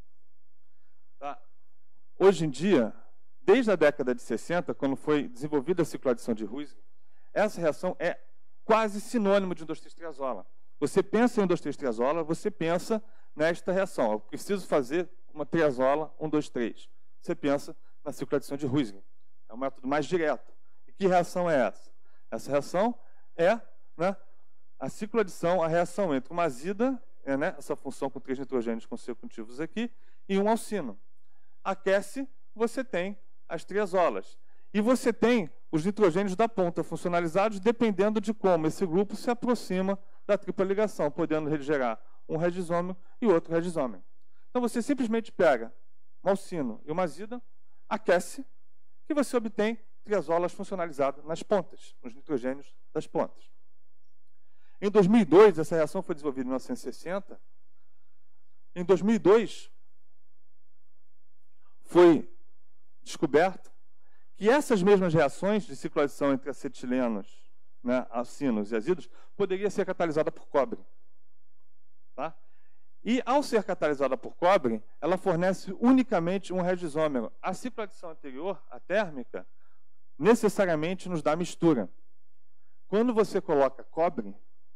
tá, hoje em dia, desde a década de sessenta, quando foi desenvolvida a cicloadição de Huising, essa reação é quase sinônimo de um, dois, três triazola. Você pensa em um, dois, três triazola, você pensa nesta reação. Eu preciso fazer uma triazola um, dois, três. Você pensa na cicloadição de Huising. É o método mais direto. E que reação é essa? Essa reação é, né, a cicloadição, a reação entre uma azida, é, né, essa função com três nitrogênios consecutivos aqui, e um alcino. Aquece, você tem as triazolas. E você tem os nitrogênios da ponta funcionalizados dependendo de como esse grupo se aproxima da tripla ligação, podendo gerar um regizômio e outro regizômio. Então, você simplesmente pega um alcino e uma azida, aquece, e você obtém triazolas funcionalizadas nas pontas, nos nitrogênios das pontas. Em dois mil e dois, essa reação foi desenvolvida em mil novecentos e sessenta. Em dois mil e dois, foi descoberto que essas mesmas reações de cicloadição entre acetilenos, né, acinos e azidos, poderia ser catalisada por cobre. Tá? E, ao ser catalisada por cobre, ela fornece unicamente um regizômero. A cicloadição anterior, a térmica, necessariamente nos dá mistura. Quando você coloca cobre,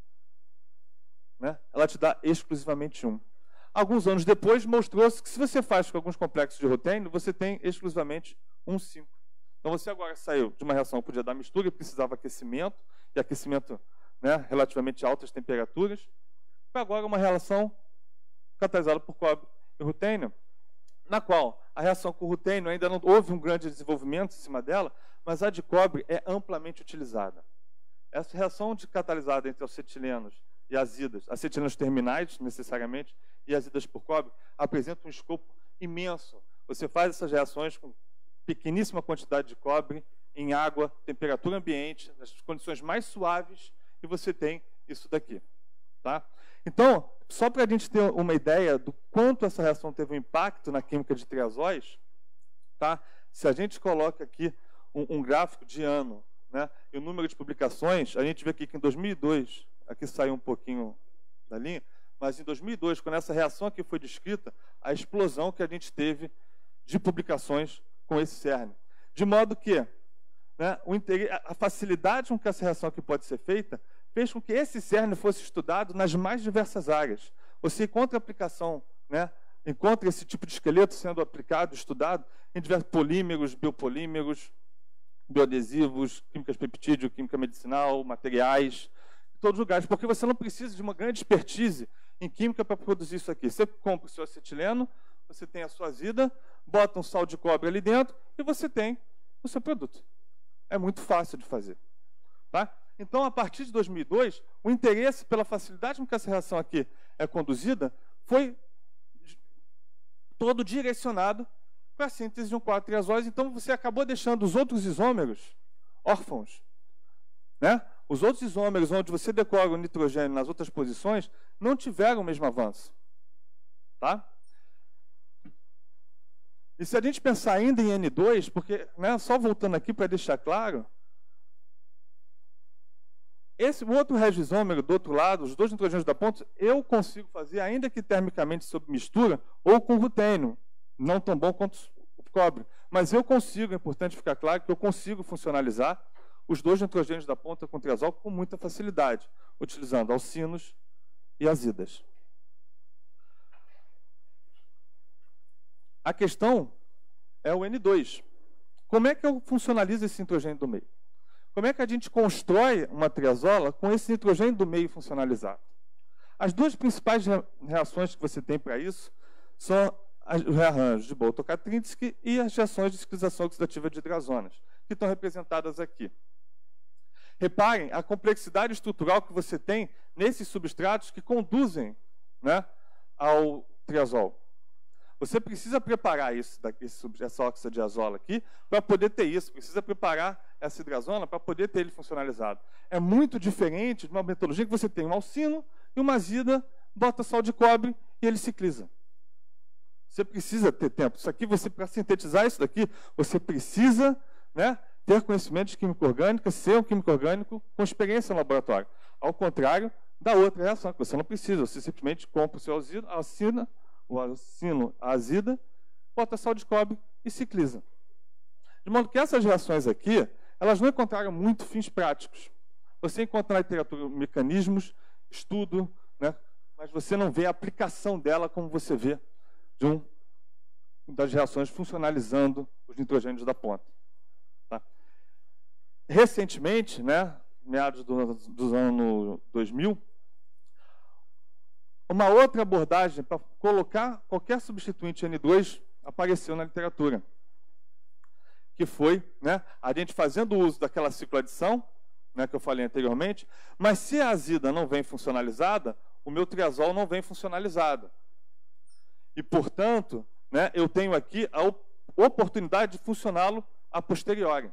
né, ela te dá exclusivamente um. Alguns anos depois, mostrou-se que se você faz com alguns complexos de rutênio, você tem exclusivamente um cinco. Então, você agora saiu de uma reação que podia dar mistura e precisava aquecimento, e aquecimento, né, relativamente altas temperaturas, para agora uma relação catalisada por cobre e rutênio, na qual a reação com o rutênio ainda não houve um grande desenvolvimento em cima dela, mas a de cobre é amplamente utilizada. Essa reação de catalisada entre acetilenos e azidas, acetilenos terminais, necessariamente, e azidas por cobre, apresenta um escopo imenso. Você faz essas reações com pequeníssima quantidade de cobre, em água, temperatura ambiente, nas condições mais suaves, e você tem isso daqui. Tá? Então, só para a gente ter uma ideia do quanto essa reação teve um impacto na química de triazóis, tá? Se a gente coloca aqui um, um gráfico de ano, né, e o número de publicações, a gente vê aqui que em dois mil e dois, aqui saiu um pouquinho da linha, mas em dois mil e dois, quando essa reação aqui foi descrita, a explosão que a gente teve de publicações com esse cerne. De modo que, né, o interesse, a facilidade com que essa reação aqui pode ser feita fez com que esse cerne fosse estudado nas mais diversas áreas. Você encontra aplicação, né, encontra esse tipo de esqueleto sendo aplicado, estudado, em diversos polímeros, biopolímeros, bioadesivos, químicas peptídeo, química medicinal, materiais, em todos os lugares, porque você não precisa de uma grande expertise em química para produzir isso aqui. Você compra o seu acetileno, você tem a sua azida, bota um sal de cobre ali dentro e você tem o seu produto. É muito fácil de fazer. Tá? Então, a partir de dois mil e dois, o interesse pela facilidade com que essa reação aqui é conduzida foi todo direcionado para a síntese de um quatro triazóis. Então, você acabou deixando os outros isômeros órfãos. Né? Os outros isômeros, onde você decora o nitrogênio nas outras posições, não tiveram o mesmo avanço. Tá? E se a gente pensar ainda em N dois, porque, né, só voltando aqui para deixar claro, esse outro regizômero do outro lado, os dois nitrogênios da ponta, eu consigo fazer, ainda que termicamente sob mistura, ou com rutênio, não tão bom quanto o cobre. Mas eu consigo, é importante ficar claro, que eu consigo funcionalizar os dois nitrogênios da ponta com triazol com muita facilidade, utilizando alcinos e azidas. A questão é o N dois. Como é que eu funcionalizo esse nitrogênio do meio? Como é que a gente constrói uma triazola com esse nitrogênio do meio funcionalizado? As duas principais reações que você tem para isso são os rearranjos de Bolt-Tokatrinsky e as reações de ciclização oxidativa de hidrazonas, que estão representadas aqui. Reparem a complexidade estrutural que você tem nesses substratos que conduzem, né, ao triazol. Você precisa preparar isso, essa oxadiazola aqui, para poder ter isso. Precisa preparar essa hidrazona para poder ter ele funcionalizado. É muito diferente de uma metodologia que você tem um alcino e uma azida, bota sal de cobre e ele cicliza. Você precisa ter tempo. Isso aqui, você, para sintetizar isso daqui, você precisa, né, ter conhecimento de química orgânica, ser um químico orgânico com experiência no laboratório. Ao contrário da outra reação, que você não precisa. Você simplesmente compra o seu alcino, o alcino, a azida, bota sal de cobre e cicliza. De modo que essas reações aqui, elas não encontraram muito fins práticos. Você encontra na literatura mecanismos, estudo, né, mas você não vê a aplicação dela como você vê de um, das reações funcionalizando os nitrogênios da ponta. Tá? Recentemente, né, meados do, dos anos dois mil, uma outra abordagem para colocar qualquer substituinte N dois apareceu na literatura, que foi, né, a gente fazendo uso daquela cicloadição, né, que eu falei anteriormente, mas se a azida não vem funcionalizada, o meu triazol não vem funcionalizado. E, portanto, né, eu tenho aqui a op oportunidade de funcioná-lo a posteriori.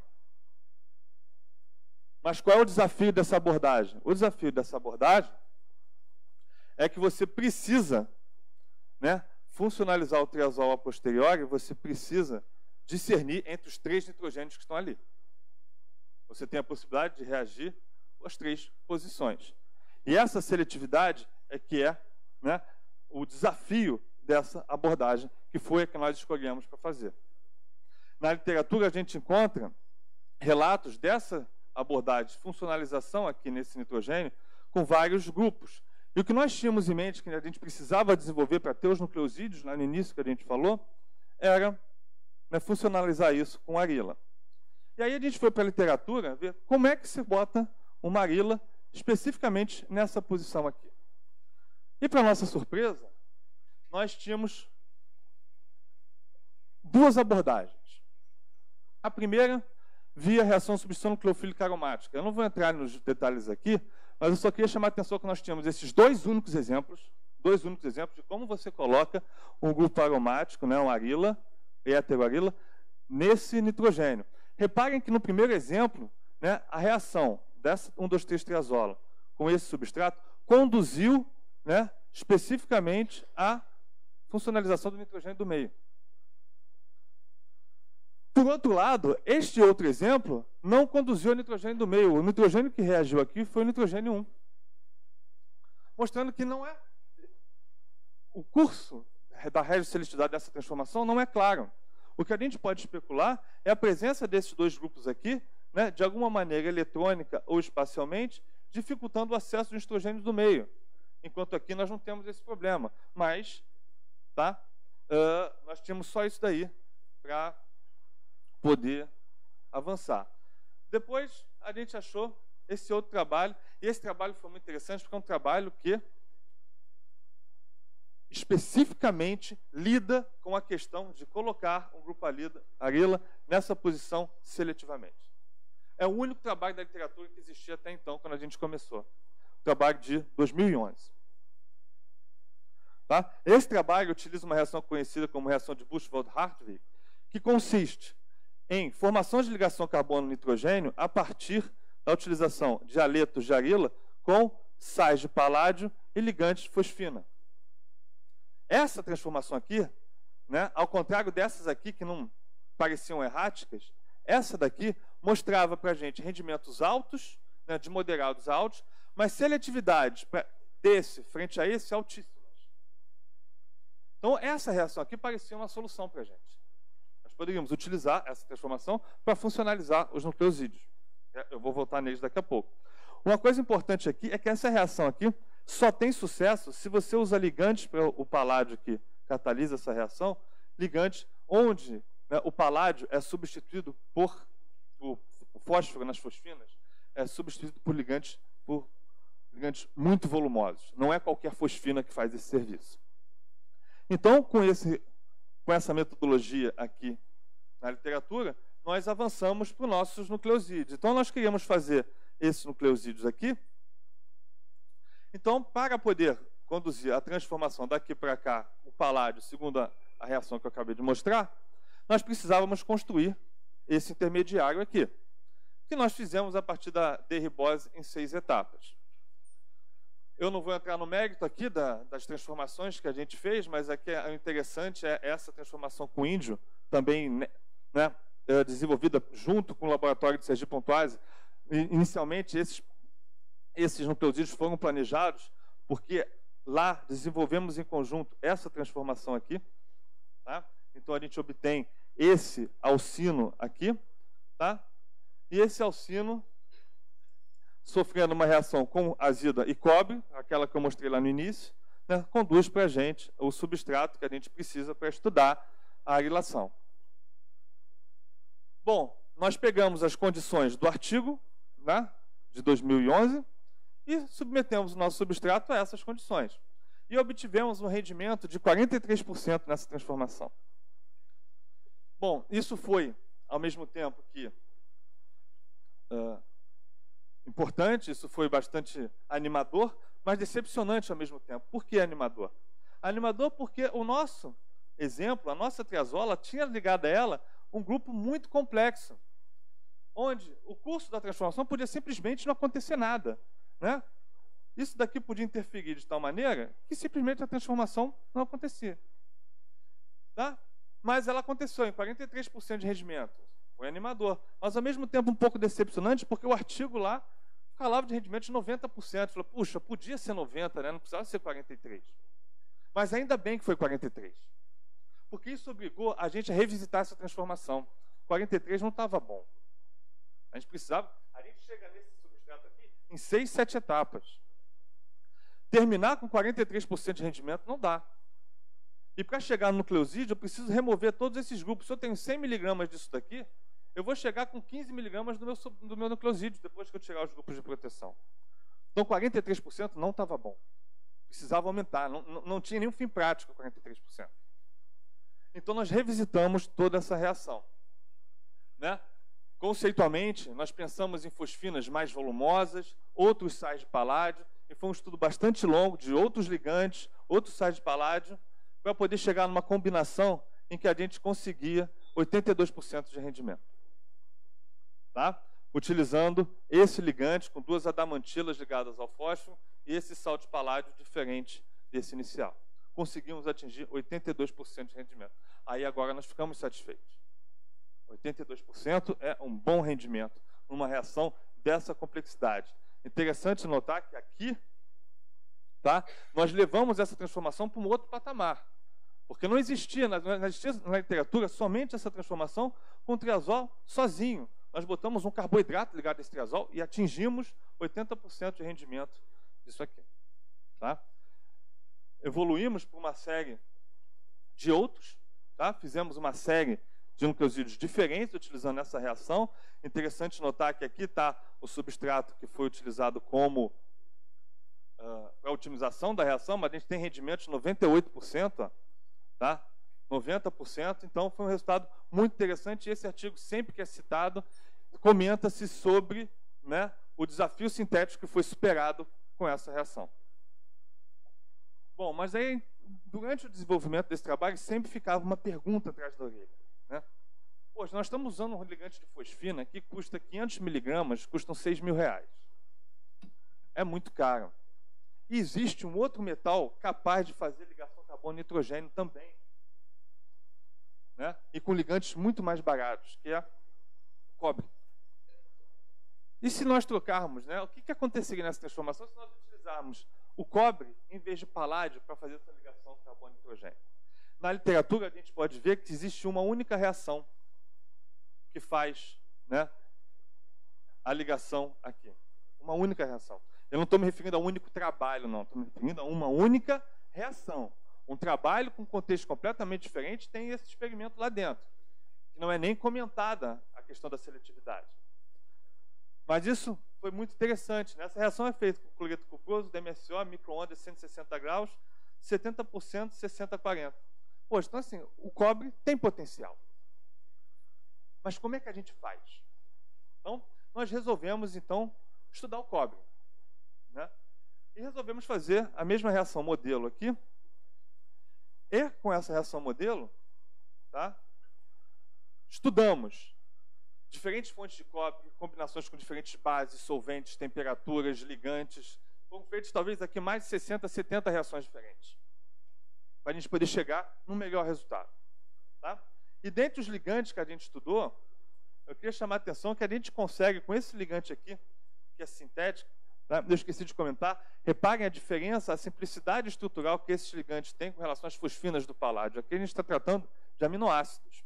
Mas qual é o desafio dessa abordagem? O desafio dessa abordagem é que você precisa, né, funcionalizar o triazol a posteriori, você precisa discernir entre os três nitrogênios que estão ali. Você tem a possibilidade de reagir com as três posições. E essa seletividade é que é, né, o desafio dessa abordagem, que foi a que nós escolhemos para fazer. Na literatura, a gente encontra relatos dessa abordagem de funcionalização aqui nesse nitrogênio com vários grupos. E o que nós tínhamos em mente, que a gente precisava desenvolver para ter os nucleosídeos, lá no início que a gente falou, era, né, funcionalizar isso com arila. E aí a gente foi para a literatura ver como é que se bota uma arila especificamente nessa posição aqui. E, para nossa surpresa, nós tínhamos duas abordagens. A primeira, via reação substituição nucleofílica aromática. Eu não vou entrar nos detalhes aqui, mas eu só queria chamar a atenção que nós tínhamos esses dois únicos exemplos, dois únicos exemplos de como você coloca um grupo aromático, né, um arila, heteroarila, nesse nitrogênio. Reparem que no primeiro exemplo, né, a reação dessa um dois três triazola com esse substrato conduziu, né, especificamente à funcionalização do nitrogênio do meio. Por outro lado, este outro exemplo não conduziu ao nitrogênio do meio. O nitrogênio que reagiu aqui foi o nitrogênio um. Mostrando que não é... O curso da regioseletividade dessa transformação não é claro. O que a gente pode especular é a presença desses dois grupos aqui, né, de alguma maneira eletrônica ou espacialmente, dificultando o acesso dos nitrogênios do meio. Enquanto aqui nós não temos esse problema. Mas, tá, uh, nós tínhamos só isso daí para poder avançar. Depois, a gente achou esse outro trabalho, e esse trabalho foi muito interessante, porque é um trabalho que especificamente lida com a questão de colocar um grupo arila nessa posição seletivamente. É o único trabalho da literatura que existia até então, quando a gente começou. O trabalho de dois mil e onze. Tá? Esse trabalho utiliza uma reação conhecida como reação de Buchwald-Hartwig, que consiste em formação de ligação carbono-nitrogênio a partir da utilização de aletos de arila com sais de paládio e ligantes de fosfina. Essa transformação aqui, né, ao contrário dessas aqui que não pareciam erráticas, essa daqui mostrava para a gente rendimentos altos, né, de moderados a altos, mas seletividades pra, desse frente a esse altíssimas. Então, essa reação aqui parecia uma solução para a gente. Nós poderíamos utilizar essa transformação para funcionalizar os nucleosídeos. Eu vou voltar neles daqui a pouco. Uma coisa importante aqui é que essa reação aqui só tem sucesso se você usa ligantes para o paládio que catalisa essa reação, ligantes onde, né, o paládio é substituído por o, o fósforo nas fosfinas, é substituído por ligantes, por ligantes muito volumosos. Não é qualquer fosfina que faz esse serviço. Então, com, esse, com essa metodologia aqui na literatura, nós avançamos para os nossos nucleosídeos. Então, nós queríamos fazer esses nucleosídeos aqui. Então, para poder conduzir a transformação daqui para cá, o paládio, segundo a, a reação que eu acabei de mostrar, nós precisávamos construir esse intermediário aqui, que nós fizemos a partir da derribose em seis etapas. Eu não vou entrar no mérito aqui da, das transformações que a gente fez, mas aqui o interessante é essa transformação com índio, também, né, é, desenvolvida junto com o laboratório de Sergipe Pontoise. Inicialmente, esses, esses nucleosídeos foram planejados porque lá desenvolvemos em conjunto essa transformação aqui. Tá? Então, a gente obtém esse alcino aqui, tá? E esse alcino, sofrendo uma reação com azida e cobre, aquela que eu mostrei lá no início, né, conduz para a gente o substrato que a gente precisa para estudar a arilação. Bom, nós pegamos as condições do artigo, né, de dois mil e onze e submetemos o nosso substrato a essas condições. E obtivemos um rendimento de quarenta e três por cento nessa transformação. Bom, isso foi, ao mesmo tempo que... Uh, importante, isso foi bastante animador, mas decepcionante ao mesmo tempo. Por que animador? Animador porque o nosso exemplo, a nossa triazola, tinha ligado a ela um grupo muito complexo, onde o curso da transformação podia simplesmente não acontecer nada, né? Isso daqui podia interferir de tal maneira que simplesmente a transformação não acontecia. Tá? Mas ela aconteceu em quarenta e três por cento de rendimento. Foi animador. Mas, ao mesmo tempo, um pouco decepcionante, porque o artigo lá falava de rendimento de noventa por cento. Falou, puxa, podia ser noventa, né? Não precisava ser quarenta e três por cento. Mas ainda bem que foi quarenta e três por cento. Porque isso obrigou a gente a revisitar essa transformação. quarenta e três por cento não estava bom. A gente precisava... A gente chega nesse substrato aqui em seis, sete etapas. Terminar com quarenta e três por cento de rendimento não dá. E para chegar no nucleosídeo, eu preciso remover todos esses grupos. Se eu tenho cem miligramas disso daqui, eu vou chegar com quinze miligramas do meu, do meu nucleosídeo, depois que eu tirar os grupos de proteção. Então, quarenta e três por cento não estava bom. Precisava aumentar. Não, não, não tinha nenhum fim prático, quarenta e três por cento. Então, nós revisitamos toda essa reação. Né? Conceitualmente, nós pensamos em fosfinas mais volumosas, outros sais de paládio, e foi um estudo bastante longo de outros ligantes, outros sais de paládio, para poder chegar numa combinação em que a gente conseguia oitenta e dois por cento de rendimento. Tá? Utilizando esse ligante com duas adamantilas ligadas ao fósforo e esse sal de paládio diferente desse inicial. Conseguimos atingir oitenta e dois por cento de rendimento. Aí agora nós ficamos satisfeitos. oitenta e dois por cento é um bom rendimento numa reação dessa complexidade. Interessante notar que aqui, tá, nós levamos essa transformação para um outro patamar. Porque não existia, não existia na literatura somente essa transformação com triazol sozinho. Nós botamos um carboidrato ligado a esse triazol e atingimos oitenta por cento de rendimento disso aqui. Tá? Evoluímos para uma série de outros, tá? Fizemos uma série de nucleosídeos diferentes utilizando essa reação. Interessante notar que aqui está o substrato que foi utilizado como uh, para a otimização da reação, mas a gente tem rendimentos de noventa e oito por cento, ó, tá? noventa por cento, então foi um resultado muito interessante. E esse artigo, sempre que é citado, comenta-se sobre, né, o desafio sintético que foi superado com essa reação. Bom, mas aí, durante o desenvolvimento desse trabalho, sempre ficava uma pergunta atrás da orelha. Né? Poxa, nós estamos usando um ligante de fosfina que custa quinhentos miligramas, custam seis mil reais. É muito caro. E existe um outro metal capaz de fazer ligação carbono-nitrogênio também. Né? E com ligantes muito mais baratos, que é cobre. E se nós trocarmos, né, o que, que aconteceria nessa transformação se nós utilizarmos o cobre em vez de paládio para fazer essa ligação carbono-nitrogênio? Na literatura, a gente pode ver que existe uma única reação que faz, né, a ligação aqui. Uma única reação. Eu não estou me referindo a um único trabalho, não. Estou me referindo a uma única reação. Um trabalho com um contexto completamente diferente tem esse experimento lá dentro, que não é nem comentada a questão da seletividade. Mas isso foi muito interessante. Né? Essa reação é feita com cloreto cuproso, D M S O, micro-ondas cento e sessenta graus, setenta por cento, sessenta a quarenta. Poxa, então assim, o cobre tem potencial. Mas como é que a gente faz? Então, nós resolvemos, então, estudar o cobre. Né? E resolvemos fazer a mesma reação modelo aqui. E, com essa reação modelo, tá, estudamos diferentes fontes de cobre, combinações com diferentes bases, solventes, temperaturas, ligantes. Foram feitas, talvez, aqui mais de sessenta, setenta reações diferentes, para a gente poder chegar num melhor resultado. Tá? E dentre os ligantes que a gente estudou, eu queria chamar a atenção que a gente consegue, com esse ligante aqui, que é sintético, né, eu esqueci de comentar, reparem a diferença, a simplicidade estrutural que esses ligantes têm com relação às fosfinas do paládio. Aqui a gente está tratando de aminoácidos.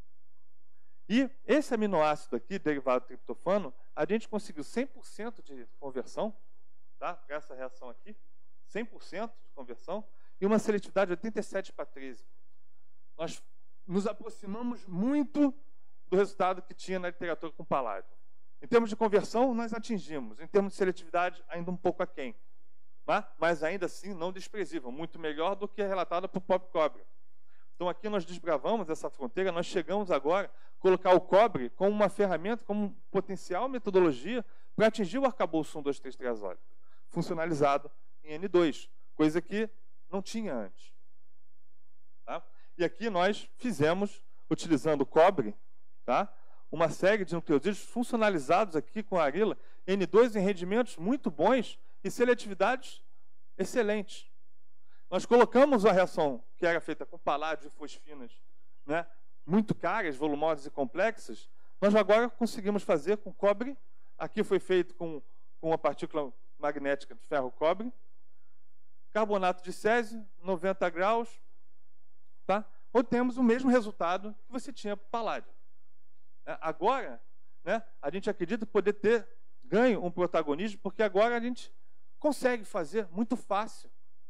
E esse aminoácido aqui, derivado do triptofano, a gente conseguiu cem por cento de conversão, tá, para essa reação aqui, cem por cento de conversão, e uma seletividade de oitenta e sete para treze. Nós nos aproximamos muito do resultado que tinha na literatura com paládio. Em termos de conversão, nós atingimos. Em termos de seletividade, ainda um pouco aquém. Tá? Mas ainda assim, não desprezível. Muito melhor do que é relatada por Pop Cobre. Então, aqui nós desbravamos essa fronteira. Nós chegamos agora a colocar o cobre como uma ferramenta, como uma potencial metodologia para atingir o arcabouço um dois três triazólico, funcionalizado em N dois, coisa que não tinha antes. Tá? E aqui nós fizemos, utilizando o cobre, tá, uma série de nucleosídeos funcionalizados aqui com a arila, N dois em rendimentos muito bons e seletividades excelentes. Nós colocamos a reação que era feita com paládio e fosfinas né, muito caras, volumosas e complexas, nós agora conseguimos fazer com cobre. Aqui foi feito com, com uma partícula magnética de ferro-cobre, carbonato de césio, noventa graus, tá? Obtemos o mesmo resultado que você tinha para o paládio. É, agora, né, a gente acredita poder ter ganho um protagonismo, porque agora a gente consegue fazer muito fácil,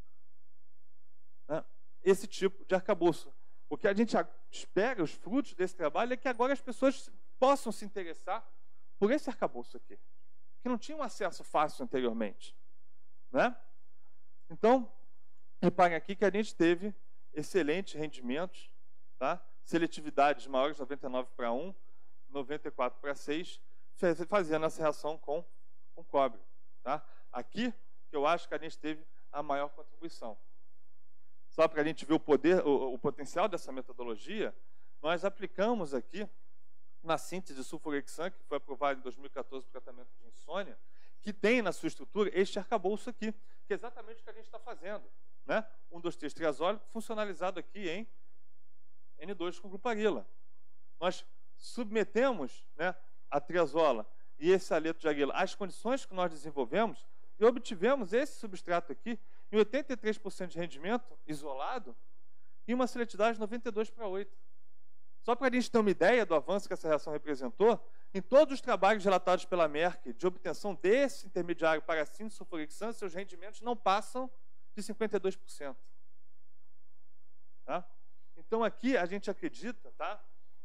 né, esse tipo de arcabouço. O que a gente espera, os frutos desse trabalho, é que agora as pessoas possam se interessar por esse arcabouço aqui, que não tinham acesso fácil anteriormente, né? Então, reparem aqui que a gente teve excelentes rendimentos, tá? Seletividades maiores, noventa e nove para um, noventa e quatro para seis, fazendo essa reação com, com cobre, tá? Aqui que eu acho que a gente teve a maior contribuição. Só para a gente ver o poder, o, o potencial dessa metodologia, nós aplicamos aqui na síntese de sulforexan, que foi aprovada em dois mil e quatorze para o tratamento de insônia, que tem na sua estrutura este arcabouço aqui, que é exatamente o que a gente está fazendo, né? um, dois, três triazólico funcionalizado aqui em N dois com gluparila. Nós submetemos, né, a triazola e esse aleto de argila às condições que nós desenvolvemos e obtivemos esse substrato aqui em oitenta e três por cento de rendimento isolado e uma seletividade de noventa e dois para oito. Só para a gente ter uma ideia do avanço que essa reação representou, em todos os trabalhos relatados pela Merck de obtenção desse intermediário para a síntese sulforexan, seus rendimentos não passam de cinquenta e dois por cento. Tá? Então aqui a gente acredita, tá,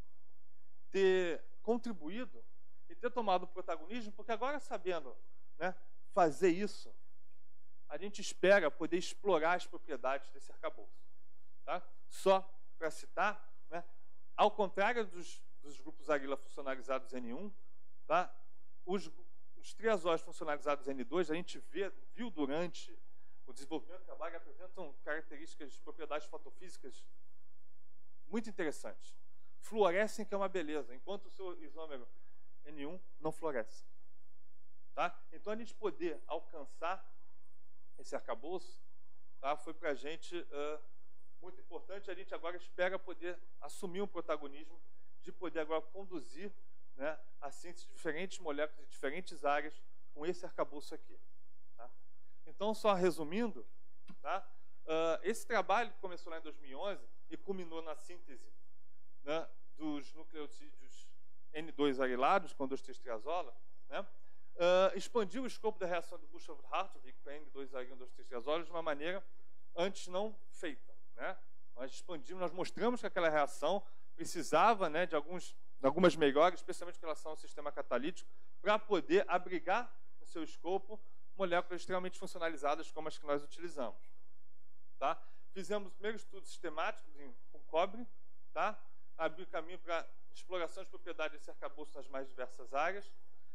ter contribuído e ter tomado o protagonismo, porque agora sabendo, né, fazer isso, a gente espera poder explorar as propriedades desse arcabouço. Tá? Só para citar, né, ao contrário dos, dos grupos argila funcionalizados N um, tá, os, os triazóis funcionalizados N dois, a gente vê, viu durante o desenvolvimento do trabalho, apresentam características, propriedades fotofísicas muito interessantes. Fluorescem, que é uma beleza, enquanto o seu isômero N um não floresce. Tá? Então, a gente poder alcançar esse arcabouço, tá, foi para a gente uh, muito importante. A gente agora espera poder assumir um protagonismo de poder agora conduzir, né, a síntese de diferentes moléculas de diferentes áreas com esse arcabouço aqui. Tá? Então, só resumindo, tá, uh, esse trabalho que começou lá em dois mil e onze e culminou na síntese, né, dos nucleotídeos N dois arilados com dois três triazola, né, uh, expandiu o escopo da reação de Bushard-Hartwig com N dois aril dois três triazola de uma maneira antes não feita. Né? Nós expandimos, nós mostramos que aquela reação precisava, né, de, alguns, de algumas melhores, especialmente em relação ao sistema catalítico, para poder abrigar no seu escopo moléculas extremamente funcionalizadas como as que nós utilizamos. Tá? Fizemos o primeiro estudo sistemático de, com cobre, tá? Abriu caminho para exploração de propriedades desse arcabouço nas mais diversas áreas.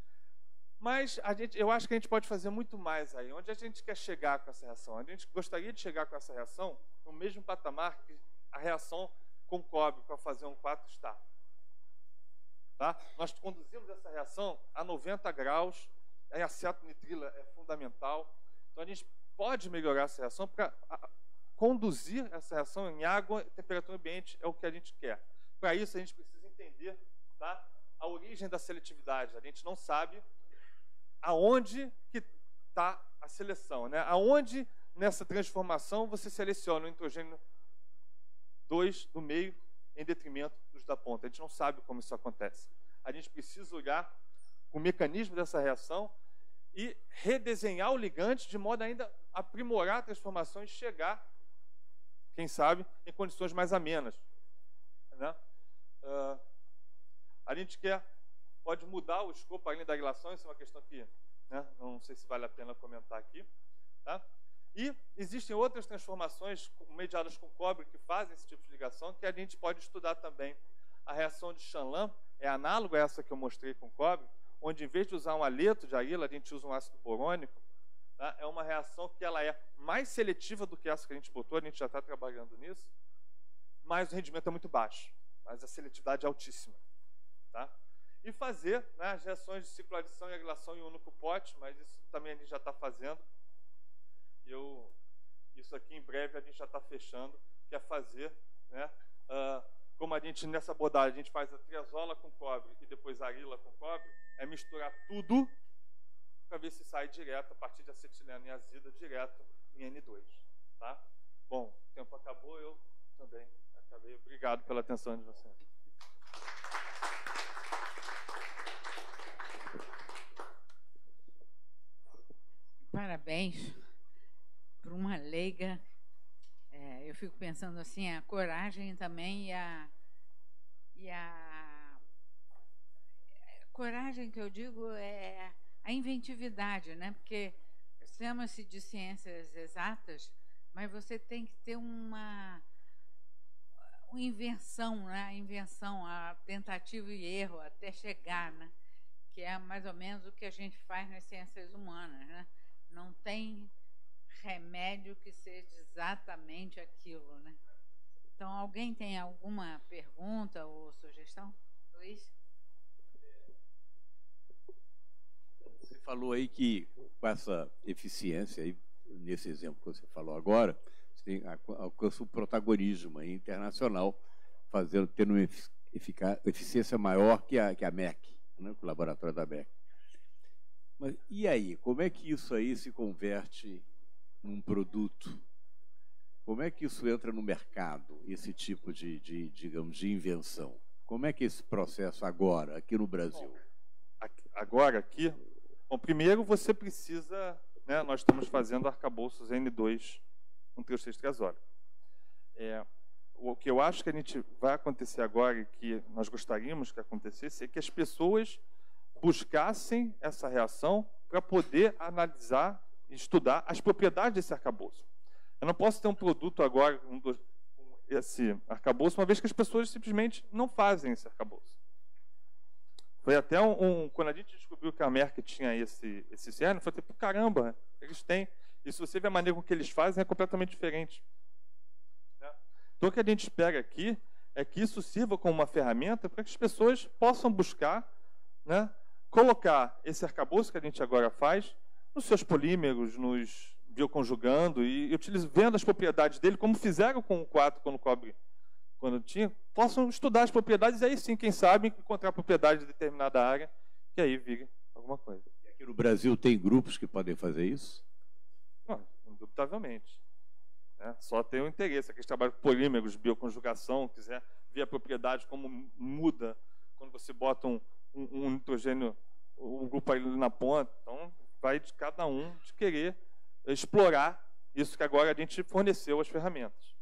Mas a gente, eu acho que a gente pode fazer muito mais aí. Onde a gente quer chegar com essa reação? A gente gostaria de chegar com essa reação no mesmo patamar que a reação com cobre para fazer um quatro está. Tá? Nós conduzimos essa reação a noventa graus, a acetonitrila é fundamental. Então a gente pode melhorar essa reação para conduzir essa reação em água e temperatura ambiente, é o que a gente quer. Para isso a gente precisa entender, tá, a origem da seletividade. A gente não sabe aonde que está a seleção, né? Aonde nessa transformação você seleciona o nitrogênio dois do meio em detrimento dos da ponta. A gente não sabe como isso acontece. A gente precisa olhar o mecanismo dessa reação e redesenhar o ligante de modo a ainda aprimorar a transformação e chegar, quem sabe, em condições mais amenas. Né? Uh, a gente quer, pode mudar o escopo além da relação, isso é uma questão que, né, não sei se vale a pena comentar aqui. Tá? E existem outras transformações mediadas com cobre que fazem esse tipo de ligação que a gente pode estudar também. A reação de Shanlan é análoga a essa que eu mostrei com cobre, onde em vez de usar um aleto de arila, a gente usa um ácido borônico. Tá? É uma reação que ela é mais seletiva do que essa que a gente botou, a gente já está trabalhando nisso, mas o rendimento é muito baixo, mas a seletividade é altíssima. Tá? E fazer, né, as reações de cicloadição e aglação em um único pote, mas isso também a gente já está fazendo. Eu, isso aqui em breve a gente já está fechando, que é fazer, né, uh, como a gente, nessa abordagem, a gente faz a triazola com cobre e depois a arila com cobre, é misturar tudo para ver se sai direto, a partir de acetileno e azida, direto em N dois. Tá? Bom, o tempo acabou, eu também acabei. Obrigado pela atenção de vocês. Parabéns por uma leiga. É, eu fico pensando assim, a coragem também e a, e a coragem que eu digo é a inventividade, né? Porque chama-se de ciências exatas, mas você tem que ter uma, uma invenção, né? A invenção, a tentativa e erro até chegar, né? Que é mais ou menos o que a gente faz nas ciências humanas, né? Não tem remédio que seja exatamente aquilo, né? Então, alguém tem alguma pergunta ou sugestão? Luiz? Você falou aí que com essa eficiência, aí, nesse exemplo que você falou agora, você tem, alcança o protagonismo aí, internacional, fazendo, tendo uma efic- eficiência maior que a, que a M E C, né, o laboratório da M E C. Mas e aí? Como é que isso aí se converte num produto? Como é que isso entra no mercado, esse tipo de, de, digamos, de invenção? Como é que é esse processo agora, aqui no Brasil? Bom, agora, aqui, bom, primeiro você precisa, né, nós estamos fazendo arcabouços N dois com três triazólico. É, o que eu acho que a gente vai acontecer agora e que nós gostaríamos que acontecesse é que as pessoas buscassem essa reação para poder analisar e estudar as propriedades desse arcabouço. Eu não posso ter um produto agora com esse arcabouço, uma vez que as pessoas simplesmente não fazem esse arcabouço. Foi até um, um quando a gente descobriu que a Merck tinha esse esse cerne, foi tipo, caramba, eles têm. E se você vê a maneira com que eles fazem, é completamente diferente. Né? Então, o que a gente espera aqui é que isso sirva como uma ferramenta para que as pessoas possam buscar, né, colocar esse arcabouço que a gente agora faz nos seus polímeros, nos bioconjugando e, e utilizando, vendo as propriedades dele, como fizeram com o quatro quando o cobre, quando tinha, possam estudar as propriedades e aí sim, quem sabe, encontrar propriedade de determinada área que aí vire alguma coisa. E aqui no Brasil tem grupos que podem fazer isso? Não, indubitavelmente. Né? Só tem o interesse, aqueles trabalhos com polímeros, bioconjugação, quiser ver a propriedade, como muda quando você bota um, um, um nitrogênio, um grupo ali na ponta. Então, vai de cada um de querer explorar isso que agora a gente forneceu as ferramentas.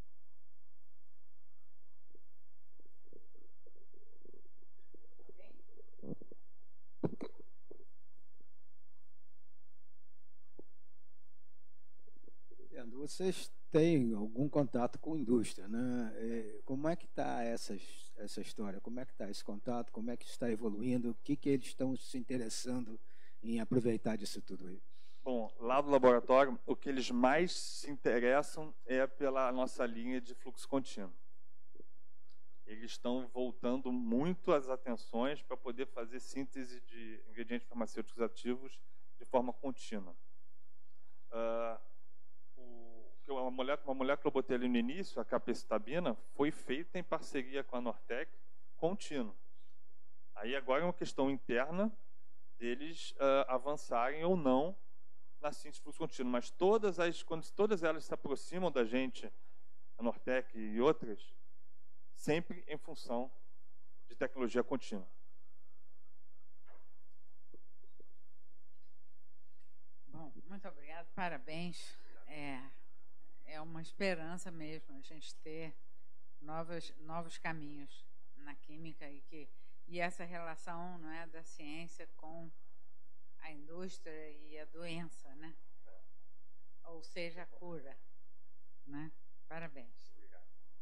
Vocês têm algum contato com a indústria, né? Como é que está essa, essa história? Como é que está esse contato? Como é que está evoluindo? O que, que eles estão se interessando em aproveitar disso tudo aí? Bom, lá do laboratório, o que eles mais se interessam é pela nossa linha de fluxo contínuo. Eles estão voltando muito as atenções para poder fazer síntese de ingredientes farmacêuticos ativos de forma contínua. Uh, o, uma, molécula, uma molécula que eu botei ali no início, a capecitabina, foi feita em parceria com a Nortec, contínua. Aí agora é uma questão interna deles uh, avançarem ou não na síntese de fluxo contínuo, mas todas as, quando todas elas se aproximam da gente, a Nortec e outras, sempre em função de tecnologia contínua. Bom, muito obrigado, parabéns. É, é uma esperança mesmo a gente ter novos, novos caminhos na química e, que, e essa relação, não é, da ciência com a indústria e a doença, né? Ou seja, a cura, né? Parabéns. Obrigado.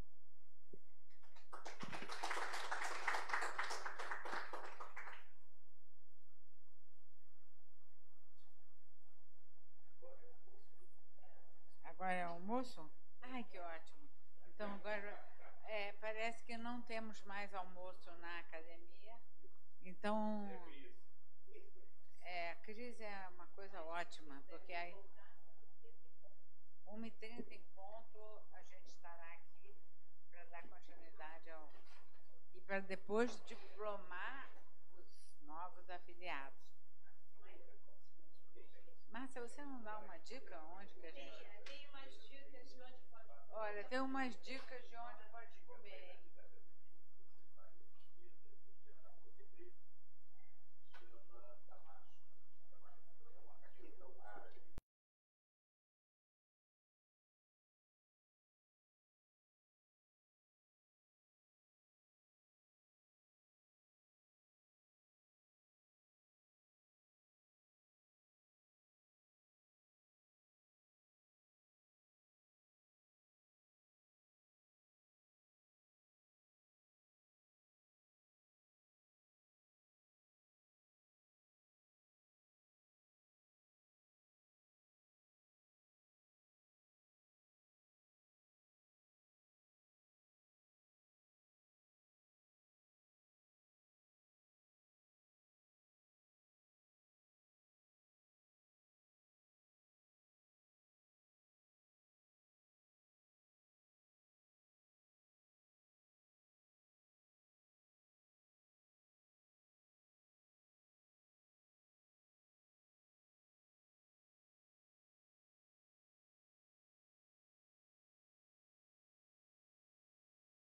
Agora é almoço? Ai, que ótimo. Então, agora é, parece que não temos mais almoço na academia. Então, é, a crise é uma coisa ótima, porque aí, uma e trinta em ponto, a gente estará aqui para dar continuidade continuidade ao, e para depois diplomar os novos afiliados. Márcia, você não dá uma dica onde que a gente... Tem umas dicas de onde pode... Olha, tem umas dicas de onde